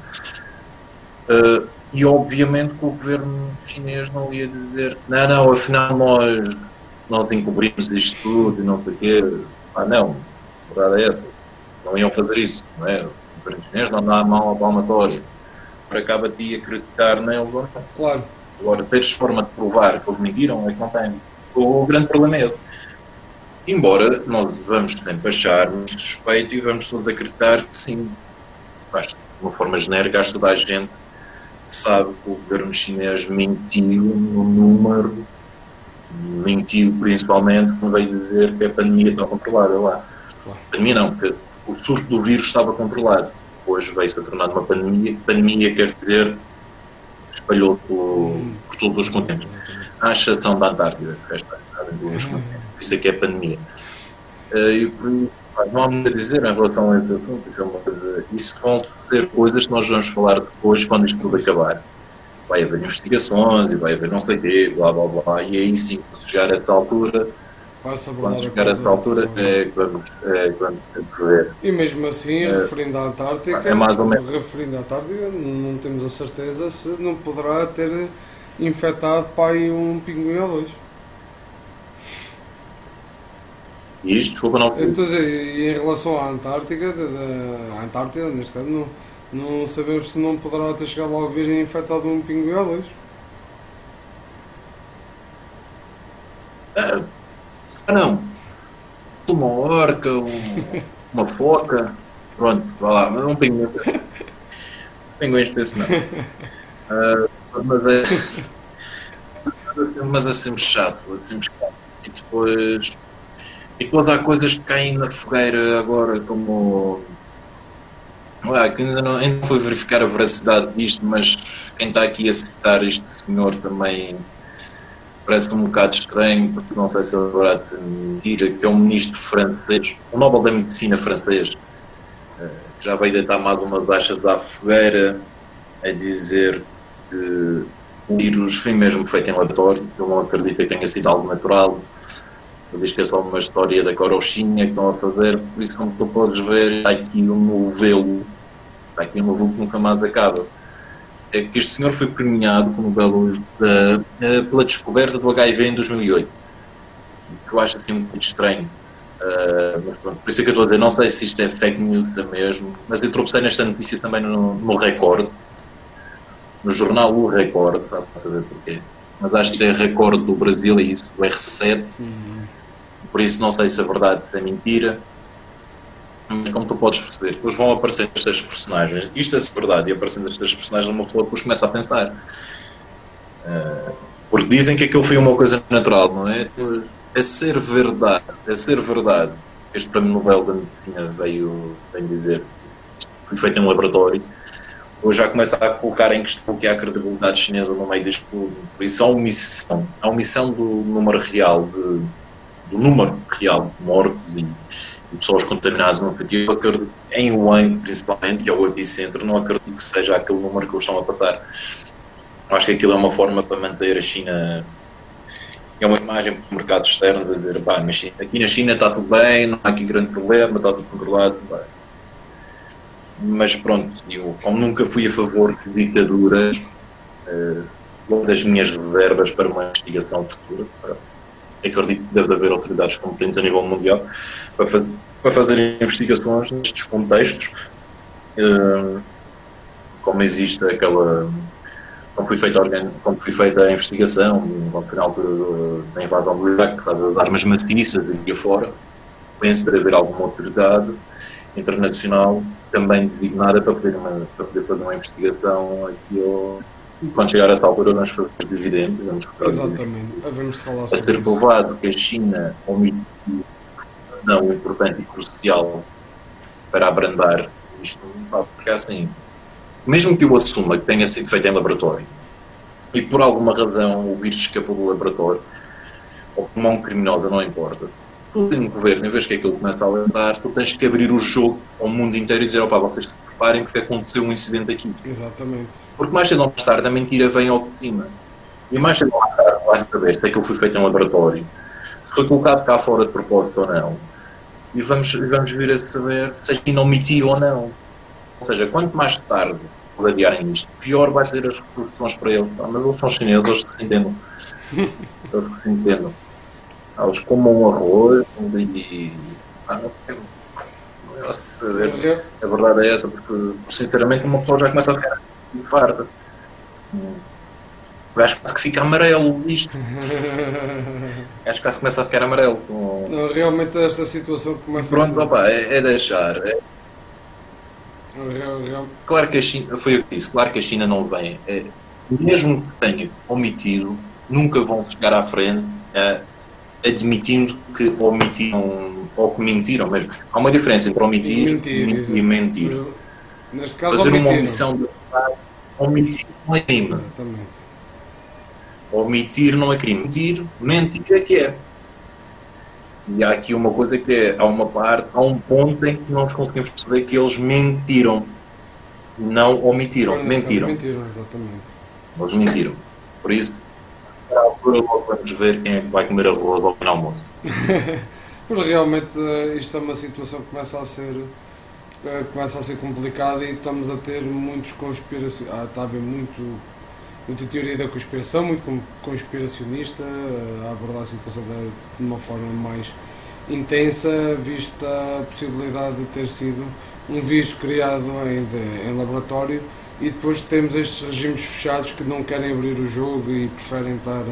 E obviamente que o governo chinês não ia dizer não, afinal nós encobrimos isto tudo e não sei o quê. Não, a verdade é essa. Não iam fazer isso, não é? O governo chinês não dá a mão à palmatória. Agora acaba-te de acreditar neles ou não. Claro. Agora, teres forma de provar que eles mentiram é que não tem. O grande problema é esse. Embora nós vamos sempre achar-nos suspeito e vamos todos acreditar que sim, mas, de uma forma genérica, acho que toda a gente sabe que o governo chinês mentiu no número, mentiu principalmente quando veio dizer que a pandemia está controlada lá. A pandemia não, porque o surto do vírus estava controlado. Depois veio-se a tornar uma pandemia. Pandemia quer dizer espalhou por todos os continentes. À exceção da Antártida, que está em todos os continentes. Isso é que é pandemia. Não há muito a dizer em relação a este assunto. Isso é uma coisa. Isso vão ser coisas que nós vamos falar depois, quando isto tudo acabar. Vai haver investigações e vai haver não sei o quê, blá blá blá. E aí sim, quando chegar a essa altura. Quando chegar a essa altura, é que vamos ver. E mesmo assim, referindo à Antártica, não temos a certeza se não poderá ter infectado para aí um pinguim ou dois. E isto, desculpa, não. Estou a dizer, em relação à Antártida, neste caso, não sabemos se não poderá ter chegado lá a vir e infectado um pinguim ou dois. Não, uma orca, uma foca, pronto, vá lá, mas não pinguim. Pinguins penso não. Mas é sempre chato, E depois há coisas que caem na fogueira agora, como. Que ainda não fui verificar a veracidade disto, mas quem está aqui a citar este senhor também parece um bocado estranho, porque não sei se é verdade se mentira, que é um ministro francês, um Nobel da Medicina francês, que já veio deitar mais umas achas à fogueira, a dizer que o vírus foi mesmo feito em laboratório, ele não acredita que tenha sido algo natural, ele diz que é só uma história da carochinha que estão a fazer, por isso como tu podes ver, está aqui um novelo que nunca mais acaba. É que este senhor foi premiado com o Nobel pela descoberta do HIV em 2008, que eu acho assim um pouco estranho. Mas pronto, por isso é que eu estou a dizer, não sei se isto é fake news mesmo, mas eu tropecei nesta notícia também no Record, no jornal O Record, para saber porquê, mas acho que é Record do Brasil, é isso, o R7, por isso não sei se é verdade, se é mentira, mas como tu podes perceber, depois vão aparecer estas personagens, isto é verdade, e aparecendo estas personagens, uma pessoa depois começa a pensar, porque dizem que aquilo foi uma coisa natural, não é? É ser verdade, este prémio Nobel da Medicina veio dizer que foi feito em um laboratório, ou já começa a colocar em questão que há a credibilidade chinesa no meio disto tudo. Por isso a omissão do número real de mortos e pessoas contaminadas, não sei o quê. Eu acredito em Wuhan, principalmente, que é o epicentro, não acredito que seja aquele número que eles estão a passar. Acho que aquilo é uma forma para manter a China, é uma imagem para o mercado externo, a dizer, pá, mas aqui na China está tudo bem, não há aqui grande problema, está tudo controlado, tudo bem. Mas pronto, eu como nunca fui a favor de ditaduras, uma das minhas reservas para uma investigação futura, acredito que deve haver autoridades competentes a nível mundial para fazer investigações nestes contextos, como existe aquela, como foi feita a investigação no final da invasão do Iraque, por causa das armas maciças e afora, penso que deve haver alguma autoridade internacional também designada para poder fazer uma investigação aqui quando chegar a essa altura nós fazemos dividendos, Exatamente, havemos de falar a sobre ser isso. provado que a China omitiu não importante e crucial para abrandar isto, porque assim, mesmo que eu assuma que tenha sido feito em laboratório e por alguma razão o vírus escapou do laboratório ou por mão criminosa, não importa, tu tens um governo, em vez que aquilo começa a alertar, tu tens que abrir o jogo ao mundo inteiro e dizer, opá, vocês se preparem porque aconteceu um incidente aqui. Exatamente. Porque mais cedo ou mais tarde a mentira vem ao de cima. E mais cedo ou mais tarde vai saber se aquilo foi feito em laboratório, se foi colocado cá fora de propósito ou não. E vamos vir a saber se a China omitiu ou não. Ou seja, quanto mais tarde adiarem isto, pior vai ser as repercussões para eles. Mas eles são chineses, eles que se entendam. Eles que se entendam. Eles comam arroz e... não sei. A verdade é essa, porque sinceramente uma pessoa já começa a ficar farta. O gajo quase que fica amarelo isto. O gajo quase começa a ficar amarelo. Não, realmente esta situação começa pronto, a opa, é deixar. Claro que a China, foi o que disse, claro que a China não vem. Mesmo que tenha omitido, nunca vão chegar à frente admitindo que omitiram ou que mentiram mesmo. Há uma diferença entre omitir e mentir. Neste caso, fazer uma omissão de verdade, omitir não é crime. Exatamente. Omitir não é crime. Mentir é que é. E há aqui uma coisa que é, há um ponto em que nós conseguimos perceber que eles mentiram. Não omitiram, mentiram. Mentiram, exatamente. Eles mentiram. Por isso, à altura logo vamos ver quem é que vai comer arroz ao pequeno almoço. Pois realmente isto é uma situação que começa a ser complicada e estamos a ter muitos conspiracionistas. Está a haver muita teoria da conspiração, muito conspiracionista, a abordar a situação de uma forma mais intensa, vista a possibilidade de ter sido um vírus criado em laboratório, e depois temos estes regimes fechados que não querem abrir o jogo e preferem estar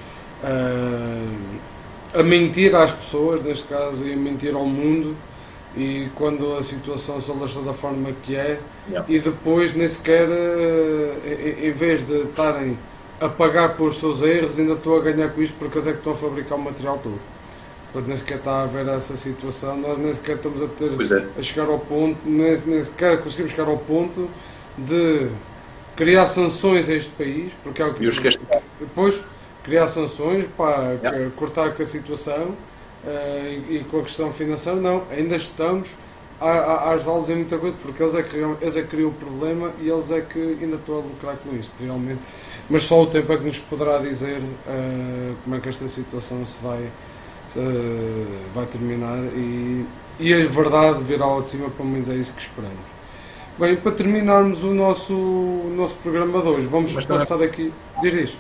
a mentir às pessoas, neste caso, e a mentir ao mundo, e quando a situação se alastra da forma que é, e depois nem sequer, em vez de estarem a pagar pelos seus erros, ainda estou a ganhar com isto porque eles é que estão a fabricar o material todo. Portanto, nem sequer está a haver essa situação, nós nem sequer estamos a chegar ao ponto, nem sequer conseguimos chegar ao ponto de criar sanções a este país, porque é o que depois criar sanções para cortar com a situação e com a questão financeira, não, ainda estamos a ajudá-los em muita coisa, porque eles é que criam o problema e eles é que ainda estão a lucrar com isto, realmente. Mas só o tempo é que nos poderá dizer como é que esta situação se vai terminar e a verdade virá ao de cima, pelo menos é isso que esperamos. Bem, para terminarmos o nosso programa de hoje, vamos passar aqui. Diz.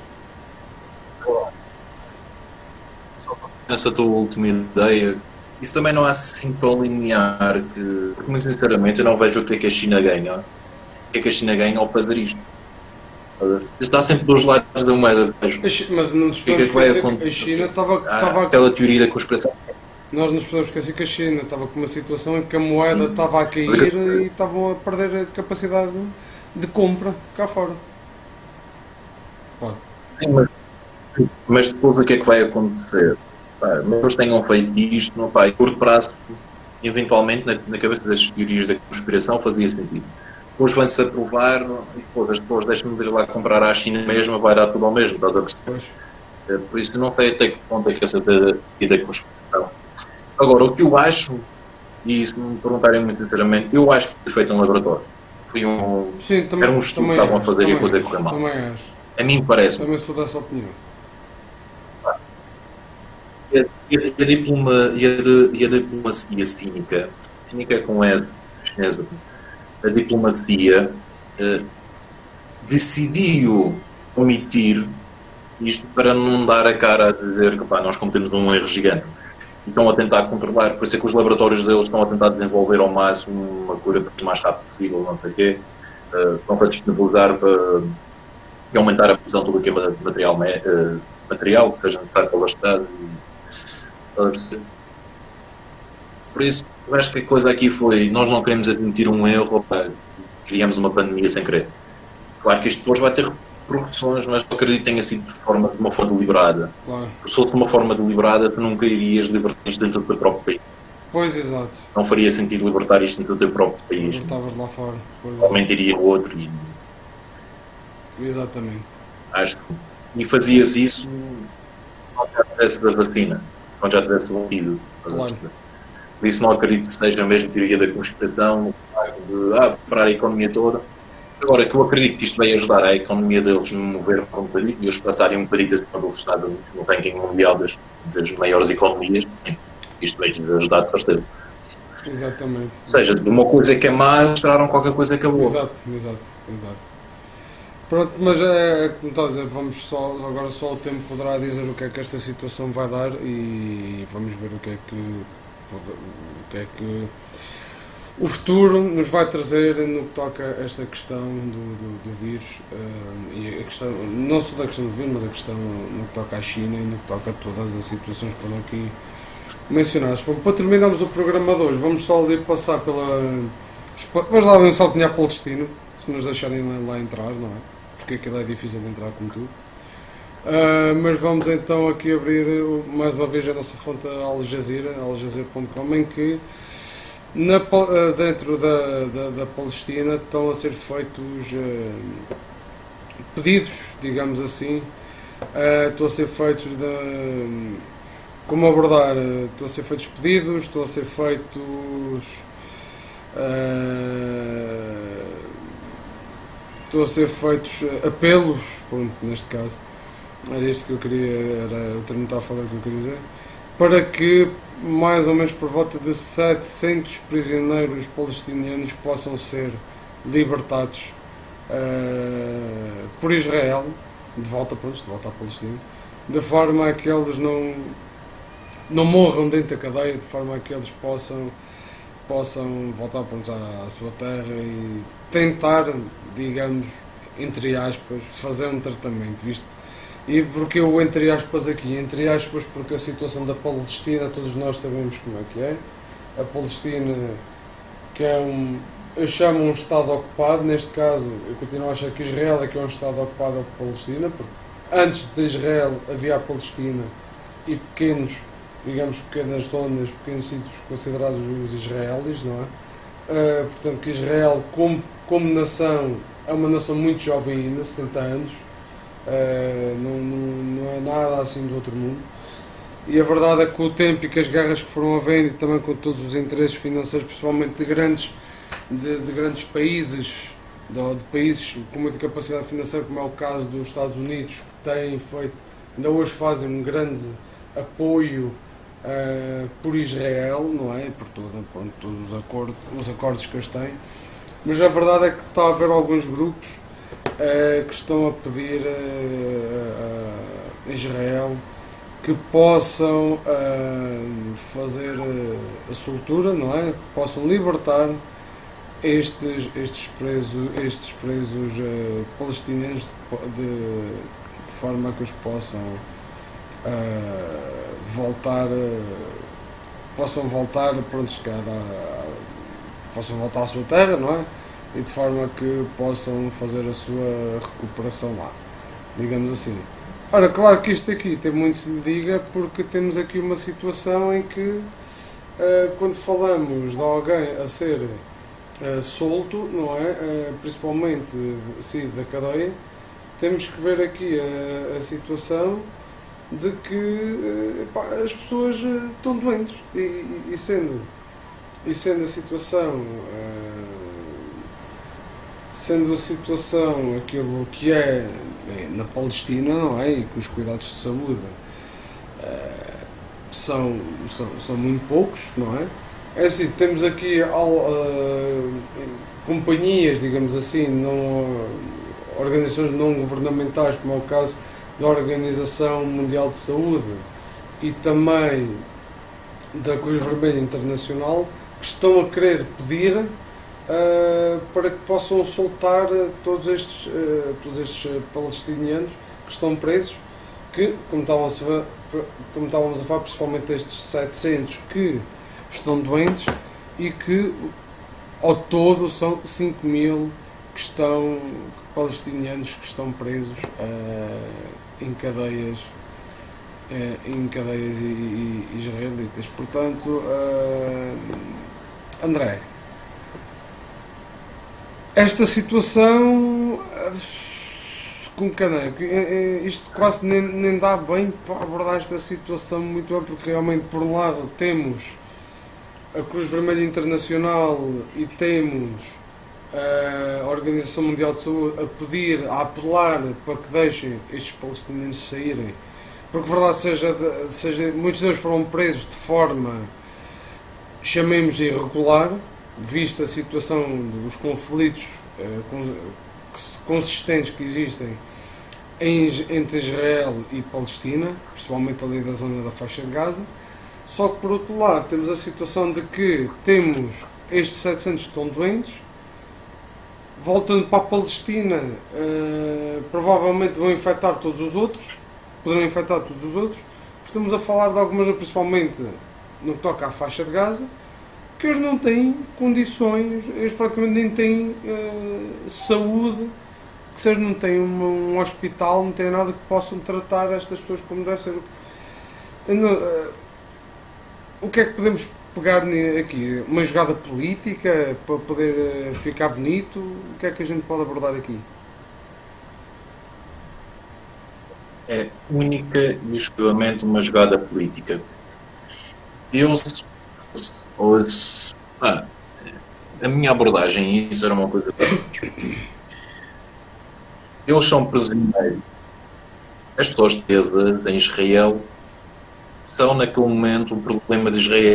Essa tua última ideia, isso também não é assim tão linear, porque muito sinceramente eu não vejo o que é que a China ganha. O que é que a China ganha ao fazer isto? Está sempre dos lados da moeda. Mas não nos podemos esquecer que a China estava aquela teoria da conspiração. Nós nos podemos esquecer que a China estava com uma situação em que a moeda estava a cair e estavam a perder a capacidade de compra cá fora. Pode. Sim, mas depois o que é que vai acontecer? Mas eles tenham feito isto, a curto prazo eventualmente na cabeça das teorias da conspiração fazia sentido. Depois vai-se aprovar e depois as pessoas deixam de ir lá comprar à China mesmo, vai dar tudo ao mesmo, estás a perceber? Pois. Por isso não sei até que ponto é que essa teoria da conspiração. Agora, o que eu acho, e se me perguntarem muito sinceramente, eu acho que foi feito em laboratório. Foi Sim, também, era um estudo que estavam a fazer e a coisa correu mal. Também acho. A mim parece. Também sou dessa opinião. E a diplomacia cínica com S, chinesa, a diplomacia decidiu omitir isto para não dar a cara a dizer que pá, nós cometemos um erro gigante. E estão a tentar controlar, por isso é que os laboratórios deles estão a tentar desenvolver ao máximo uma cura o mais rápido possível, não sei o quê. Estão-se a disponibilizar para aumentar a produção de tudo o que é material que seja necessário para o Estado. Por isso, eu acho que a coisa aqui foi, nós não queremos admitir um erro, opa, criamos uma pandemia sem querer. Claro que isto depois vai ter repercussões, mas eu acredito que tenha sido de uma forma deliberada. Claro. Se fosse de uma forma deliberada, tu nunca irias libertar isto dentro do teu próprio país. Pois, exato. Não faria sentido libertar isto dentro do teu próprio país. Libertavas lá fora. Provavelmente iria o outro. Exatamente. Acho que... E fazias isso quando já tivesse da vacina, quando já tivesse morrido. Claro. Por isso não acredito que seja a mesma teoria da conspiração, de parar a economia toda. Agora, que eu acredito que isto vai ajudar a economia deles a mover um bocadinho e eles passarem um bocadinho acima dos Estados Unidos no ranking mundial das maiores economias, sim, isto vai ajudar de certeza. Exatamente. Ou seja, de uma coisa que é má, mostraram qualquer coisa que é boa. Exato. Pronto, mas é como está a dizer, agora só o tempo poderá dizer o que é que esta situação vai dar e vamos ver o que é que o futuro nos vai trazer no que toca a esta questão do vírus e a questão, não só da questão do vírus, mas a questão no que toca à China e no que toca a todas as situações que foram aqui mencionadas. Bom, para terminarmos o programa de hoje, vamos só ali passar vamos lá dar um saltinho à Palestina, se nos deixarem lá entrar, não é? Porque aquilo é difícil de entrar como tudo. Mas vamos então aqui abrir mais uma vez a nossa fonte Al Jazeera, aljazeera.com, em que dentro da Palestina estão a ser feitos pedidos, digamos assim, estão a ser feitos como abordar, estão a ser feitos pedidos, estão a ser feitos apelos, pronto, neste caso, era isto que eu queria, era o termo que estava a falar que eu queria dizer, para que mais ou menos por volta de 700 prisioneiros palestinianos possam ser libertados por Israel, de volta à Palestina, de forma a que eles não morram dentro da cadeia, de forma a que eles possam voltar à sua terra e tentar, digamos, entre aspas, fazer um tratamento, visto? E porque eu, entre aspas, aqui, entre aspas, porque a situação da Palestina, todos nós sabemos como é que é. A Palestina, que é eu chamo um Estado ocupado, neste caso, eu continuo a achar que Israel é que é um Estado ocupado à Palestina, porque antes de Israel havia a Palestina e pequenas zonas, pequenos sítios considerados os israelis, não é? Portanto, que Israel, como nação, é uma nação muito jovem ainda, 70 anos, não é nada assim do outro mundo. E a verdade é que com o tempo e com as guerras que foram havendo e também com todos os interesses financeiros, principalmente de grandes países, de países com muita capacidade financeira, como é o caso dos Estados Unidos, que têm feito, ainda hoje fazem um grande apoio por Israel, não é? Por todos os acordos que eles têm. Mas a verdade é que está a haver alguns grupos que estão a pedir a Israel que possam fazer a soltura, não é? Que possam libertar estes presos palestinianos de forma a que os possam voltar à sua terra, não é? E de forma que possam fazer a sua recuperação lá, digamos assim. Ora, claro que isto aqui tem muito se lhe diga, porque temos aqui uma situação em que quando falamos de alguém a ser solto, não é? Principalmente saído da cadeia, temos que ver aqui a situação de que as pessoas estão doentes e sendo a situação aquilo que é na Palestina, não é? E que os cuidados de saúde são muito poucos, não é? É assim, temos aqui companhias, digamos assim, organizações não governamentais, como é o caso da Organização Mundial de Saúde e também da Cruz Vermelha Internacional, que estão a querer pedir para que possam soltar todos estes palestinianos que estão presos, que, como estávamos a falar, principalmente estes 700 que estão doentes e que ao todo são 5.000 palestinianos que estão presos em cadeias israelitas. Portanto, André, esta situação com caneco, isto quase nem dá bem para abordar esta situação muito bem, porque realmente, por um lado, temos a Cruz Vermelha Internacional e temos a Organização Mundial de Saúde a apelar para que deixem estes palestinianos saírem, porque verdade seja, muitos deles foram presos de forma, chamemos irregular, vista a situação dos conflitos consistentes que existem entre Israel e Palestina, principalmente ali da zona da faixa de Gaza. Só que, por outro lado, temos a situação de que temos estes 700 que estão doentes, voltando para a Palestina, provavelmente vão infectar todos os outros, poderão infectar todos os outros. Estamos a falar de algumas, principalmente no que toca à faixa de Gaza, que eles não têm condições, eles praticamente nem têm saúde, que seja, não têm um hospital, não têm nada que possam tratar estas pessoas como deve ser. O que é que podemos pegar aqui? Uma jogada política para poder ficar bonito? O que é que a gente pode abordar aqui? É única e exclusivamente uma jogada política. A minha abordagem a isso era uma coisa. Eles são prisioneiros. As pessoas presas em Israel são, naquele momento, um problema de Israel.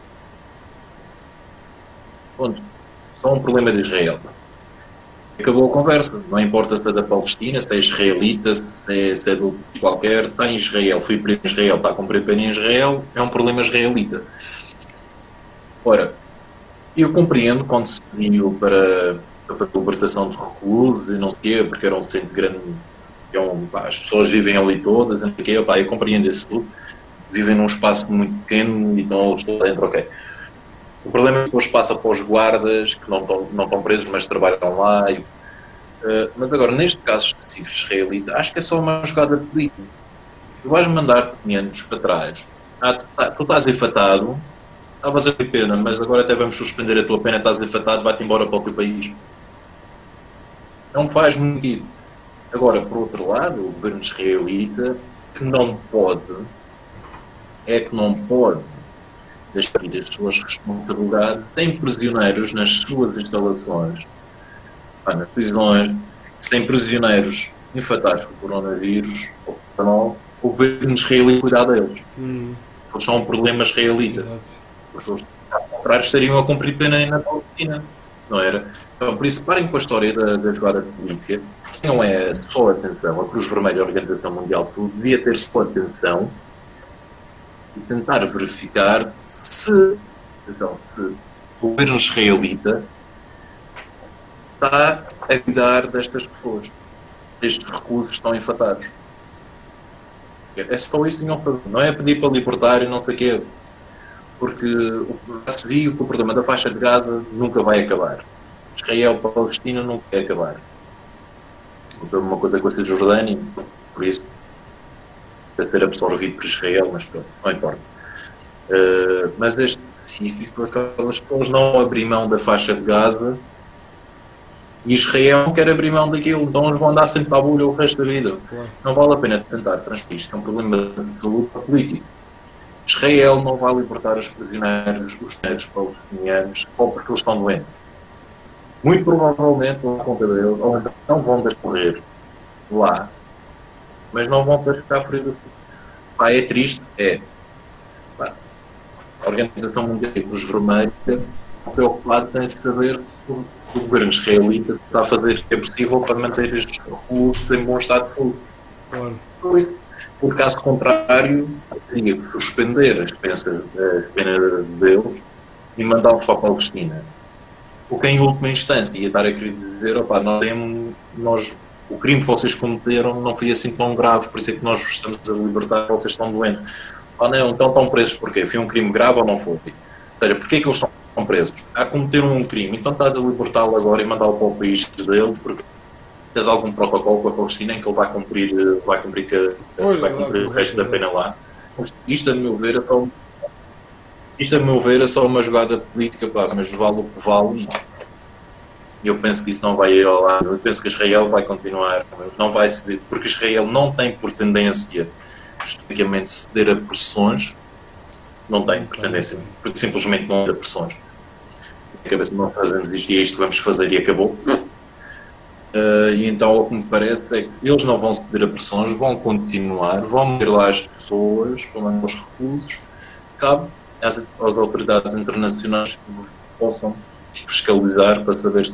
Ponto. São um problema de Israel. Acabou a conversa. Não importa se é da Palestina, se é israelita, se é do qualquer. Está em Israel. Fui preso em Israel. Está a cumprir pena em Israel. É um problema israelita. Ora, eu compreendo quando se pediu para fazer a libertação de reclusos e não sei o quê, porque era um centro grande. As pessoas vivem ali todas, não sei o quê. Eu compreendo isso tudo. Vivem num espaço muito pequeno e estão lá dentro, ok. O problema é que depois passa para os guardas, que não estão presos, mas trabalham lá. Mas agora, neste caso específico israelita, acho que é só uma jogada política. Tu vais mandar 500 para trás. Tu estás enfatado, estavas a ter pena, mas agora até vamos suspender a tua pena, estás enfatado, vai-te embora para o teu país. Não faz muito sentido. Agora, por outro lado, o governo israelita, que não pode deixar ir as suas responsabilidades, tem prisioneiros nas suas instalações, nas prisões, se tem prisioneiros infectados com o coronavírus, ou não, o governo israelita cuidar deles. Eles são um problema israelita. Exato. Porque os contrários estariam a cumprir pena na Palestina, não era? Então, por isso, parem com a história da jogada política. Não é só atenção. A Cruz Vermelha, a Organização Mundial de Saúde, devia ter só atenção e tentar verificar se o governo israelita está a cuidar destas pessoas, destes reclusos que estão infectados. É só isso, não é pedir para libertar e não sei o quê, porque já se viu que o problema da faixa de Gaza nunca vai acabar. Israel para a Palestina nunca vai acabar. Isso é uma coisa com a Cisjordânia, por isso vai ser absorvido por Israel, mas pronto, não importa. Mas este específico, aquelas pessoas não abrem mão da faixa de Gaza e Israel não quer abrir mão daquilo, então eles vão andar sempre à bolha o resto da vida. Claro. Não vale a pena tentar transferir isto, é um problema de saúde político. Israel não vai libertar os prisioneiros, os palestinianos, só porque eles estão doentes. Muito provavelmente vão à conta deles, ou então não vão descorrer lá, mas não vão ficar feridos. Pá, é triste, é. Pá, a Organização Mundial e Cruz Vermelha estão preocupados em saber se o governo israelita está a fazer o que é possível para manter estes recursos em bom estado de saúde. Claro. Por isso, por caso contrário, teria que suspender as penas deles e mandá-los para a Palestina. Porque em última instância ia estar a querer dizer, opá, o crime que vocês cometeram não foi assim tão grave, por isso é que nós vos estamos a libertar, vocês estão doentes. Ah não, então estão presos porquê? Foi um crime grave ou não foi? Ou seja, porquê é que eles estão presos? Cometeram um crime, então estás a libertá-lo agora e mandá-lo para o país dele, porque tens algum protocolo com a Palestina em que ele vai cumprir o resto da pena lá. Isto, a meu ver, é só uma jogada política, pá, mas vale o que vale. E eu penso que isso não vai ir ao lado. Eu penso que Israel vai continuar, não vai ceder, porque Israel não tem por tendência, historicamente, ceder a pressões. Não tem por tendência, porque simplesmente não há pressões. Na cabeça não fazemos isto e isto vamos fazer e acabou. E então o que me parece é que eles não vão ceder a pressões, vão continuar, vão meter lá as pessoas, vão mandar os recursos. Cabe às autoridades internacionais que possam fiscalizar para saber se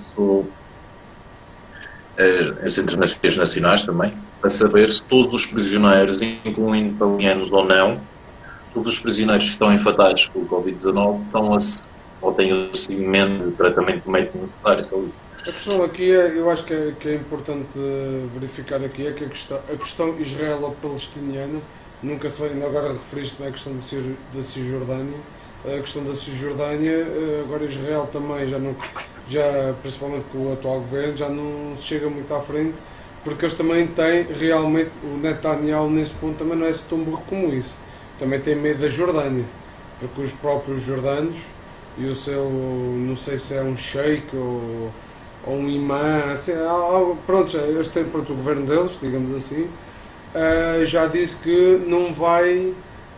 as internacionais nacionais também, para saber se todos os prisioneiros, incluindo palestinianos ou não, todos os prisioneiros que estão infectados pelo Covid-19 ou têm o seguimento de tratamento médico necessário. Só isso. A questão aqui eu acho que é importante verificar aqui é que a questão israelo-palestiniana nunca se vai, ainda agora referiste-me à questão da Cisjordânia. A questão da Cisjordânia, agora Israel também já principalmente com o atual governo, já não se chega muito à frente, porque eles também têm realmente, o Netanyahu nesse ponto também não é tão burro como isso, também tem medo da Jordânia, porque os próprios jordanos e o seu, não sei se é um sheik ou um imã, assim, pronto, eles têm o governo deles, digamos assim, já disse que não vai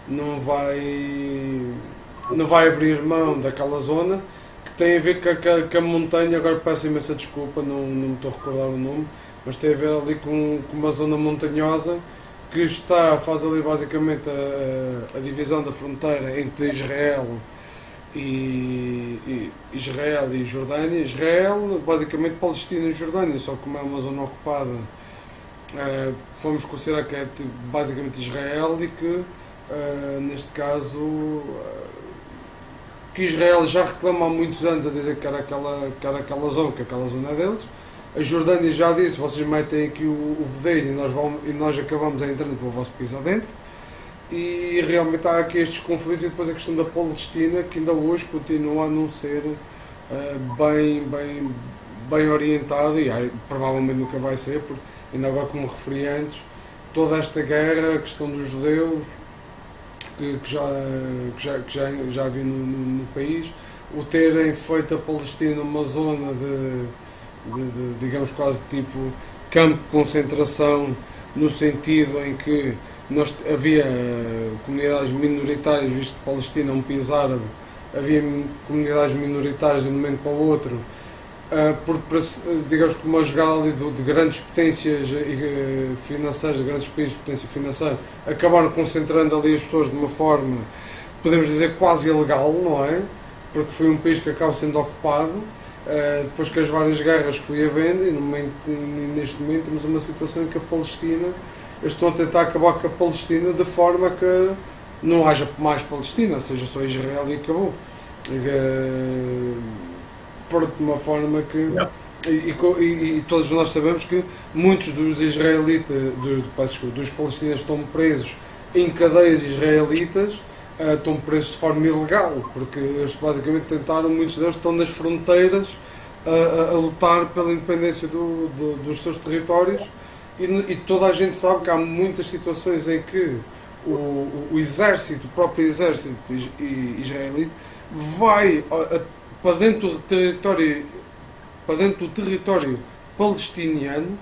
abrir mão daquela zona, que tem a ver com a montanha, agora peço imensa desculpa, não me estou a recordar o nome, mas tem a ver ali com uma zona montanhosa que faz ali basicamente a divisão da fronteira entre Israel e Jordânia. Israel, basicamente Palestina e Jordânia, só que como é uma zona ocupada, fomos considerar que é basicamente Israel e que neste caso que Israel já reclama há muitos anos a dizer que era aquela zona, que aquela zona é deles. A Jordânia já disse, vocês metem aqui o bedelho e nós acabamos a entrando para o vosso país adentro. E realmente há aqui estes conflitos e depois a questão da Palestina, que ainda hoje continua a não ser bem orientado e provavelmente nunca vai ser, porque ainda agora, como referi antes, toda esta guerra, a questão dos judeus, que já havia no país, o terem feito a Palestina uma zona de digamos quase tipo campo de concentração, no sentido em que havia comunidades minoritárias, visto que Palestina é um país árabe, havia comunidades minoritárias de um momento para o outro, digamos que uma jogada ali de grandes potências financeiras, de grandes países de potência financeira, acabaram concentrando ali as pessoas de uma forma, podemos dizer, quase ilegal, não é? Porque foi um país que acaba sendo ocupado, depois que as várias guerras que foi havendo, e neste momento temos uma situação em que a Palestina, eu estou a tentar acabar com a Palestina de forma que não haja mais Palestina, seja só Israel e acabou. De uma forma que... E todos nós sabemos que muitos dos israelitas, dos palestinos estão presos em cadeias israelitas, estão presos de forma ilegal, porque eles basicamente muitos deles estão nas fronteiras a lutar pela independência dos seus territórios, e toda a gente sabe que há muitas situações em que o exército, o próprio exército israelita vai para dentro do território, palestiniano,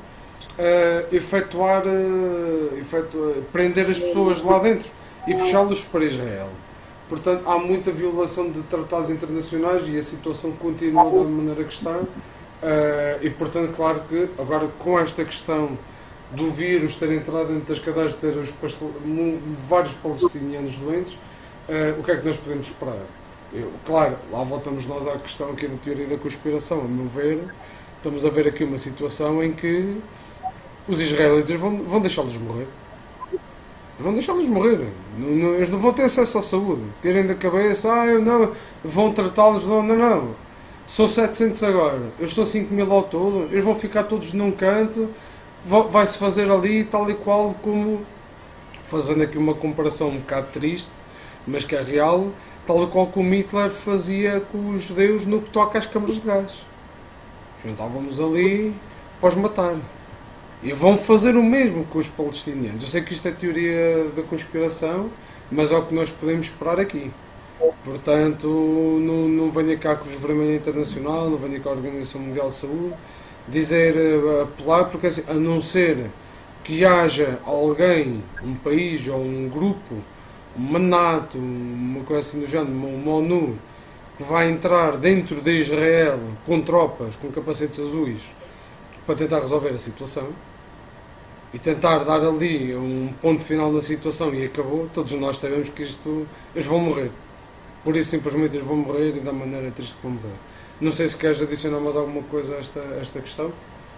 prender as pessoas lá dentro e puxá-los para Israel. Portanto, há muita violação de tratados internacionais e a situação continua da maneira que está. E, portanto, claro que agora com esta questão do vírus ter entrado dentro das cadeias, ter vários palestinianos doentes, o que é que nós podemos esperar? Claro, lá voltamos nós à questão aqui da teoria da conspiração. A meu ver, estamos a ver aqui uma situação em que os israelitas vão deixá-los morrer. Vão deixá-los morrer. Eles não vão ter acesso à saúde. Tirem da cabeça, não, vão tratá-los, não. São 700 agora, eles são 5.000 ao todo, eles vão ficar todos num canto, vai-se fazer ali tal e qual como, fazendo aqui uma comparação um bocado triste, mas que é real, tal e qual como Hitler fazia com os judeus no que toca às câmaras de gás. Juntávamos ali para os matar. E vão fazer o mesmo com os palestinianos. Eu sei que isto é teoria da conspiração, mas é o que nós podemos esperar aqui. Portanto, não venha cá a Cruz Vermelha Internacional, não venha cá a Organização Mundial de Saúde, apelar, porque assim, a não ser que haja alguém, um país ou um grupo, uma NATO, uma coisa assim do género, uma ONU, que vai entrar dentro de Israel com tropas, com capacetes azuis, para tentar resolver a situação e tentar dar ali um ponto final na situação e acabou, todos nós sabemos que eles vão morrer. Por isso, simplesmente, eles vão morrer e da maneira triste que vão morrer. Não sei se queres adicionar mais alguma coisa a esta questão.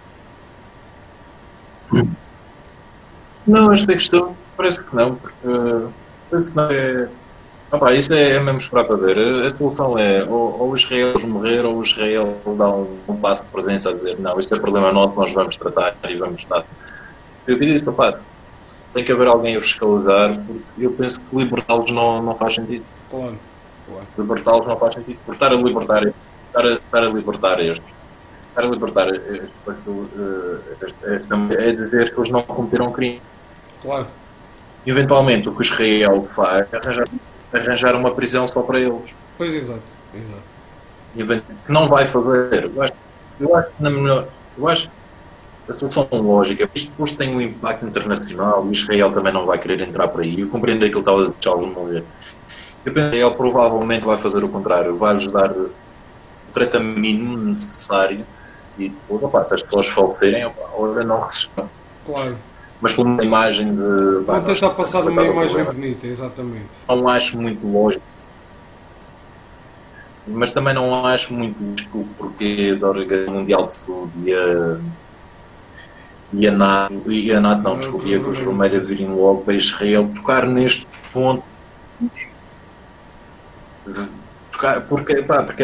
Não, esta questão parece que não, porque parece que não é. Isso é mesmo esperar para ver. A solução é ou Israel morrer ou Israel dá um passo de presença a dizer não, isto é problema nosso, nós vamos tratar e vamos estar. Eu diria isso, tem que haver alguém a fiscalizar, porque eu penso que libertá-los não faz sentido. Claro. Libertá-los não faz sentido, porque estar a libertar estes, é dizer que eles não cometeram crime. Claro. Eventualmente, o que Israel faz é arranjar uma prisão só para eles. Pois, exato. Que não vai fazer. Eu acho que a solução lógica, isto depois tem um impacto internacional, e Israel também não vai querer entrar por aí. Eu compreendo aquilo que estava a deixá-los morrer. Eu penso que ele provavelmente vai fazer o contrário, vai-lhes dar o tratamento mínimo necessário e depois, se as pessoas falecerem, olha, não resistam. Claro. Mas com uma imagem de... Vão tentar passar uma imagem bonita, exatamente. Não acho muito lógico, mas também não acho muito lógico o porquê da Organização Mundial de Saúde e a NATO e a Cruz Vermelha virem logo para Israel tocar neste ponto. Porque é para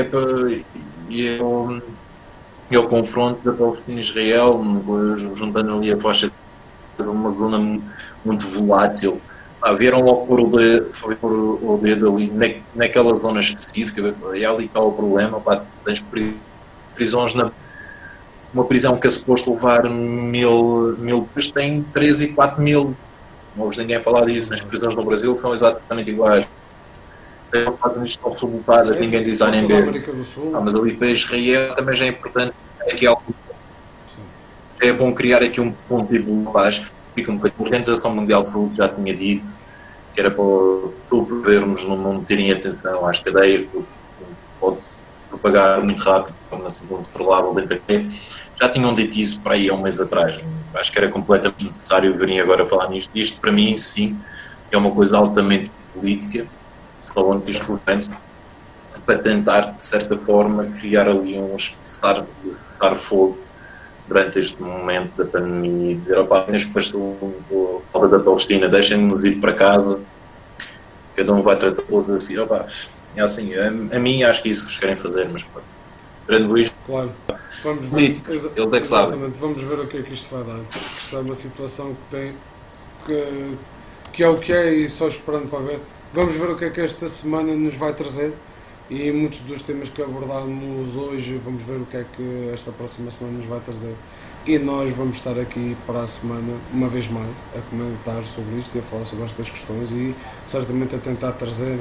o confronto da Palestina e Israel, juntando ali a faixa de uma zona muito volátil. Vieram logo pôr o dedo ali naquela zona específica, e ali está o problema. Tens prisões uma prisão que é suposto levar 1.000, depois tem 3 e 4 mil. Não ouves ninguém falar disso. As prisões no Brasil são exatamente iguais. Os Estados Unidos estão sublotadas, ninguém diz a ninguém. Mas ali para Israel também já é importante. É bom criar aqui um ponto de evolução. Acho que fica um bocadinho. A Organização Mundial de Saúde já tinha dito que era para os governos não terem atenção às cadeias, porque pode-se propagar muito rápido, como assim controlável dentro da. Já tinham dito isso para aí há um mês atrás. Acho que era completamente necessário virem agora falar nisto. Isto, para mim, sim, é uma coisa altamente política. Só onde exclusivamente para tentar, de certa forma, criar ali um cessar-fogo durante este momento da pandemia e dizer, neste o povo da Palestina, deixem-nos ir para casa, cada um vai tratar coisas assim, é assim, a mim acho que é isso que eles querem fazer, mas grande isto, claro, vamos ver, políticos, eles é que sabem. Vamos ver o que é que isto vai dar. Isto é uma situação que tem que é o que é e só esperando para ver. Vamos ver o que é que esta semana nos vai trazer. e muitos dos temas que abordámos hoje, vamos ver o que é que esta próxima semana nos vai trazer. E nós vamos estar aqui para a semana, uma vez mais, a comentar sobre isto e a falar sobre estas questões e certamente a tentar trazer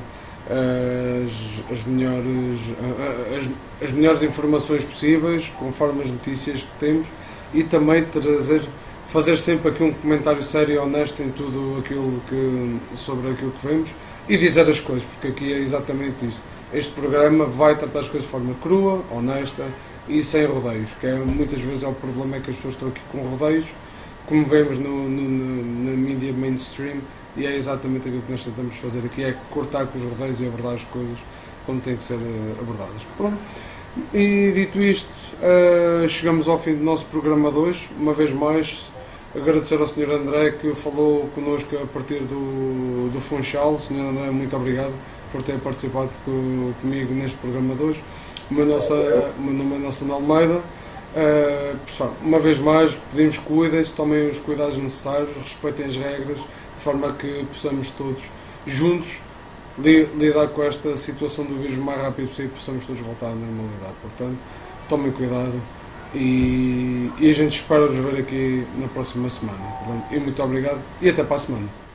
as melhores informações possíveis, conforme as notícias que temos, e também fazer sempre aqui um comentário sério e honesto em tudo sobre aquilo que vemos e dizer as coisas, porque aqui é exatamente isso. Este programa vai tratar as coisas de forma crua, honesta e sem rodeios, que muitas vezes é o problema, é que as pessoas estão aqui com rodeios, como vemos na mídia mainstream, e é exatamente aquilo que nós tentamos fazer aqui, é cortar com os rodeios e abordar as coisas como têm que ser abordadas. Pronto. E dito isto, chegamos ao fim do nosso programa de hoje. Uma vez mais, agradecer ao Sr. André que falou connosco a partir do Funchal. Sr. André, muito obrigado por ter participado comigo neste programa de hoje. O meu nome é Nelson Almeida. Pessoal, uma vez mais, pedimos que cuidem-se, tomem os cuidados necessários, respeitem as regras, de forma a que possamos todos, juntos, lidar com esta situação do vírus o mais rápido possível e possamos todos voltar à normalidade. Portanto, tomem cuidado e a gente espera vos ver aqui na próxima semana. Portanto, e muito obrigado e até para a semana.